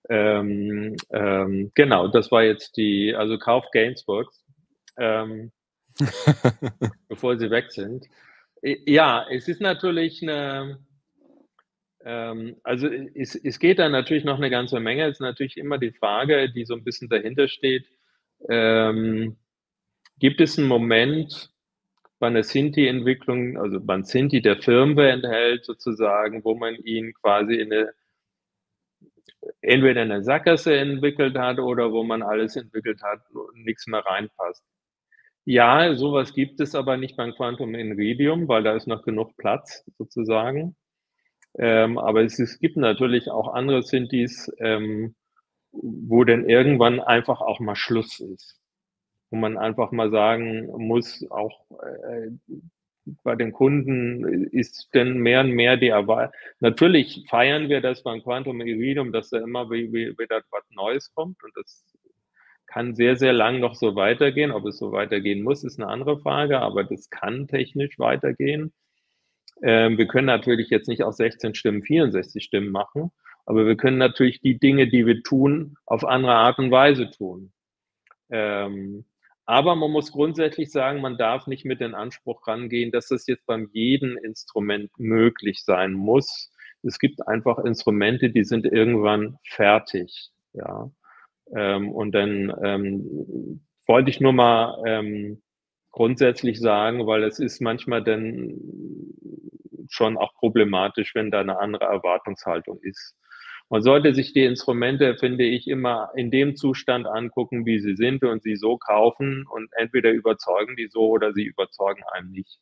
Speaker 4: Genau, das war jetzt also Kauf Gainsbourgs, bevor sie weg sind. Ja, es ist natürlich also es geht da natürlich noch eine ganze Menge. Es ist natürlich immer die Frage, die so ein bisschen dahinter steht. Gibt es einen Moment bei einer Sinti-Entwicklung, also beim Sinti, der Firmware enthält sozusagen, wo man ihn quasi entweder in eine Sackgasse entwickelt hat oder wo man alles entwickelt hat und nichts mehr reinpasst. Ja, sowas gibt es aber nicht beim Quantum Iridium, weil da ist noch genug Platz sozusagen. Aber es gibt natürlich auch andere Sintis, wo dann irgendwann einfach auch mal Schluss ist. Wo man einfach mal sagen muss, auch bei den Kunden ist dann mehr und mehr die Erwartung. Natürlich feiern wir das beim Quantum Iridium, dass da immer wieder was Neues kommt und das kann sehr, sehr lang noch so weitergehen. Ob es so weitergehen muss, ist eine andere Frage, aber das kann technisch weitergehen. Wir können natürlich jetzt nicht aus 16 Stimmen 64 Stimmen machen, aber wir können natürlich die Dinge, die wir tun, auf andere Art und Weise tun. Aber man muss grundsätzlich sagen, man darf nicht mit den Anspruch rangehen, dass das jetzt beim jedem Instrument möglich sein muss. Es gibt einfach Instrumente, die sind irgendwann fertig, ja. Und dann wollte ich nur mal grundsätzlich sagen, weil es ist manchmal dann schon auch problematisch, wenn da eine andere Erwartungshaltung ist. Man sollte sich die Instrumente, finde ich, immer in dem Zustand angucken, wie sie sind und sie so kaufen und entweder überzeugen die so oder sie überzeugen einem nicht.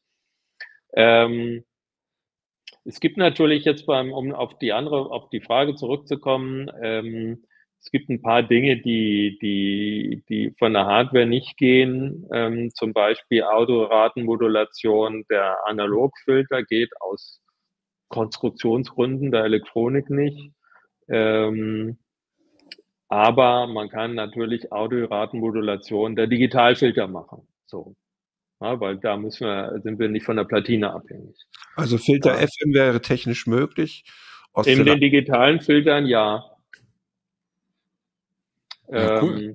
Speaker 4: Es gibt natürlich jetzt um auf die Frage zurückzukommen, es gibt ein paar Dinge, die von der Hardware nicht gehen, zum Beispiel Autoratenmodulation. Der Analogfilter geht aus Konstruktionsgründen der Elektronik nicht. Aber man kann natürlich Audioratenmodulation der Digitalfilter machen. So. Ja, weil da sind wir nicht von der Platine abhängig.
Speaker 2: Also Filter
Speaker 4: Ja.
Speaker 2: FM wäre technisch möglich.
Speaker 4: In den digitalen Filtern ja.
Speaker 3: Ja, cool.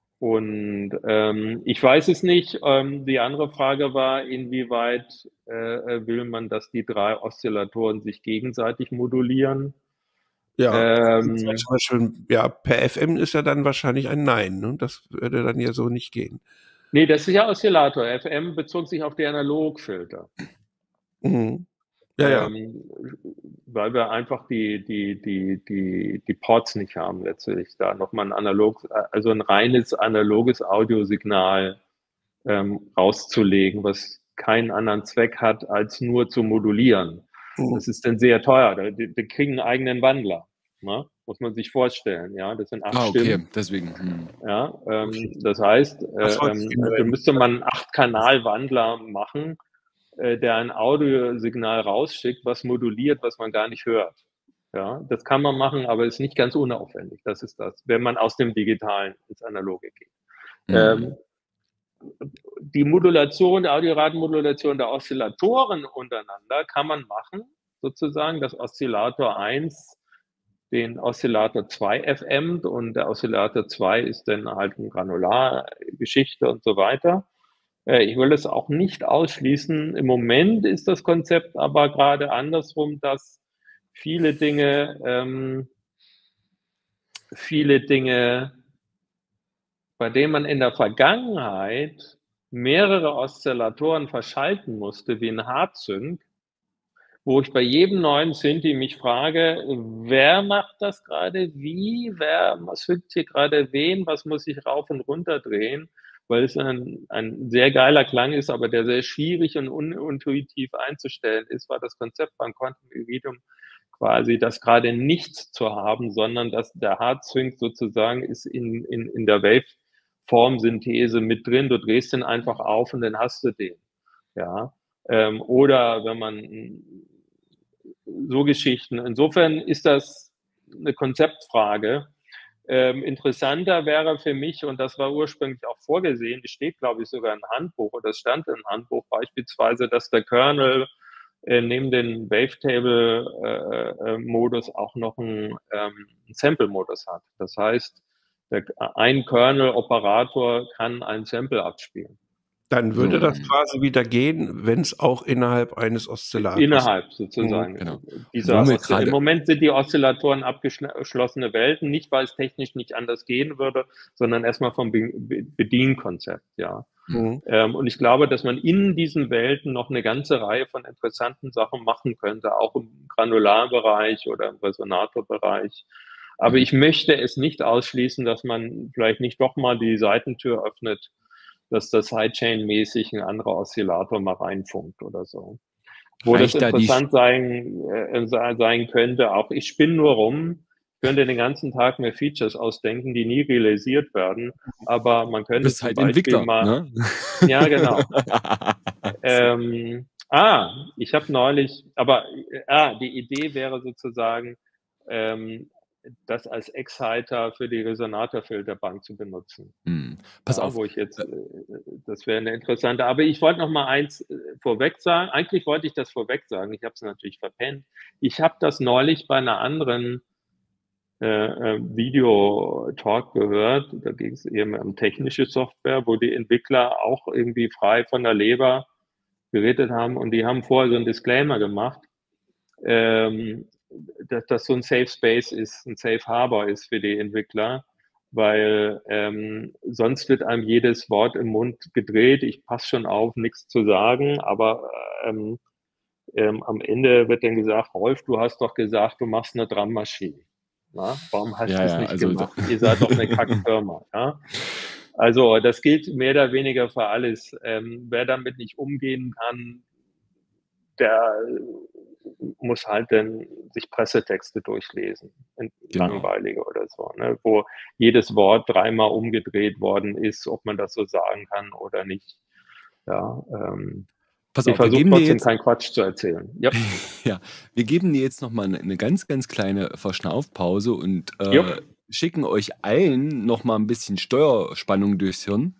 Speaker 4: Ich weiß es nicht. Die andere Frage war, inwieweit will man, dass die 3 Oszillatoren sich gegenseitig modulieren?
Speaker 2: Ja, zum Beispiel, ja, per FM ist ja dann wahrscheinlich ein Nein. Ne? Das würde dann ja so nicht gehen.
Speaker 4: Nee, das ist ja Oszillator. FM bezog sich auf die Analogfilter.
Speaker 2: Mhm. Ja,
Speaker 4: Weil wir einfach die Ports nicht haben, letztlich da nochmal ein reines analoges Audiosignal rauszulegen, was keinen anderen Zweck hat, als nur zu modulieren.
Speaker 2: Mhm.
Speaker 4: Das ist dann sehr teuer. Die kriegen einen eigenen Wandler. Ne? Muss man sich vorstellen, ja, das sind 8
Speaker 3: okay,
Speaker 4: Stimmen.
Speaker 3: deswegen.
Speaker 4: Ja, das heißt, da müsste man einen 8-Kanal-Wandler machen, der ein Audiosignal rausschickt, was moduliert, was man gar nicht hört. Ja, das kann man machen, aber ist nicht ganz unaufwendig. Das ist das, wenn man aus dem Digitalen ins Analoge geht. Die Modulation, der Audioratenmodulation der Oszillatoren untereinander kann man machen, sozusagen, dass Oszillator 1 den Oszillator 2 FMt und der Oszillator 2 ist dann halt eine Granulargeschichte und so weiter. Ich will es auch nicht ausschließen. Im Moment ist das Konzept aber gerade andersrum, dass viele Dinge, bei denen man in der Vergangenheit mehrere Oszillatoren verschalten musste, wie ein Hartsync, wo ich bei jedem neuen Synthi mich frage, wer macht das gerade wie, was synkt hier gerade wen, was muss ich rauf und runter drehen, weil es ein sehr geiler Klang ist, aber der sehr schwierig und unintuitiv einzustellen ist, war das Konzept beim Quantum Iridium quasi das gerade nichts zu haben, sondern dass der Hartsync sozusagen ist in der Waveform-Synthese mit drin, du drehst den einfach auf und dann hast du den. Ja. Oder wenn man so Geschichten. Insofern ist das eine Konzeptfrage. Interessanter wäre für mich, und das war ursprünglich auch vorgesehen, das steht, glaube ich, sogar im Handbuch, oder es stand im Handbuch beispielsweise, dass der Kernel neben den Wavetable-Modus auch noch einen Sample-Modus hat. Das heißt, ein Kernel-Operator kann ein Sample abspielen.
Speaker 2: Dann würde das quasi wieder gehen, wenn es auch innerhalb eines Oszillators
Speaker 4: innerhalb sozusagen.
Speaker 3: Genau.
Speaker 4: Im Moment sind die Oszillatoren abgeschlossene Welten, nicht weil es technisch nicht anders gehen würde, sondern erstmal vom Bedienkonzept, ja. Und ich glaube, dass man in diesen Welten noch eine ganze Reihe von interessanten Sachen machen könnte, auch im Granularbereich oder im Resonatorbereich. Aber ich möchte es nicht ausschließen, dass man vielleicht nicht doch mal die Seitentür öffnet, dass das Sidechain-mäßig ein anderer Oszillator mal reinfunkt oder so. Wo das interessant sein könnte, auch ich spinne nur rum, könnte den ganzen Tag mehr Features ausdenken, die nie realisiert werden, aber man könnte
Speaker 3: zum Beispiel mal... Ne?
Speaker 4: Ja, genau. Ich habe neulich, die Idee wäre sozusagen, das als Exciter für die Resonatorfilterbank zu benutzen.
Speaker 3: Pass
Speaker 4: Ja,
Speaker 3: auf.
Speaker 4: wo ich jetzt, das wäre eine interessante, aber ich wollte noch mal eins vorweg sagen. Eigentlich wollte ich das vorweg sagen. Ich habe es natürlich verpennt. Ich habe das neulich bei einer anderen Videotalk gehört. Da ging es eben um technische Software, wo die Entwickler auch irgendwie frei von der Leber geredet haben und die haben vorher so einen Disclaimer gemacht, dass das so ein Safe Space ist, ein Safe Harbor ist für die Entwickler, weil sonst wird einem jedes Wort im Mund gedreht. Ich passe schon auf, nichts zu sagen, aber am Ende wird dann gesagt, Rolf, du hast doch gesagt, du machst eine Drummaschine. Na, warum hast du es nicht gemacht? Ihr seid doch eine Kackfirma. Ja? Also das gilt mehr oder weniger für alles. Wer damit nicht umgehen kann, der muss halt dann sich Pressetexte durchlesen, langweilige oder so, ne? Wo jedes Wort dreimal umgedreht worden ist, ob man das so sagen kann oder nicht. Ja,
Speaker 3: Pass
Speaker 4: ich
Speaker 3: auf, wir
Speaker 4: versuche
Speaker 3: geben dir
Speaker 4: trotzdem
Speaker 3: jetzt,
Speaker 4: keinen Quatsch zu erzählen. Yep.
Speaker 3: ja, wir geben dir jetzt nochmal eine ganz, ganz kleine Verschnaufpause und
Speaker 4: Jupp.
Speaker 3: schicken euch allen nochmal ein bisschen Steuerspannung durchs Hirn.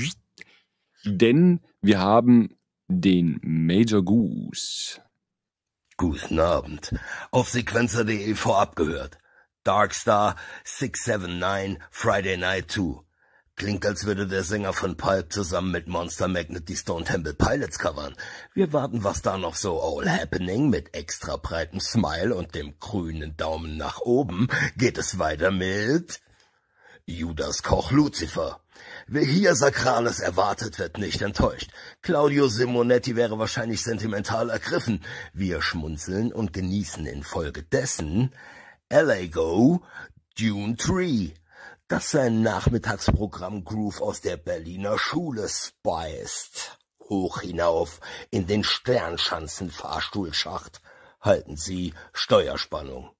Speaker 3: Denn wir haben den Major Goose.
Speaker 6: Guten Abend. Auf sequenzer.de vorab gehört. Darkstar 679 Friday Night 2. Klingt, als würde der Sänger von Pulp zusammen mit Monster Magnet die Stone Temple Pilots covern. Wir warten, was da noch so all happening mit extra breitem Smile und dem grünen Daumen nach oben. Geht es weiter mit Judas Koch Lucifer. Wer hier Sakrales erwartet, wird nicht enttäuscht. Claudio Simonetti wäre wahrscheinlich sentimental ergriffen. Wir schmunzeln und genießen infolgedessen LA Go Dune 3, das sein Nachmittagsprogramm Groove aus der Berliner Schule speist. Hoch hinauf in den Sternschanzen-Fahrstuhlschacht. Halten Sie Steuerspannung.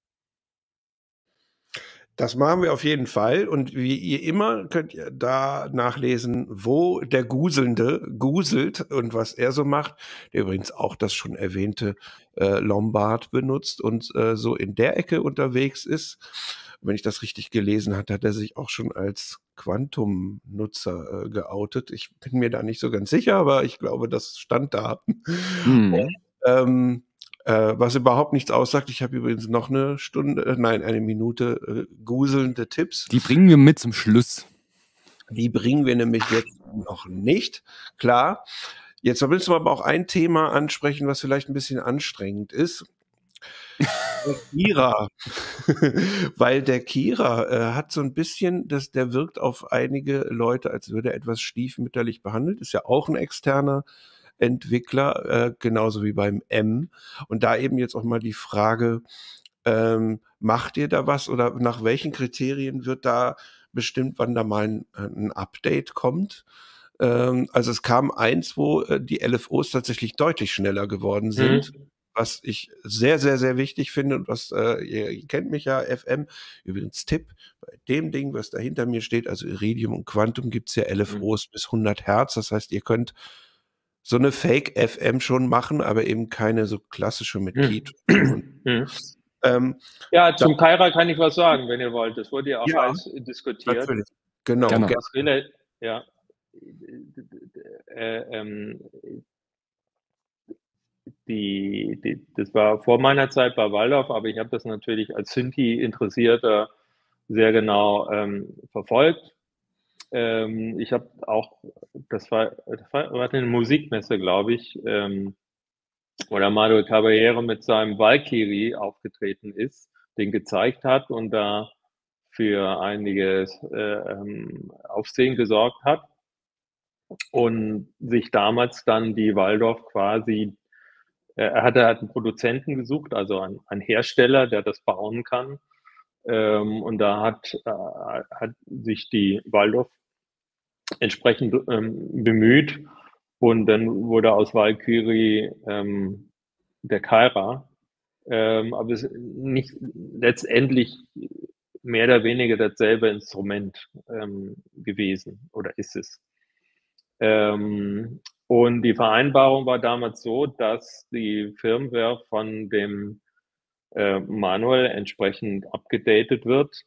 Speaker 2: Das machen wir auf jeden Fall. Und wie ihr immer könnt ihr da nachlesen, wo der Guselnde guselt und was er so macht. Der übrigens auch das schon erwähnte Lombard benutzt und so in der Ecke unterwegs ist. Wenn ich das richtig gelesen habe, hat er sich auch schon als Quantum-Nutzer geoutet. Ich bin mir da nicht so ganz sicher, aber ich glaube, das stand da. Und, was überhaupt nichts aussagt, ich habe übrigens noch eine Minute guselnde Tipps.
Speaker 3: Die bringen wir mit zum Schluss.
Speaker 2: Die bringen wir nämlich jetzt noch nicht. Klar, jetzt willst du aber auch ein Thema ansprechen, was vielleicht ein bisschen anstrengend ist. Der Kira. Weil der Kira hat so ein bisschen, der wirkt auf einige Leute, als würde er etwas stiefmütterlich behandelt. Ist ja auch ein externer Entwickler, genauso wie beim M. Und da eben jetzt auch mal die Frage, macht ihr da was oder nach welchen Kriterien wird da bestimmt, wann da mal ein Update kommt? Also es kam eins, wo die LFOs tatsächlich deutlich schneller geworden sind. Was ich sehr, sehr, sehr wichtig finde und was, ihr kennt mich ja, FM, übrigens Tipp, bei dem Ding, was da hinter mir steht, also Iridium und Quantum, gibt's ja LFOs bis 100 Hertz, das heißt, ihr könnt so eine Fake-FM schon machen, aber eben keine so klassische mit Keyton.
Speaker 4: Ja, zum Kaira kann ich was sagen, wenn ihr wollt. Das wurde ja auch heiß diskutiert.
Speaker 2: Natürlich. Genau.
Speaker 4: Ja. Das war vor meiner Zeit bei Waldorf, aber ich habe das natürlich als Synthi-Interessierter sehr genau verfolgt. Ich habe auch, das war eine Musikmesse, glaube ich, wo der Manuel Caballero mit seinem Valkyrie aufgetreten ist, den gezeigt hat und da für einiges Aufsehen gesorgt hat und sich damals dann die Waldorf quasi, er hat einen Produzenten gesucht, also einen Hersteller, der das bauen kann. Und da hat sich die Waldorf entsprechend bemüht und dann wurde aus Valkyrie der Kaira, aber es ist nicht letztendlich mehr oder weniger dasselbe Instrument gewesen oder ist es. Und die Vereinbarung war damals so, dass die Firmware von dem manuell entsprechend abgedatet wird.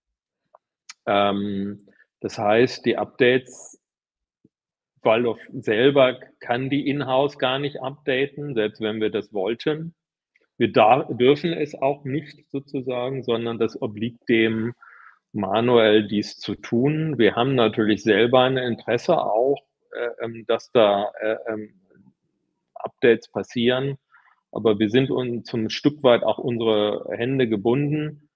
Speaker 4: Das heißt, die Updates, Waldorf selber kann die in-house gar nicht updaten, selbst wenn wir das wollten. Wir dürfen es auch nicht sozusagen, sondern das obliegt dem, manuell dies zu tun. Wir haben natürlich selber ein Interesse auch, dass da Updates passieren, aber wir sind uns zum Stück weit auch unsere Hände gebunden.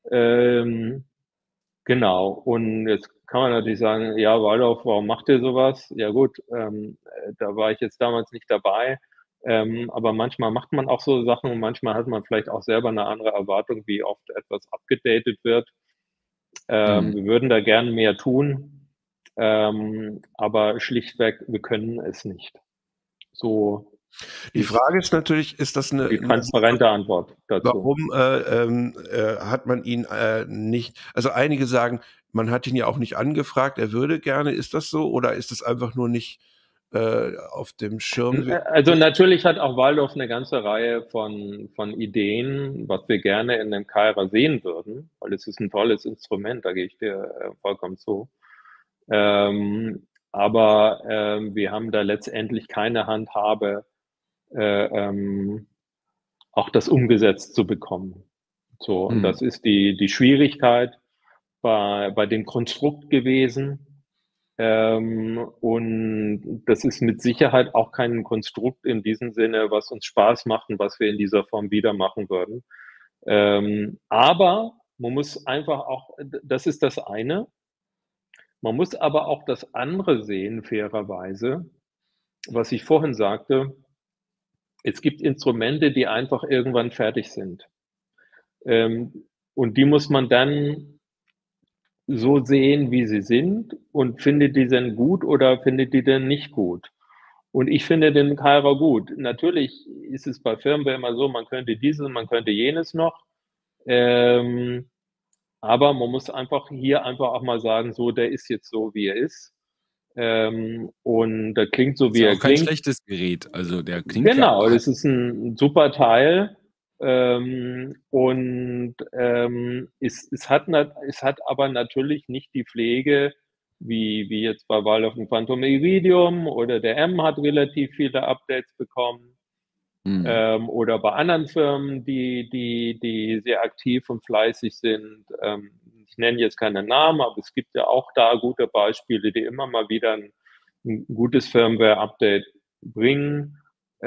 Speaker 4: Genau, und jetzt kann man natürlich sagen, ja, Waldorf, warum macht ihr sowas? Ja gut, da war ich jetzt damals nicht dabei, aber manchmal macht man auch so Sachen und manchmal hat man vielleicht auch selber eine andere Erwartung, wie oft etwas abgedatet wird. Wir würden da gerne mehr tun, aber schlichtweg, wir können es nicht. So
Speaker 2: Die Frage ist natürlich, ist das
Speaker 4: die transparente Antwort dazu.
Speaker 2: Warum hat man ihn nicht, also einige sagen, man hat ihn ja auch nicht angefragt, er würde gerne, ist das so oder ist es einfach nur nicht auf dem Schirm?
Speaker 4: Also natürlich hat auch Waldorf eine ganze Reihe von Ideen, was wir gerne in dem Kaira sehen würden, weil es ist ein tolles Instrument, da gehe ich dir vollkommen zu. Aber wir haben da letztendlich keine Handhabe, auch das umgesetzt zu bekommen. So, und das ist die Schwierigkeit bei dem Konstrukt gewesen. Und das ist mit Sicherheit auch kein Konstrukt in diesem Sinne, was uns Spaß macht und was wir in dieser Form wieder machen würden. Aber man muss einfach auch, das ist das eine. Man muss aber auch das andere sehen, fairerweise, was ich vorhin sagte. Es gibt Instrumente, die einfach irgendwann fertig sind. Und die muss man dann so sehen, wie sie sind und findet die denn gut oder findet die denn nicht gut? Und ich finde den Kaira gut. Natürlich ist es bei Firmware immer so, man könnte dieses, man könnte jenes noch. Aber man muss einfach hier einfach auch mal sagen, so, der ist jetzt so, wie er ist. Und der klingt so, wie er klingt.
Speaker 3: Kein schlechtes Gerät, also der klingt
Speaker 4: Genau,
Speaker 3: ja
Speaker 4: das ist ein super Teil. Es hat aber natürlich nicht die Pflege, wie jetzt bei Waldorf und Quantum Iridium, oder der M hat relativ viele Updates bekommen. Oder bei anderen Firmen, die sehr aktiv und fleißig sind. Ich nenne jetzt keine Namen, aber es gibt ja auch da gute Beispiele, die immer mal wieder ein gutes Firmware-Update bringen.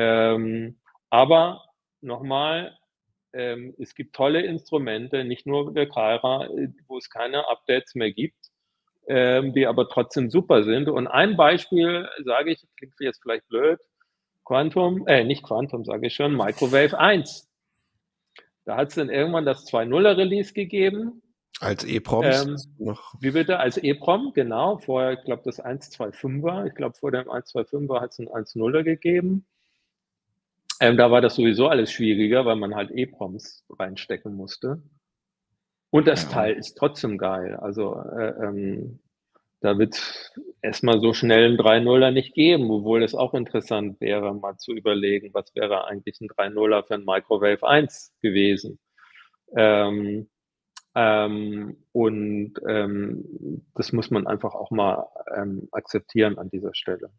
Speaker 4: Aber nochmal, es gibt tolle Instrumente, nicht nur der Kaira, wo es keine Updates mehr gibt, die aber trotzdem super sind. Und ein Beispiel, sage ich, klingt jetzt vielleicht blöd, nicht Quantum, sage ich schon, Microwave 1. Da hat es dann irgendwann das 2.0er Release gegeben.
Speaker 2: Als EEPROMs
Speaker 4: noch. Wie bitte? Als EEPROM, genau. Vorher, ich glaube, das 1.2.5er. Ich glaube, vor dem 1.2.5er hat es ein 1.0er gegeben. Da war das sowieso alles schwieriger, weil man halt EEPROMs reinstecken musste. Und das Teil ist trotzdem geil. Also da wird es erstmal so schnell einen 3.0er nicht geben, obwohl es auch interessant wäre, mal zu überlegen, was wäre eigentlich ein 3.0er für ein Microwave 1 gewesen. Das muss man einfach auch mal akzeptieren an dieser Stelle.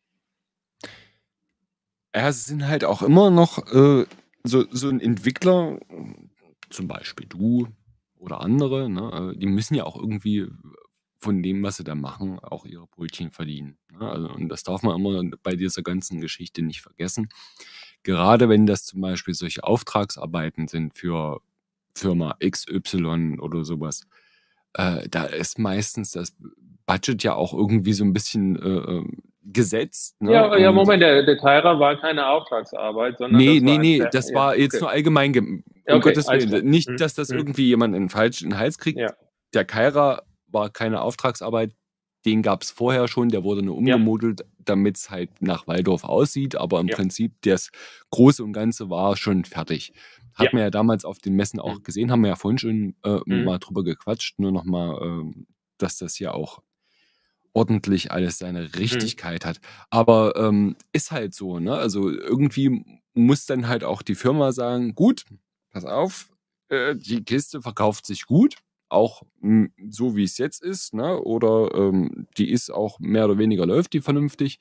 Speaker 3: Ja, es sind halt auch immer noch so ein Entwickler, zum Beispiel du oder andere, ne, die müssen ja auch irgendwie von dem, was sie da machen, auch ihre Brötchen verdienen. Ne? Also, und das darf man immer bei dieser ganzen Geschichte nicht vergessen. Gerade wenn das zum Beispiel solche Auftragsarbeiten sind für Firma XY oder sowas, da ist meistens das Budget ja auch irgendwie so ein bisschen gesetzt. Ne?
Speaker 4: Ja, Moment, der Kaira war keine Auftragsarbeit, sondern
Speaker 3: das war jetzt nur allgemein, Gottes Willen. Nicht, dass das irgendwie jemand in den Hals kriegt. Ja. Der Kaira war keine Auftragsarbeit, den gab es vorher schon, der wurde nur umgemodelt, damit es halt nach Waldorf aussieht, aber im Prinzip das Große und Ganze war schon fertig. Hat man ja damals auf den Messen auch gesehen, haben wir ja vorhin schon mal drüber gequatscht, nur nochmal, dass das ja auch ordentlich alles seine Richtigkeit hat. Aber ist halt so, ne? Also irgendwie muss dann halt auch die Firma sagen, gut, pass auf, die Kiste verkauft sich gut, auch so wie es jetzt ist, ne? Oder die ist auch mehr oder weniger läuft die vernünftig.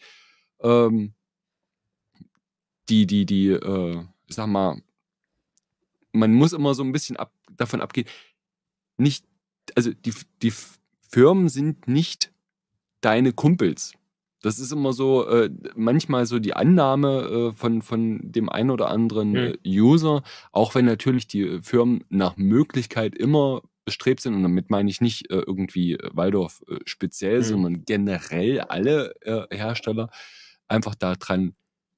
Speaker 3: Ich sag mal, man muss immer so ein bisschen davon abgehen, nicht, also die Firmen sind nicht deine Kumpels. Das ist immer so, manchmal so die Annahme von dem einen oder anderen User, auch wenn natürlich die Firmen nach Möglichkeit immer bestrebt sind, und damit meine ich nicht irgendwie Waldorf speziell, sondern generell alle Hersteller, einfach daran,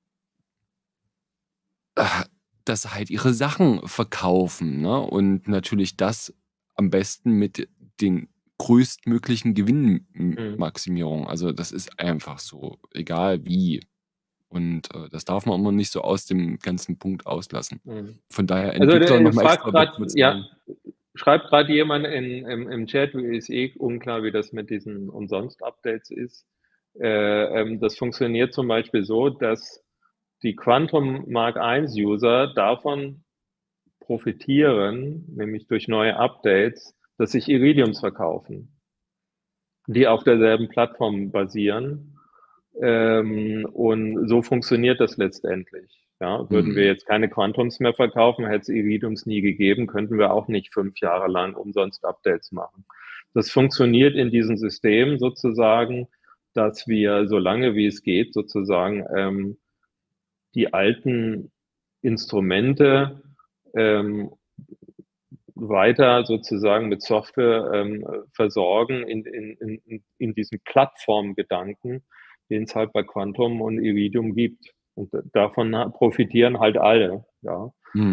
Speaker 3: dass sie halt ihre Sachen verkaufen, ne? Und natürlich das am besten mit den größtmöglichen Gewinnmaximierung. Also das ist einfach so, egal wie. Und das darf man immer nicht so aus dem ganzen Punkt auslassen. Von daher Entwickler nochmal extra
Speaker 4: schreibt gerade jemand im Chat, ist unklar, wie das mit diesen Umsonst-Updates ist. Das funktioniert zum Beispiel so, dass die Quantum Mark I User davon profitieren, nämlich durch neue Updates, dass sich Iridiums verkaufen, die auf derselben Plattform basieren. Und so funktioniert das letztendlich. Ja, würden wir jetzt keine Quantums mehr verkaufen, hätte es Iridiums nie gegeben, könnten wir auch nicht 5 Jahre lang umsonst Updates machen. Das funktioniert in diesem System sozusagen, dass wir, solange wie es geht, sozusagen die alten Instrumente weiter sozusagen mit Software versorgen in diesem Plattformgedanken, den es halt bei Quantum und Iridium gibt. Und davon profitieren halt alle. Ja.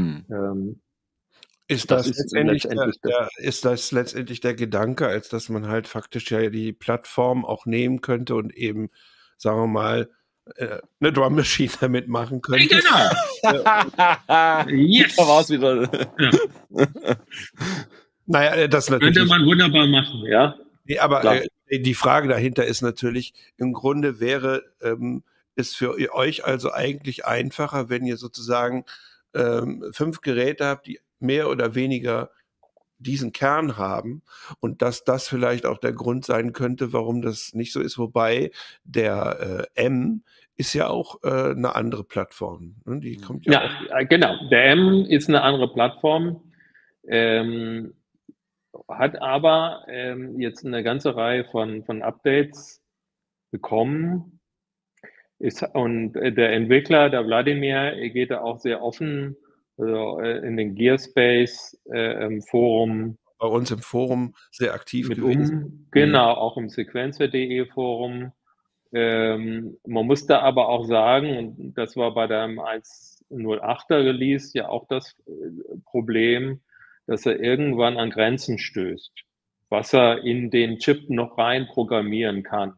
Speaker 2: Ist das letztendlich der Gedanke, als dass man halt faktisch ja die Plattform auch nehmen könnte und eben, sagen wir mal, eine Drum Machine damit machen könnte?
Speaker 4: Genau.
Speaker 3: Yes! Da war es wieder.
Speaker 4: Ja.
Speaker 2: Naja, das natürlich.
Speaker 4: Könnte man wunderbar machen, ja.
Speaker 2: Nee, aber die Frage dahinter ist natürlich, im Grunde wäre es für euch also eigentlich einfacher, wenn ihr sozusagen 5 Geräte habt, die mehr oder weniger diesen Kern haben, und dass das vielleicht auch der Grund sein könnte, warum das nicht so ist. Wobei der M ist ja auch eine andere Plattform. Ne? Die kommt ja auch.
Speaker 4: Genau. Der M ist eine andere Plattform, hat aber jetzt eine ganze Reihe von Updates bekommen. Und der Entwickler, der Wladimir, geht da auch sehr offen, also in den Gearspace Forum.
Speaker 2: Bei uns im Forum sehr aktiv gewesen.
Speaker 4: Genau, auch im Sequencer.de Forum. Man muss da aber auch sagen, und das war bei dem 1.08er Release ja auch das Problem, dass er irgendwann an Grenzen stößt, was er in den Chip noch rein programmieren kann.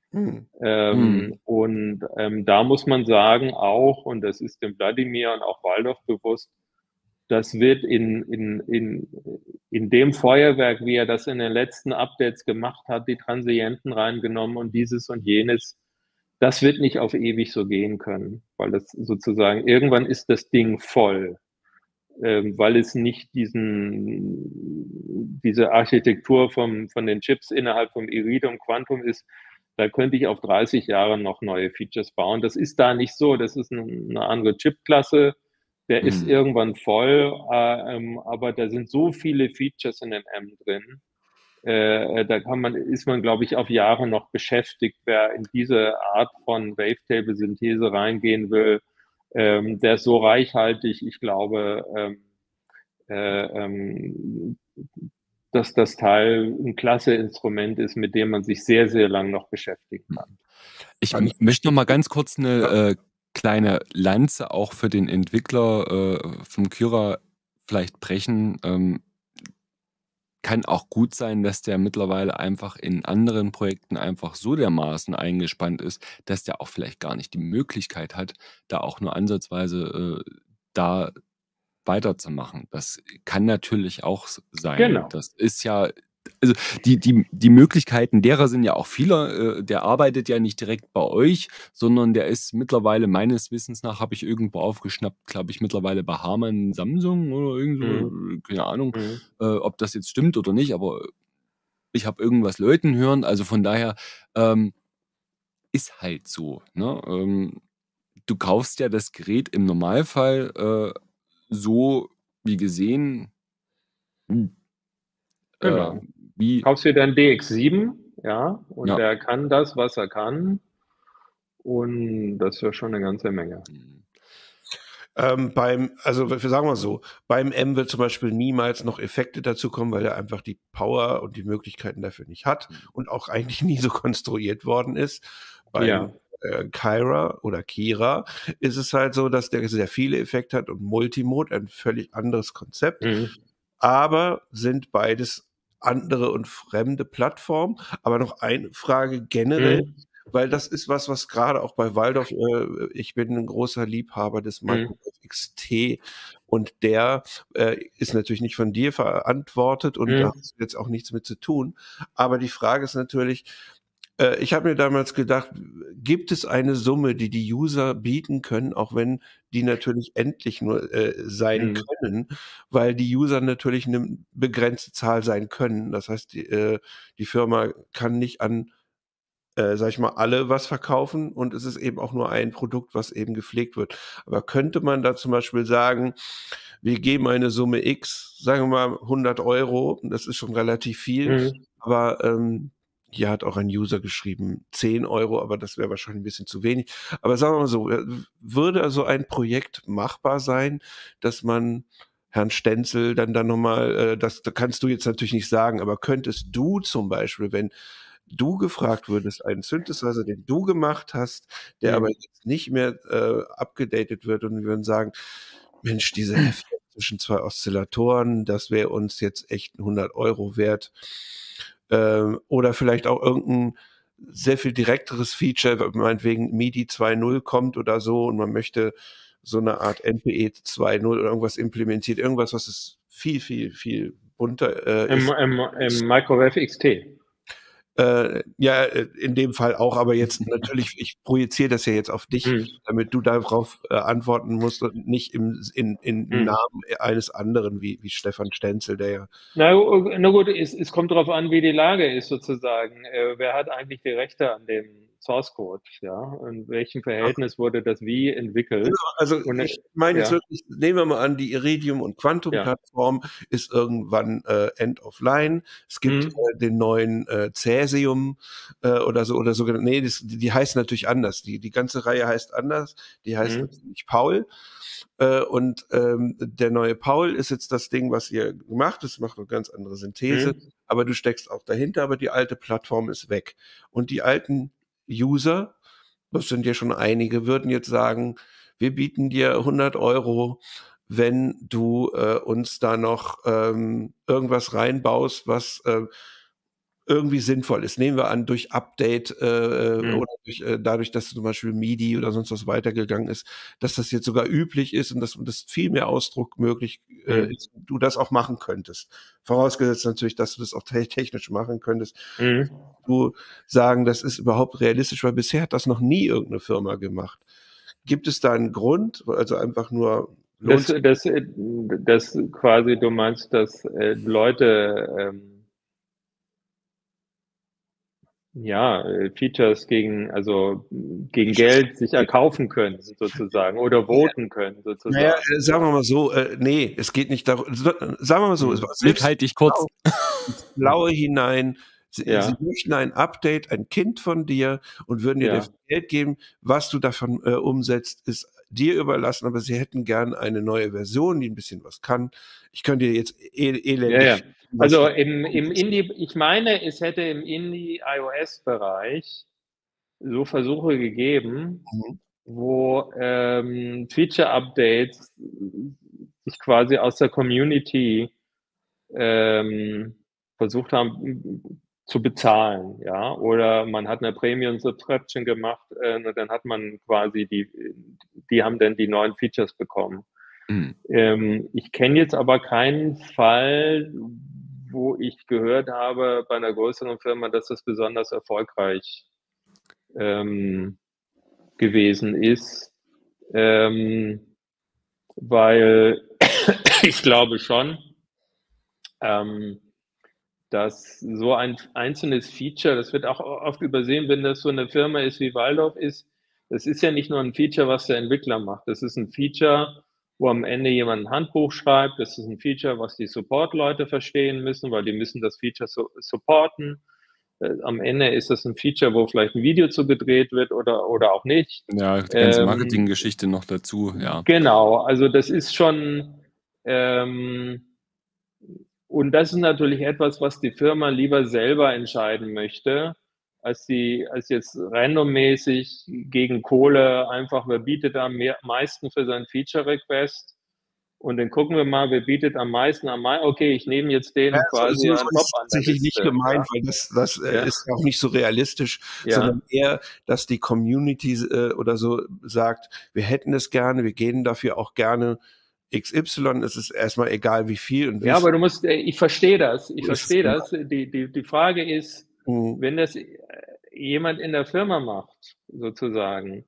Speaker 4: Und da muss man sagen auch, und das ist dem Wladimir und auch Waldorf bewusst, das wird in dem Feuerwerk, wie er das in den letzten Updates gemacht hat, die Transienten reingenommen und dieses und jenes, das wird nicht auf ewig so gehen können, weil das sozusagen, irgendwann ist das Ding voll, weil es nicht diese Architektur von den Chips innerhalb vom Iridium Quantum ist. Da könnte ich auf 30 Jahre noch neue Features bauen. Das ist da nicht so. Das ist eine andere Chipklasse. Der ist irgendwann voll, aber da sind so viele Features in dem M drin. Da ist man, glaube ich, auf Jahre noch beschäftigt. Wer in diese Art von Wavetable-Synthese reingehen will, der ist so reichhaltig. Ich glaube, dass das Teil ein klasse Instrument ist, mit dem man sich sehr, sehr lang noch beschäftigen kann.
Speaker 3: Ich möchte noch mal ganz kurz eine kleine Lanze auch für den Entwickler vom Kyra vielleicht brechen. Kann auch gut sein, dass der mittlerweile einfach in anderen Projekten einfach so dermaßen eingespannt ist, dass der auch vielleicht gar nicht die Möglichkeit hat, da auch nur ansatzweise da weiterzumachen. Das kann natürlich auch sein.
Speaker 4: Genau.
Speaker 3: Das ist ja also die Möglichkeiten derer sind ja auch vieler. Der arbeitet ja nicht direkt bei euch, sondern der ist mittlerweile, meines Wissens nach, habe ich irgendwo aufgeschnappt, glaube ich, mittlerweile bei Harman Samsung oder irgendwo, keine Ahnung, ob das jetzt stimmt oder nicht, aber ich habe irgendwas Leuten hören, also von daher ist halt so. Ne? Du kaufst ja das Gerät im Normalfall so wie gesehen,
Speaker 4: Genau.
Speaker 3: wie
Speaker 4: Kaufst dir dann DX7, ja, und
Speaker 3: ja.
Speaker 4: der kann das, was er kann. Und das ist ja schon eine ganze Menge.
Speaker 2: Also wir sagen mal so, beim M wird zum Beispiel niemals noch Effekte dazu kommen, weil er einfach die Power und die Möglichkeiten dafür nicht hat und auch eigentlich nie so konstruiert worden ist. Beim Kyra oder Kira ist es halt so, dass der sehr viele Effekte hat und Multimode, ein völlig anderes Konzept. Aber sind beides andere und fremde Plattformen. Aber noch eine Frage generell, weil das ist was gerade auch bei Waldorf, ich bin ein großer Liebhaber des Microwave XT und der ist natürlich nicht von dir verantwortet und da hast du jetzt auch nichts mit zu tun. Aber die Frage ist natürlich, ich habe mir damals gedacht, gibt es eine Summe, die die User bieten können, auch wenn die natürlich endlich nur sein können, weil die User natürlich eine begrenzte Zahl sein können. Das heißt, die Firma kann nicht an, sag ich mal, alle was verkaufen und es ist eben auch nur ein Produkt, was eben gepflegt wird. Aber könnte man da zum Beispiel sagen, wir geben eine Summe X, sagen wir mal 100 Euro, das ist schon relativ viel, aber hier hat auch ein User geschrieben 10 Euro, aber das wäre wahrscheinlich ein bisschen zu wenig. Aber sagen wir mal so, würde also ein Projekt machbar sein, dass man Herrn Stenzel dann nochmal, das kannst du jetzt natürlich nicht sagen, aber könntest du zum Beispiel, wenn du gefragt würdest, einen Synthesizer, den du gemacht hast, der aber jetzt nicht mehr abgedatet wird und wir würden sagen, Mensch, diese Hälfte zwischen zwei Oszillatoren, das wäre uns jetzt echt 100 Euro wert. Oder vielleicht auch irgendein sehr viel direkteres Feature, meinetwegen MIDI 2.0 kommt oder so und man möchte so eine Art MPE 2.0 oder irgendwas implementiert, irgendwas, was es viel, viel, viel bunter ist.
Speaker 4: Im Microwave XT.
Speaker 2: Ja, in dem Fall auch, aber jetzt natürlich, ich projiziere das ja jetzt auf dich, damit du darauf antworten musst und nicht in Namen eines anderen wie Stefan Stenzel, der ja.
Speaker 4: Na gut, es kommt darauf an, wie die Lage ist sozusagen. Wer hat eigentlich die Rechte an dem Source Code? Ja, in welchem Verhältnis wurde das wie entwickelt?
Speaker 2: Genau, also ich meine jetzt wirklich, nehmen wir mal an, die Iridium und Quantum-Plattform ist irgendwann End of Line. Es gibt den neuen Cäsium oder so, nee, die heißen natürlich anders. Die ganze Reihe heißt anders. Die heißt natürlich Paul. Und der neue Paul ist jetzt das Ding, was ihr gemacht habt. Es macht eine ganz andere Synthese, aber du steckst auch dahinter, aber die alte Plattform ist weg. Und die alten User, das sind ja schon einige, würden jetzt sagen, wir bieten dir 100 Euro, wenn du uns da noch irgendwas reinbaust, was irgendwie sinnvoll ist. Nehmen wir an, durch Update oder dadurch, dass zum Beispiel MIDI oder sonst was weitergegangen ist, dass das jetzt sogar üblich ist und dass das viel mehr Ausdruck möglich ist, du das auch machen könntest. Vorausgesetzt natürlich, dass du das auch technisch machen könntest. Du sagen, das ist überhaupt realistisch, weil bisher hat das noch nie irgendeine Firma gemacht. Gibt es da einen Grund? Also einfach nur
Speaker 4: das quasi, du meinst, dass Leute Features gegen Geld sich erkaufen können, sozusagen, oder voten können, sozusagen.
Speaker 2: Naja, sagen wir mal so, nee, es geht nicht darum, sagen wir mal so,
Speaker 3: selbst halt dich kurz.
Speaker 2: Blaue hinein, sie möchten ein Update, ein Kind von dir und würden dir das Geld geben, was du davon umsetzt, ist dir überlassen, aber sie hätten gern eine neue Version, die ein bisschen was kann. Ich könnte dir jetzt elendig...
Speaker 4: Also im Indie, ich meine, es hätte im Indie-iOS-Bereich so Versuche gegeben, wo Feature-Updates sich quasi aus der Community versucht haben zu bezahlen, ja, oder man hat eine Premium-Subscription gemacht und dann hat man quasi die haben dann die neuen Features bekommen. Ich kenne jetzt aber keinen Fall, wo ich gehört habe bei einer größeren Firma, dass das besonders erfolgreich gewesen ist, weil ich glaube schon, dass so ein einzelnes Feature, das wird auch oft übersehen, wenn das so eine Firma ist wie Waldorf ist, das ist ja nicht nur ein Feature, was der Entwickler macht, das ist ein Feature, wo am Ende jemand ein Handbuch schreibt, das ist ein Feature, was die Support-Leute verstehen müssen, weil die müssen das Feature supporten. Am Ende ist das ein Feature, wo vielleicht ein Video zu gedreht wird oder auch nicht.
Speaker 3: Ja, die ganze Marketinggeschichte noch dazu, ja.
Speaker 4: Genau, also das ist schon, und das ist natürlich etwas, was die Firma lieber selber entscheiden möchte, als jetzt randommäßig gegen Kohle einfach, wer bietet am meisten für seinen Feature-Request. Und dann gucken wir mal, wer bietet am meisten, okay, ich nehme jetzt den quasi
Speaker 2: so
Speaker 4: an Top an der
Speaker 2: tatsächlich nicht
Speaker 4: Liste,
Speaker 2: gemeint,
Speaker 4: ja.
Speaker 2: weil das ist auch nicht so realistisch,
Speaker 4: Ja.
Speaker 2: sondern eher, dass die Community oder so sagt, wir hätten es gerne, wir gehen dafür auch gerne XY, es ist erstmal egal wie viel und wie
Speaker 4: Ja,
Speaker 2: viel.
Speaker 4: aber du musst, ich verstehe das,
Speaker 2: So ist es immer.
Speaker 4: Die Frage ist,
Speaker 2: Mhm.
Speaker 4: wenn das jemand in der Firma macht, sozusagen,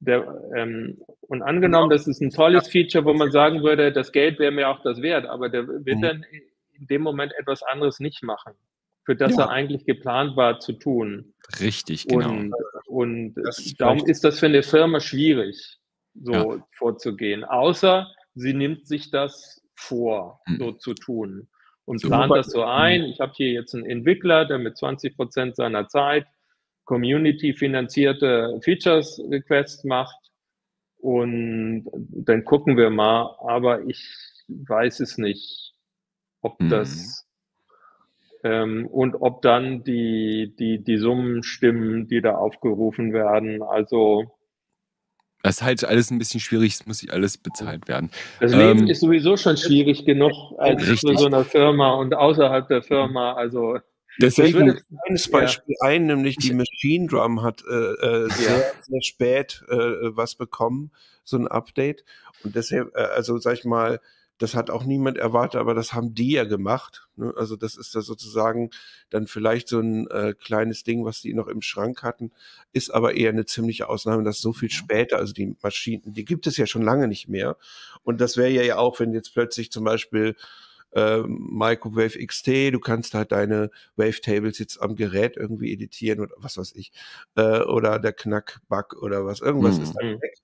Speaker 4: und angenommen, das ist ein tolles Feature, wo man sagen würde, das Geld wäre mir auch das wert, aber der wird dann in dem Moment etwas anderes nicht machen, für das
Speaker 2: Ja.
Speaker 4: er eigentlich geplant war zu tun.
Speaker 3: Richtig, genau.
Speaker 4: Und
Speaker 2: Das ist
Speaker 4: darum
Speaker 2: vielleicht-
Speaker 4: ist das für eine Firma schwierig, so
Speaker 3: Ja.
Speaker 4: vorzugehen, außer sie nimmt sich das vor,
Speaker 3: Mhm.
Speaker 4: so zu tun und
Speaker 3: So.
Speaker 4: plant das so ein. Ich habe hier jetzt einen Entwickler, der mit 20% seiner Zeit Community-finanzierte Features-Requests macht und dann gucken wir mal, aber ich weiß es nicht, ob das und ob dann die Summen stimmen, die da aufgerufen werden. Also
Speaker 3: das ist halt alles ein bisschen schwierig, es muss sich alles bezahlt werden.
Speaker 4: das Leben ist sowieso schon schwierig genug als für
Speaker 3: Richtig.
Speaker 4: so einer Firma und außerhalb der Firma. Also
Speaker 2: Deswegen
Speaker 4: würde-
Speaker 2: ein kleines Beispiel ein, nämlich die Machine Drum hat sehr spät was bekommen, so ein Update. Und deshalb, also sag ich mal, das hat auch niemand erwartet, aber das haben die ja gemacht. Ne? Also das ist da sozusagen dann vielleicht so ein kleines Ding, was die noch im Schrank hatten, ist aber eher eine ziemliche Ausnahme, dass so viel später, also die Maschinen, die gibt es ja schon lange nicht mehr. Und das wäre ja auch, wenn jetzt plötzlich zum Beispiel Microwave XT, du kannst halt deine Wavetables jetzt am Gerät irgendwie editieren oder was weiß ich, oder der Knack-Bug oder was, irgendwas ist dann weg.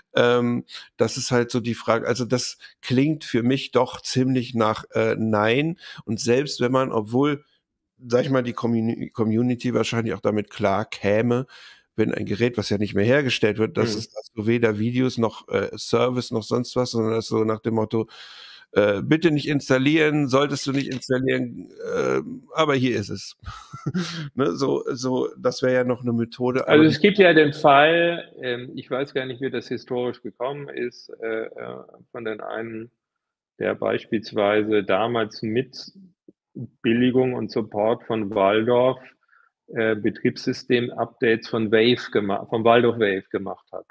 Speaker 2: Das ist halt so die Frage, also das klingt für mich doch ziemlich nach Nein und selbst wenn man, obwohl, sag ich mal, die Community wahrscheinlich auch damit klar käme, wenn ein Gerät, was ja nicht mehr hergestellt wird, dass es also weder Videos noch Service noch sonst was, sondern das so nach dem Motto, bitte nicht installieren, solltest du nicht installieren, aber hier ist es. Ne, so, das wäre ja noch eine Methode.
Speaker 4: Also es gibt ja den Fall, ich weiß gar nicht, wie das historisch gekommen ist, von den einen, der beispielsweise damals mit Billigung und Support von Waldorf Betriebssystem-Updates von Waldorf Wave gemacht hat.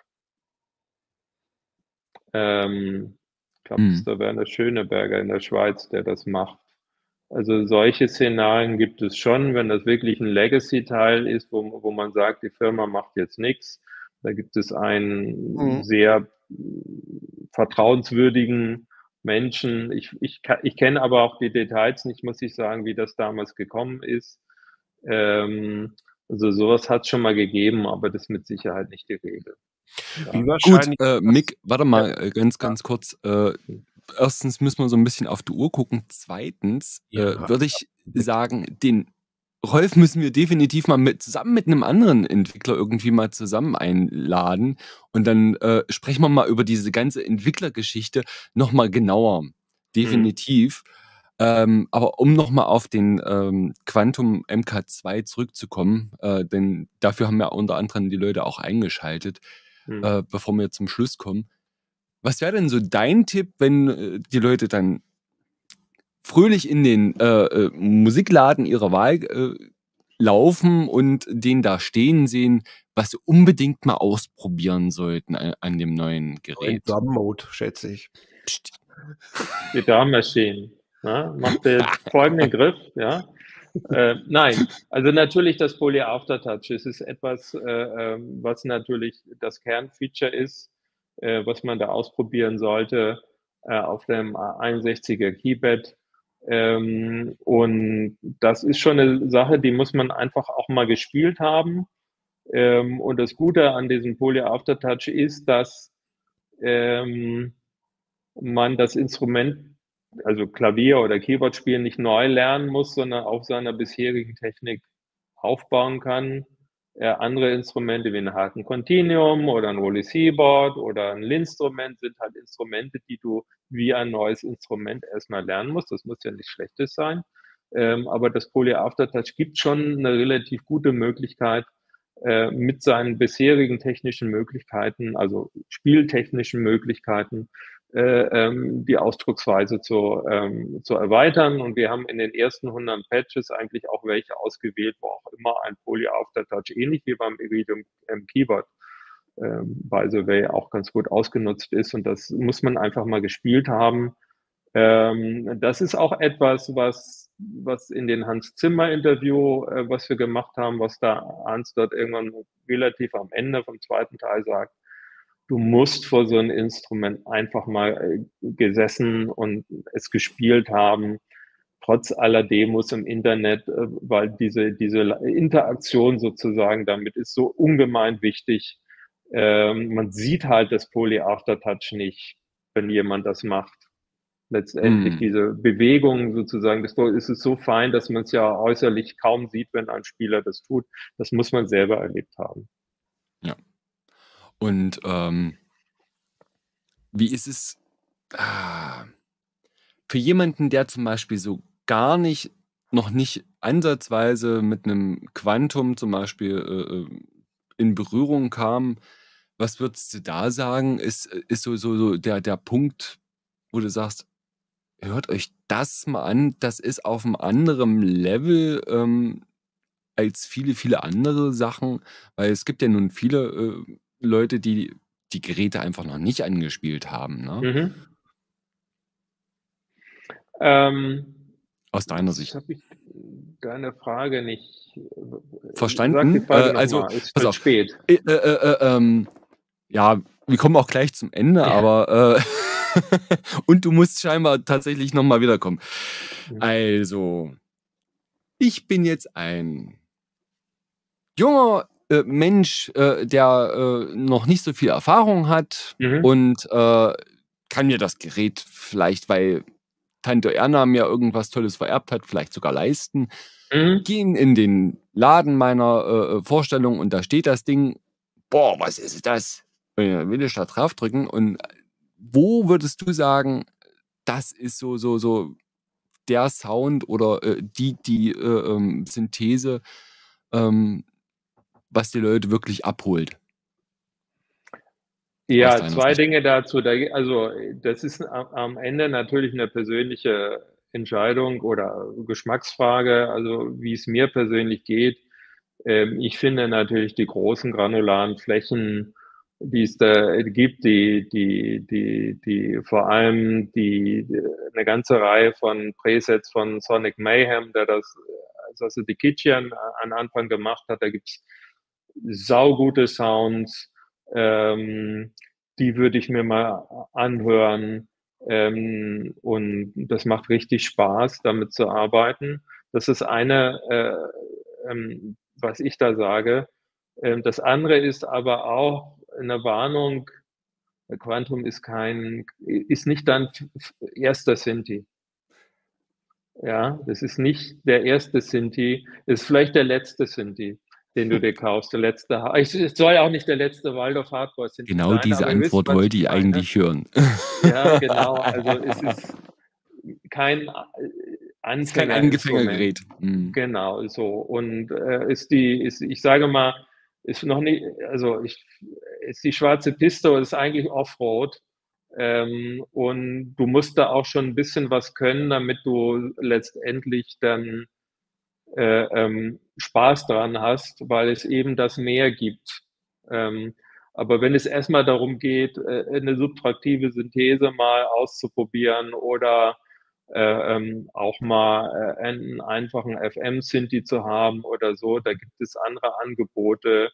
Speaker 4: Ich glaube, das ist der Werner Schöneberger in der Schweiz, der das macht. Also solche Szenarien gibt es schon, wenn das wirklich ein Legacy-Teil ist, wo man sagt, die Firma macht jetzt nichts. Da gibt es einen sehr vertrauenswürdigen Menschen. Ich kenne aber auch die Details nicht, muss ich sagen, wie das damals gekommen ist. Also sowas hat es schon mal gegeben, aber das ist mit Sicherheit nicht die Regel.
Speaker 2: Wie
Speaker 3: Gut,
Speaker 2: wahrscheinlich
Speaker 3: Mick, warte mal ganz kurz. Erstens müssen wir so ein bisschen auf die Uhr gucken. Zweitens würde ich sagen, den Rolf müssen wir definitiv mal zusammen mit einem anderen Entwickler irgendwie mal zusammen einladen und dann sprechen wir mal über diese ganze Entwicklergeschichte nochmal genauer. Definitiv. Aber um nochmal auf den Quantum MK2 zurückzukommen, denn dafür haben ja unter anderem die Leute auch eingeschaltet, bevor wir zum Schluss kommen. Was wäre denn so dein Tipp, wenn die Leute dann fröhlich in den Musikladen ihrer Wahl laufen und den da stehen sehen, was sie unbedingt mal ausprobieren sollten an dem neuen Gerät?
Speaker 2: Drum Mode, schätze ich.
Speaker 4: Die Drum Machine. Ja, macht jetzt folgenden Griff, ja. Nein, also natürlich das Poly Aftertouch. Es ist etwas, was natürlich das Kernfeature ist, was man da ausprobieren sollte auf dem 61er Keypad. Und das ist schon eine Sache, die muss man einfach auch mal gespielt haben. Und das Gute an diesem Poly Aftertouch ist, dass man das Instrument, also Klavier oder Keyboard spielen, nicht neu lernen muss, sondern auf seiner bisherigen Technik aufbauen kann. Andere Instrumente wie ein Harken Continuum oder ein Roly Seaboard oder ein Linstrument sind halt Instrumente, die du wie ein neues Instrument erstmal lernen musst. Das muss ja nichts Schlechtes sein. Aber das Poly Aftertouch gibt schon eine relativ gute Möglichkeit, mit seinen bisherigen technischen Möglichkeiten, also spieltechnischen Möglichkeiten, die Ausdrucksweise zu erweitern. Und wir haben in den ersten 100 Patches eigentlich auch welche ausgewählt, wo auch immer ein Poly Aftertouch, ähnlich wie beim Iridium Keyboard, by the way, auch ganz gut ausgenutzt ist. Und das muss man einfach mal gespielt haben. Das ist auch etwas, was in den Hans-Zimmer-Interview, was wir gemacht haben, was da Hans dort irgendwann relativ am Ende vom zweiten Teil sagt, du musst vor so ein Instrument einfach mal gesessen und es gespielt haben, trotz aller Demos im Internet, weil diese Interaktion sozusagen damit ist so ungemein wichtig. Man sieht halt das Poly Aftertouch nicht, wenn jemand das macht. Letztendlich diese Bewegung sozusagen, das ist es so fein, dass man es ja äußerlich kaum sieht, wenn ein Spieler das tut. Das muss man selber erlebt haben.
Speaker 3: Ja. Und wie ist es für jemanden, der zum Beispiel so noch nicht ansatzweise mit einem Quantum zum Beispiel in Berührung kam, was würdest du da sagen, ist so der Punkt, wo du sagst, hört euch das mal an, das ist auf einem anderen Level als viele, viele andere Sachen, weil es gibt ja nun viele Leute, die die Geräte einfach noch nicht angespielt haben, ne? Aus deiner Sicht.
Speaker 4: Habe ich deine Frage nicht
Speaker 3: verstanden.
Speaker 4: Sag die Frage
Speaker 3: Also,
Speaker 4: ist
Speaker 3: pass auf.
Speaker 4: spät.
Speaker 3: Ja, wir kommen auch gleich zum Ende, aber und du musst scheinbar tatsächlich nochmal wiederkommen. Also, ich bin jetzt ein junger Mensch, der noch nicht so viel Erfahrung hat und kann mir das Gerät vielleicht, weil Tante Erna mir irgendwas Tolles vererbt hat, vielleicht sogar leisten. Gehen in den Laden meiner Vorstellung und da steht das Ding. Boah, was ist das? Will ich da draufdrücken? Und wo würdest du sagen, das ist so der Sound oder die Synthese, was die Leute wirklich abholt?
Speaker 4: Ja, zwei Dinge dazu. Also das ist am Ende natürlich eine persönliche Entscheidung oder Geschmacksfrage, also wie es mir persönlich geht. Ich finde natürlich die großen granularen Flächen, die es da gibt, die vor allem eine ganze Reihe von Presets von Sonic Mayhem, der also die Kitchen an Anfang gemacht hat, da gibt's saugute Sounds, die würde ich mir mal anhören, und das macht richtig Spaß, damit zu arbeiten. Das ist eine, was ich da sage. Das andere ist aber auch eine Warnung. Quantum ist nicht dein erster Synthi. Ja, das ist nicht der erste Synthi, ist vielleicht der letzte Synthi, den du dir kaufst, der letzte. Es soll auch nicht der letzte Waldorf Hardcore Synthi
Speaker 3: genau
Speaker 4: sein.
Speaker 3: Diese Antwort wollte ich eigentlich hören.
Speaker 4: Ja, genau. Also es ist kein
Speaker 3: Anfängergerät.
Speaker 4: Genau, so. Und ich sage mal, ist noch nicht, also ist die schwarze Piste oder ist eigentlich Offroad. Und du musst da auch schon ein bisschen was können, damit du letztendlich dann Spaß dran hast, weil es eben das Meer gibt. Aber wenn es erstmal darum geht, eine subtraktive Synthese mal auszuprobieren oder auch mal einen einfachen FM-Synthi zu haben oder so. Da gibt es andere Angebote.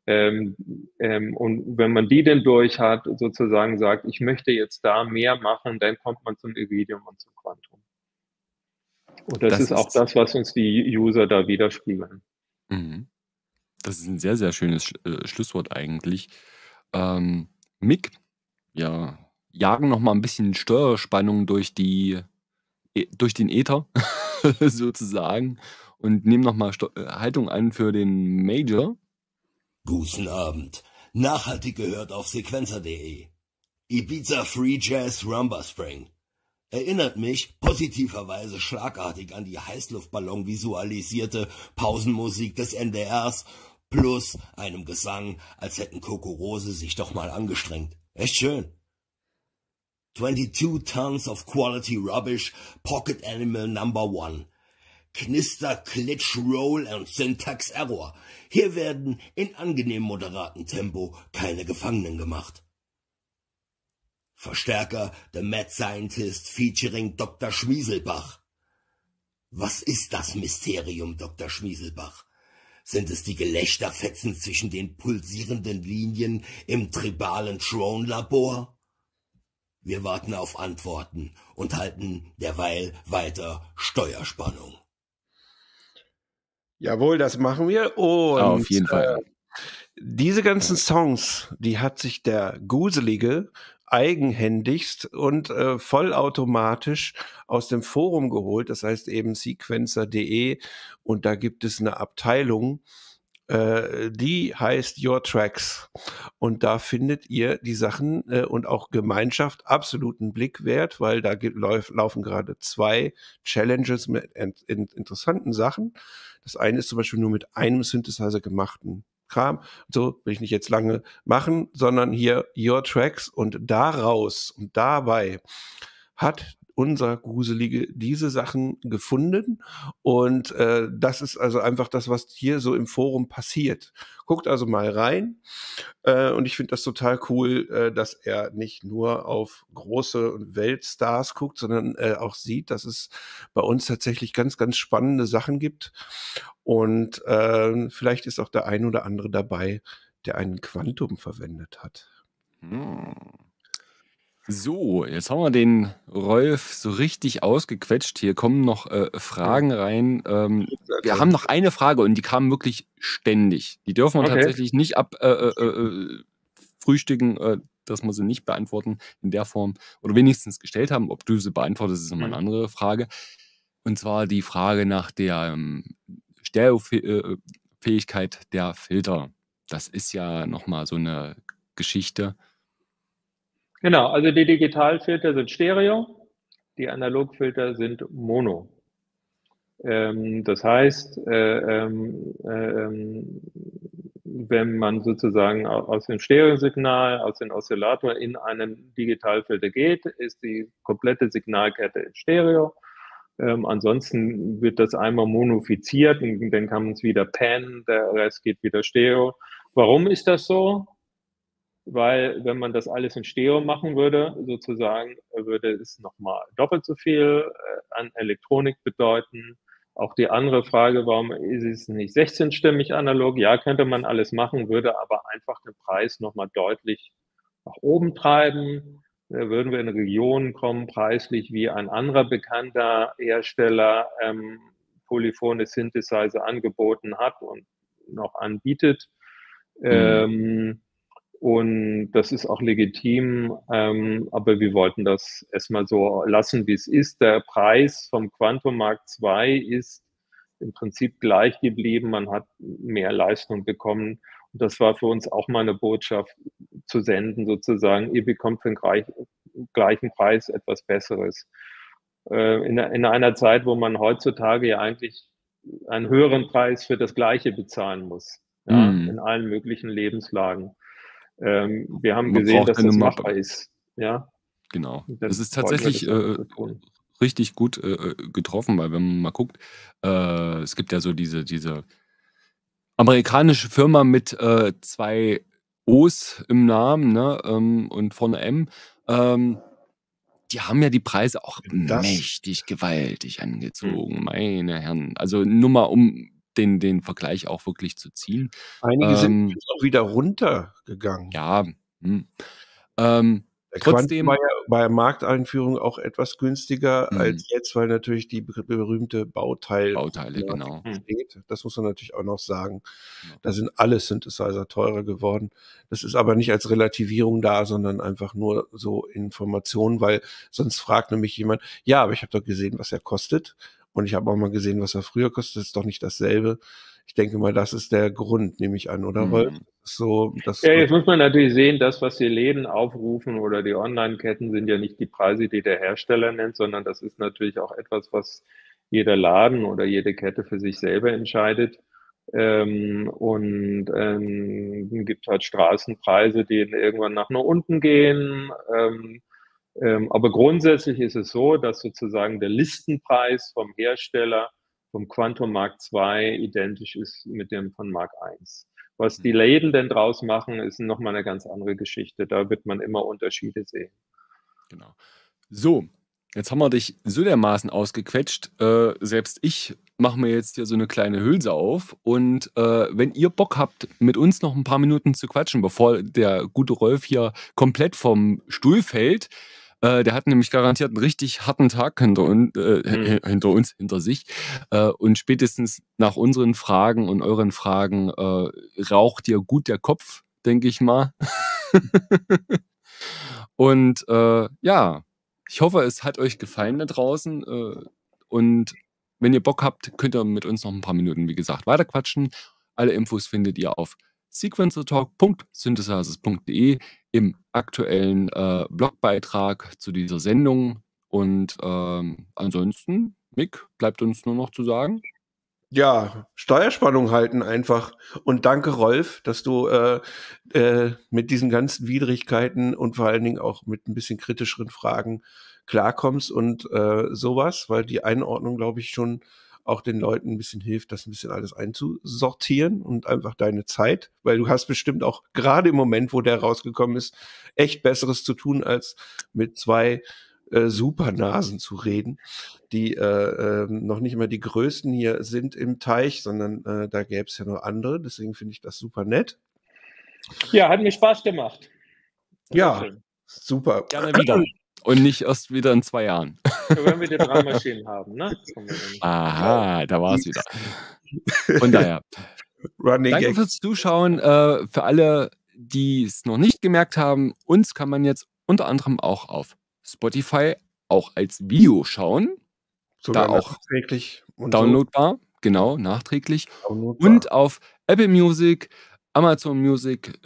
Speaker 4: Und wenn man die denn durch hat, sozusagen sagt, ich möchte jetzt da mehr machen, dann kommt man zum Iridium und zum Quantum. Und das ist auch das, was uns die User da widerspiegeln.
Speaker 3: Mhm. Das ist ein sehr, sehr schönes Schlusswort eigentlich. Mick, ja, jagen noch mal ein bisschen Steuerspannung durch den Äther sozusagen und nehmen noch mal Haltung an für den Major.
Speaker 6: Guten Abend. Nachhaltig gehört auf sequencer.de. Ibiza Free Jazz Rumba Spring. Erinnert mich positiverweise schlagartig an die Heißluftballon visualisierte Pausenmusik des NDRs plus einem Gesang, als hätten Coco Rose sich doch mal angestrengt. Echt schön. 22 Tons of Quality Rubbish, Pocket Animal Number 1. Knister, Klitsch, Roll und Syntax Error. Hier werden in angenehm moderatem Tempo keine Gefangenen gemacht. Verstärker The Mad Scientist featuring Dr. Schmieselbach. Was ist das Mysterium, Dr. Schmieselbach? Sind es die Gelächterfetzen zwischen den pulsierenden Linien im tribalen Throne-Labor? Wir warten auf Antworten und halten derweil weiter Steuerspannung.
Speaker 2: Jawohl, das machen wir. Und
Speaker 3: auf jeden Fall.
Speaker 2: Diese ganzen Songs, die hat sich der Guselige eigenhändigst und vollautomatisch aus dem Forum geholt, das heißt eben sequencer.de, und da gibt es eine Abteilung, die heißt Your Tracks, und da findet ihr die Sachen und auch Gemeinschaft absoluten Blick wert, weil da laufen gerade 2 Challenges mit interessanten Sachen. Das eine ist zum Beispiel nur mit einem Synthesizer gemachten Kram. So will ich nicht jetzt lange machen, sondern hier Your Tracks, und daraus und dabei hat unser Guselige diese Sachen gefunden, und das ist also einfach das, was hier so im Forum passiert. Guckt also mal rein, und ich finde das total cool, dass er nicht nur auf große Weltstars guckt, sondern auch sieht, dass es bei uns tatsächlich ganz, ganz spannende Sachen gibt, und vielleicht ist auch der ein oder andere dabei, der einen Quantum verwendet hat.
Speaker 3: So, jetzt haben wir den Rolf so richtig ausgequetscht. Hier kommen noch Fragen rein. Wir haben noch eine Frage, und die kam wirklich ständig. Die dürfen wir tatsächlich nicht frühstücken, dass wir sie nicht beantworten in der Form oder wenigstens gestellt haben. Ob du sie beantwortest, ist immer eine andere Frage. Und zwar die Frage nach der Stereofähigkeit der Filter. Das ist ja nochmal so eine Geschichte.
Speaker 4: Genau, also die Digitalfilter sind Stereo, die Analogfilter sind Mono. Das heißt, wenn man sozusagen aus dem Stereosignal, aus dem Oszillator in einen Digitalfilter geht, ist die komplette Signalkette in Stereo. Ansonsten wird das einmal monofiziert und dann kann man es wieder pannen, der Rest geht wieder Stereo. Warum ist das so? Weil wenn man das alles in Stereo machen würde, sozusagen, würde es nochmal doppelt so viel an Elektronik bedeuten. Auch die andere Frage, warum ist es nicht 16-stimmig analog? Ja, könnte man alles machen, würde aber einfach den Preis nochmal deutlich nach oben treiben. Da würden wir in Regionen kommen, preislich wie ein anderer bekannter Hersteller polyphone Synthesizer angeboten hat und noch anbietet. Und das ist auch legitim, aber wir wollten das erstmal so lassen, wie es ist. Der Preis vom Quantum Mark II ist im Prinzip gleich geblieben. Man hat mehr Leistung bekommen. Und das war für uns auch mal eine Botschaft zu senden, sozusagen, ihr bekommt für den gleichen Preis etwas Besseres. In einer Zeit, wo man heutzutage ja eigentlich einen höheren Preis für das Gleiche bezahlen muss, ja, in allen möglichen Lebenslagen. Wir haben gesehen, dass das machbar ist. Ja?
Speaker 3: Genau. Das ist tatsächlich richtig gut getroffen, weil wenn man mal guckt, es gibt ja so diese amerikanische Firma mit 2 O's im Namen, ne, und vorne M. die haben ja die Preise auch
Speaker 2: Das-
Speaker 3: mächtig gewaltig angezogen, meine Herren. Also nur mal, um den Vergleich auch wirklich zu ziehen.
Speaker 2: Einige sind jetzt auch wieder runtergegangen.
Speaker 3: Ja,
Speaker 2: Der Quantum
Speaker 3: trotzdem,
Speaker 2: war ja bei der Markteinführung auch etwas günstiger
Speaker 3: Mhm.
Speaker 2: als jetzt, weil natürlich die berühmte
Speaker 3: Bauteile,
Speaker 2: Bauteilproblematik
Speaker 3: genau.
Speaker 2: besteht. Das muss man natürlich auch noch sagen.
Speaker 3: Genau.
Speaker 2: Da sind alle Synthesizer teurer geworden. Das ist aber nicht als Relativierung da, sondern einfach nur so Information, weil sonst fragt nämlich jemand, ja, aber ich habe doch gesehen, was er kostet. Und ich habe auch mal gesehen, was er früher kostet. Das ist doch nicht dasselbe. Ich denke mal, das ist der Grund, nehme ich an, oder Rolf?
Speaker 3: Mhm.
Speaker 2: So, das
Speaker 4: Ja, jetzt muss man natürlich sehen, das, was die Läden aufrufen oder die Online-Ketten, sind ja nicht die Preise, die der Hersteller nennt, sondern das ist natürlich auch etwas, was jeder Laden oder jede Kette für sich selber entscheidet. Gibt halt Straßenpreise, die irgendwann nach nur unten gehen. Aber grundsätzlich ist es so, dass sozusagen der Listenpreis vom Hersteller vom Quantum Mark II identisch ist mit dem von Mark I. Was die Läden denn draus machen, ist nochmal eine ganz andere Geschichte. Da wird man immer Unterschiede sehen.
Speaker 3: Genau. So, jetzt haben wir dich so dermaßen ausgequetscht. Selbst ich mache mir jetzt hier so eine kleine Hülse auf. Und wenn ihr Bock habt, mit uns noch ein paar Minuten zu quatschen, bevor der gute Rolf hier komplett vom Stuhl fällt, der hat nämlich garantiert einen richtig harten Tag hinter sich. Und spätestens nach unseren Fragen und euren Fragen raucht dir gut der Kopf, denke ich mal. Und ja, ich hoffe, es hat euch gefallen da draußen. Und wenn ihr Bock habt, könnt ihr mit uns noch ein paar Minuten, wie gesagt, weiterquatschen. Alle Infos findet ihr auf sequencertalk.synthesizers.de im aktuellen Blogbeitrag zu dieser Sendung. Und ansonsten, Mick, bleibt uns nur noch zu sagen.
Speaker 2: Ja, Steuerspannung halten einfach. Und danke, Rolf, dass du mit diesen ganzen Widrigkeiten und vor allen Dingen auch mit ein bisschen kritischeren Fragen klarkommst und sowas, weil die Einordnung, glaube ich, schon auch den Leuten ein bisschen hilft, das ein bisschen alles einzusortieren und einfach deine Zeit, weil du hast bestimmt auch gerade im Moment, wo der rausgekommen ist, echt Besseres zu tun, als mit zwei Supernasen zu reden, die noch nicht mal die größten hier sind im Teich, sondern da gäbe es ja noch andere. Deswegen finde ich das super nett.
Speaker 4: Ja, hat mir Spaß gemacht.
Speaker 2: Ja,
Speaker 4: Schön.
Speaker 2: super.
Speaker 3: Gerne wieder. Und nicht erst wieder in 2 Jahren.
Speaker 4: Wenn wir die 3 Maschinen haben, ne?
Speaker 3: Aha, da war es wieder. Von daher,
Speaker 2: Running
Speaker 3: danke
Speaker 2: Gag.
Speaker 3: fürs Zuschauen. Für alle, die es noch nicht gemerkt haben, uns kann man jetzt unter anderem auch auf Spotify auch als Video schauen.
Speaker 2: Sogar
Speaker 3: da auch
Speaker 2: nachträglich und
Speaker 3: Downloadbar, genau, nachträglich.
Speaker 2: so downloadbar.
Speaker 3: Und auf Apple Music, Amazon Music,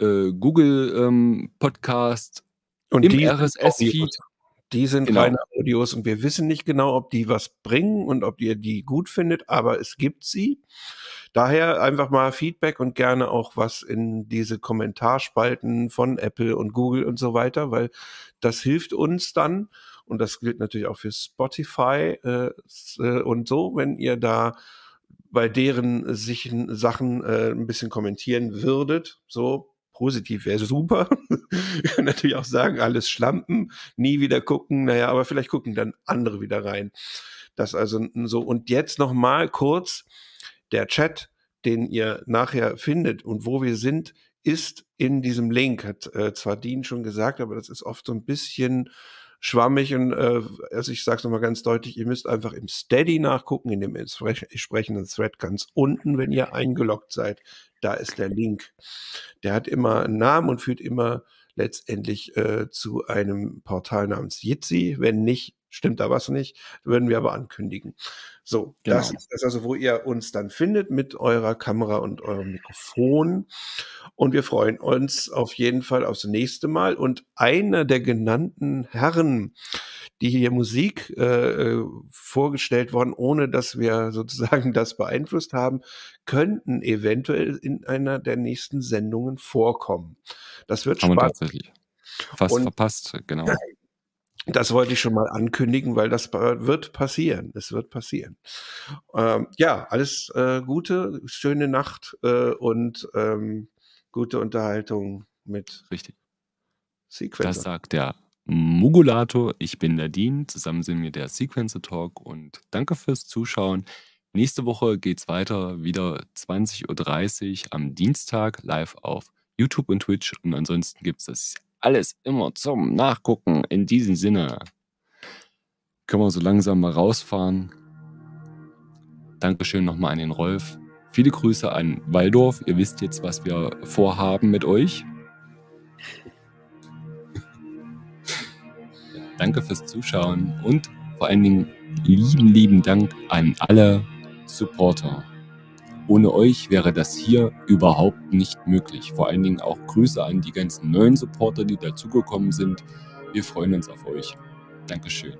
Speaker 3: Google Podcast,
Speaker 2: Und
Speaker 3: im
Speaker 2: die sind
Speaker 3: RSS-Feed.
Speaker 2: Audios. Die sind
Speaker 3: Genau.
Speaker 2: reine Audios und wir wissen nicht genau, ob die was bringen und ob ihr die gut findet, aber es gibt sie. Daher einfach mal Feedback und gerne auch was in diese Kommentarspalten von Apple und Google und so weiter, weil das hilft uns dann und das gilt natürlich auch für Spotify und so, wenn ihr da bei deren Sachen ein bisschen kommentieren würdet, so positiv wäre super. Ich kann natürlich auch sagen, alles Schlampen, nie wieder gucken, naja, aber vielleicht gucken dann andere wieder rein. Das also so. Und jetzt noch mal kurz, der Chat, den ihr nachher findet und wo wir sind, ist in diesem Link, hat zwar Dean schon gesagt, aber das ist oft so ein bisschen schwammig und also ich sage es nochmal ganz deutlich, ihr müsst einfach im Steady nachgucken, in dem entsprechenden Thread ganz unten, wenn ihr eingeloggt seid. Da ist der Link. Der hat immer einen Namen und führt immer letztendlich zu einem Portal namens Jitsi. Wenn nicht, stimmt da was nicht, würden wir aber ankündigen. So,
Speaker 3: Genau.
Speaker 2: Das ist das also, wo ihr uns dann findet mit eurer Kamera und eurem Mikrofon. Und wir freuen uns auf jeden Fall aufs nächste Mal. Und einer der genannten Herren, die hier Musik vorgestellt worden, ohne dass wir sozusagen das beeinflusst haben, könnten eventuell in einer der nächsten Sendungen vorkommen. Das wird
Speaker 3: Haben wir
Speaker 2: spannend.
Speaker 3: tatsächlich fast
Speaker 2: Und-
Speaker 3: verpasst, genau.
Speaker 2: Das wollte ich schon mal ankündigen, weil das wird passieren. Es wird passieren. Ja, alles Gute, schöne Nacht und gute Unterhaltung mit
Speaker 3: Richtig.
Speaker 2: Sequencer.
Speaker 3: Das sagt der Mugulator. Ich bin der Dean. Zusammen sind wir der Sequencer Talk und danke fürs Zuschauen. Nächste Woche geht's weiter, wieder 20:30 Uhr am Dienstag live auf YouTube und Twitch. Und ansonsten gibt's das alles immer zum Nachgucken. In diesem Sinne können wir so langsam mal rausfahren. Dankeschön nochmal an den Rolf. Viele Grüße an Waldorf. Ihr wisst jetzt, was wir vorhaben mit euch. Danke fürs Zuschauen und vor allen Dingen lieben Dank an alle Supporter. Ohne euch wäre das hier überhaupt nicht möglich. Vor allen Dingen auch Grüße an die ganzen neuen Supporter, die dazugekommen sind. Wir freuen uns auf euch. Dankeschön.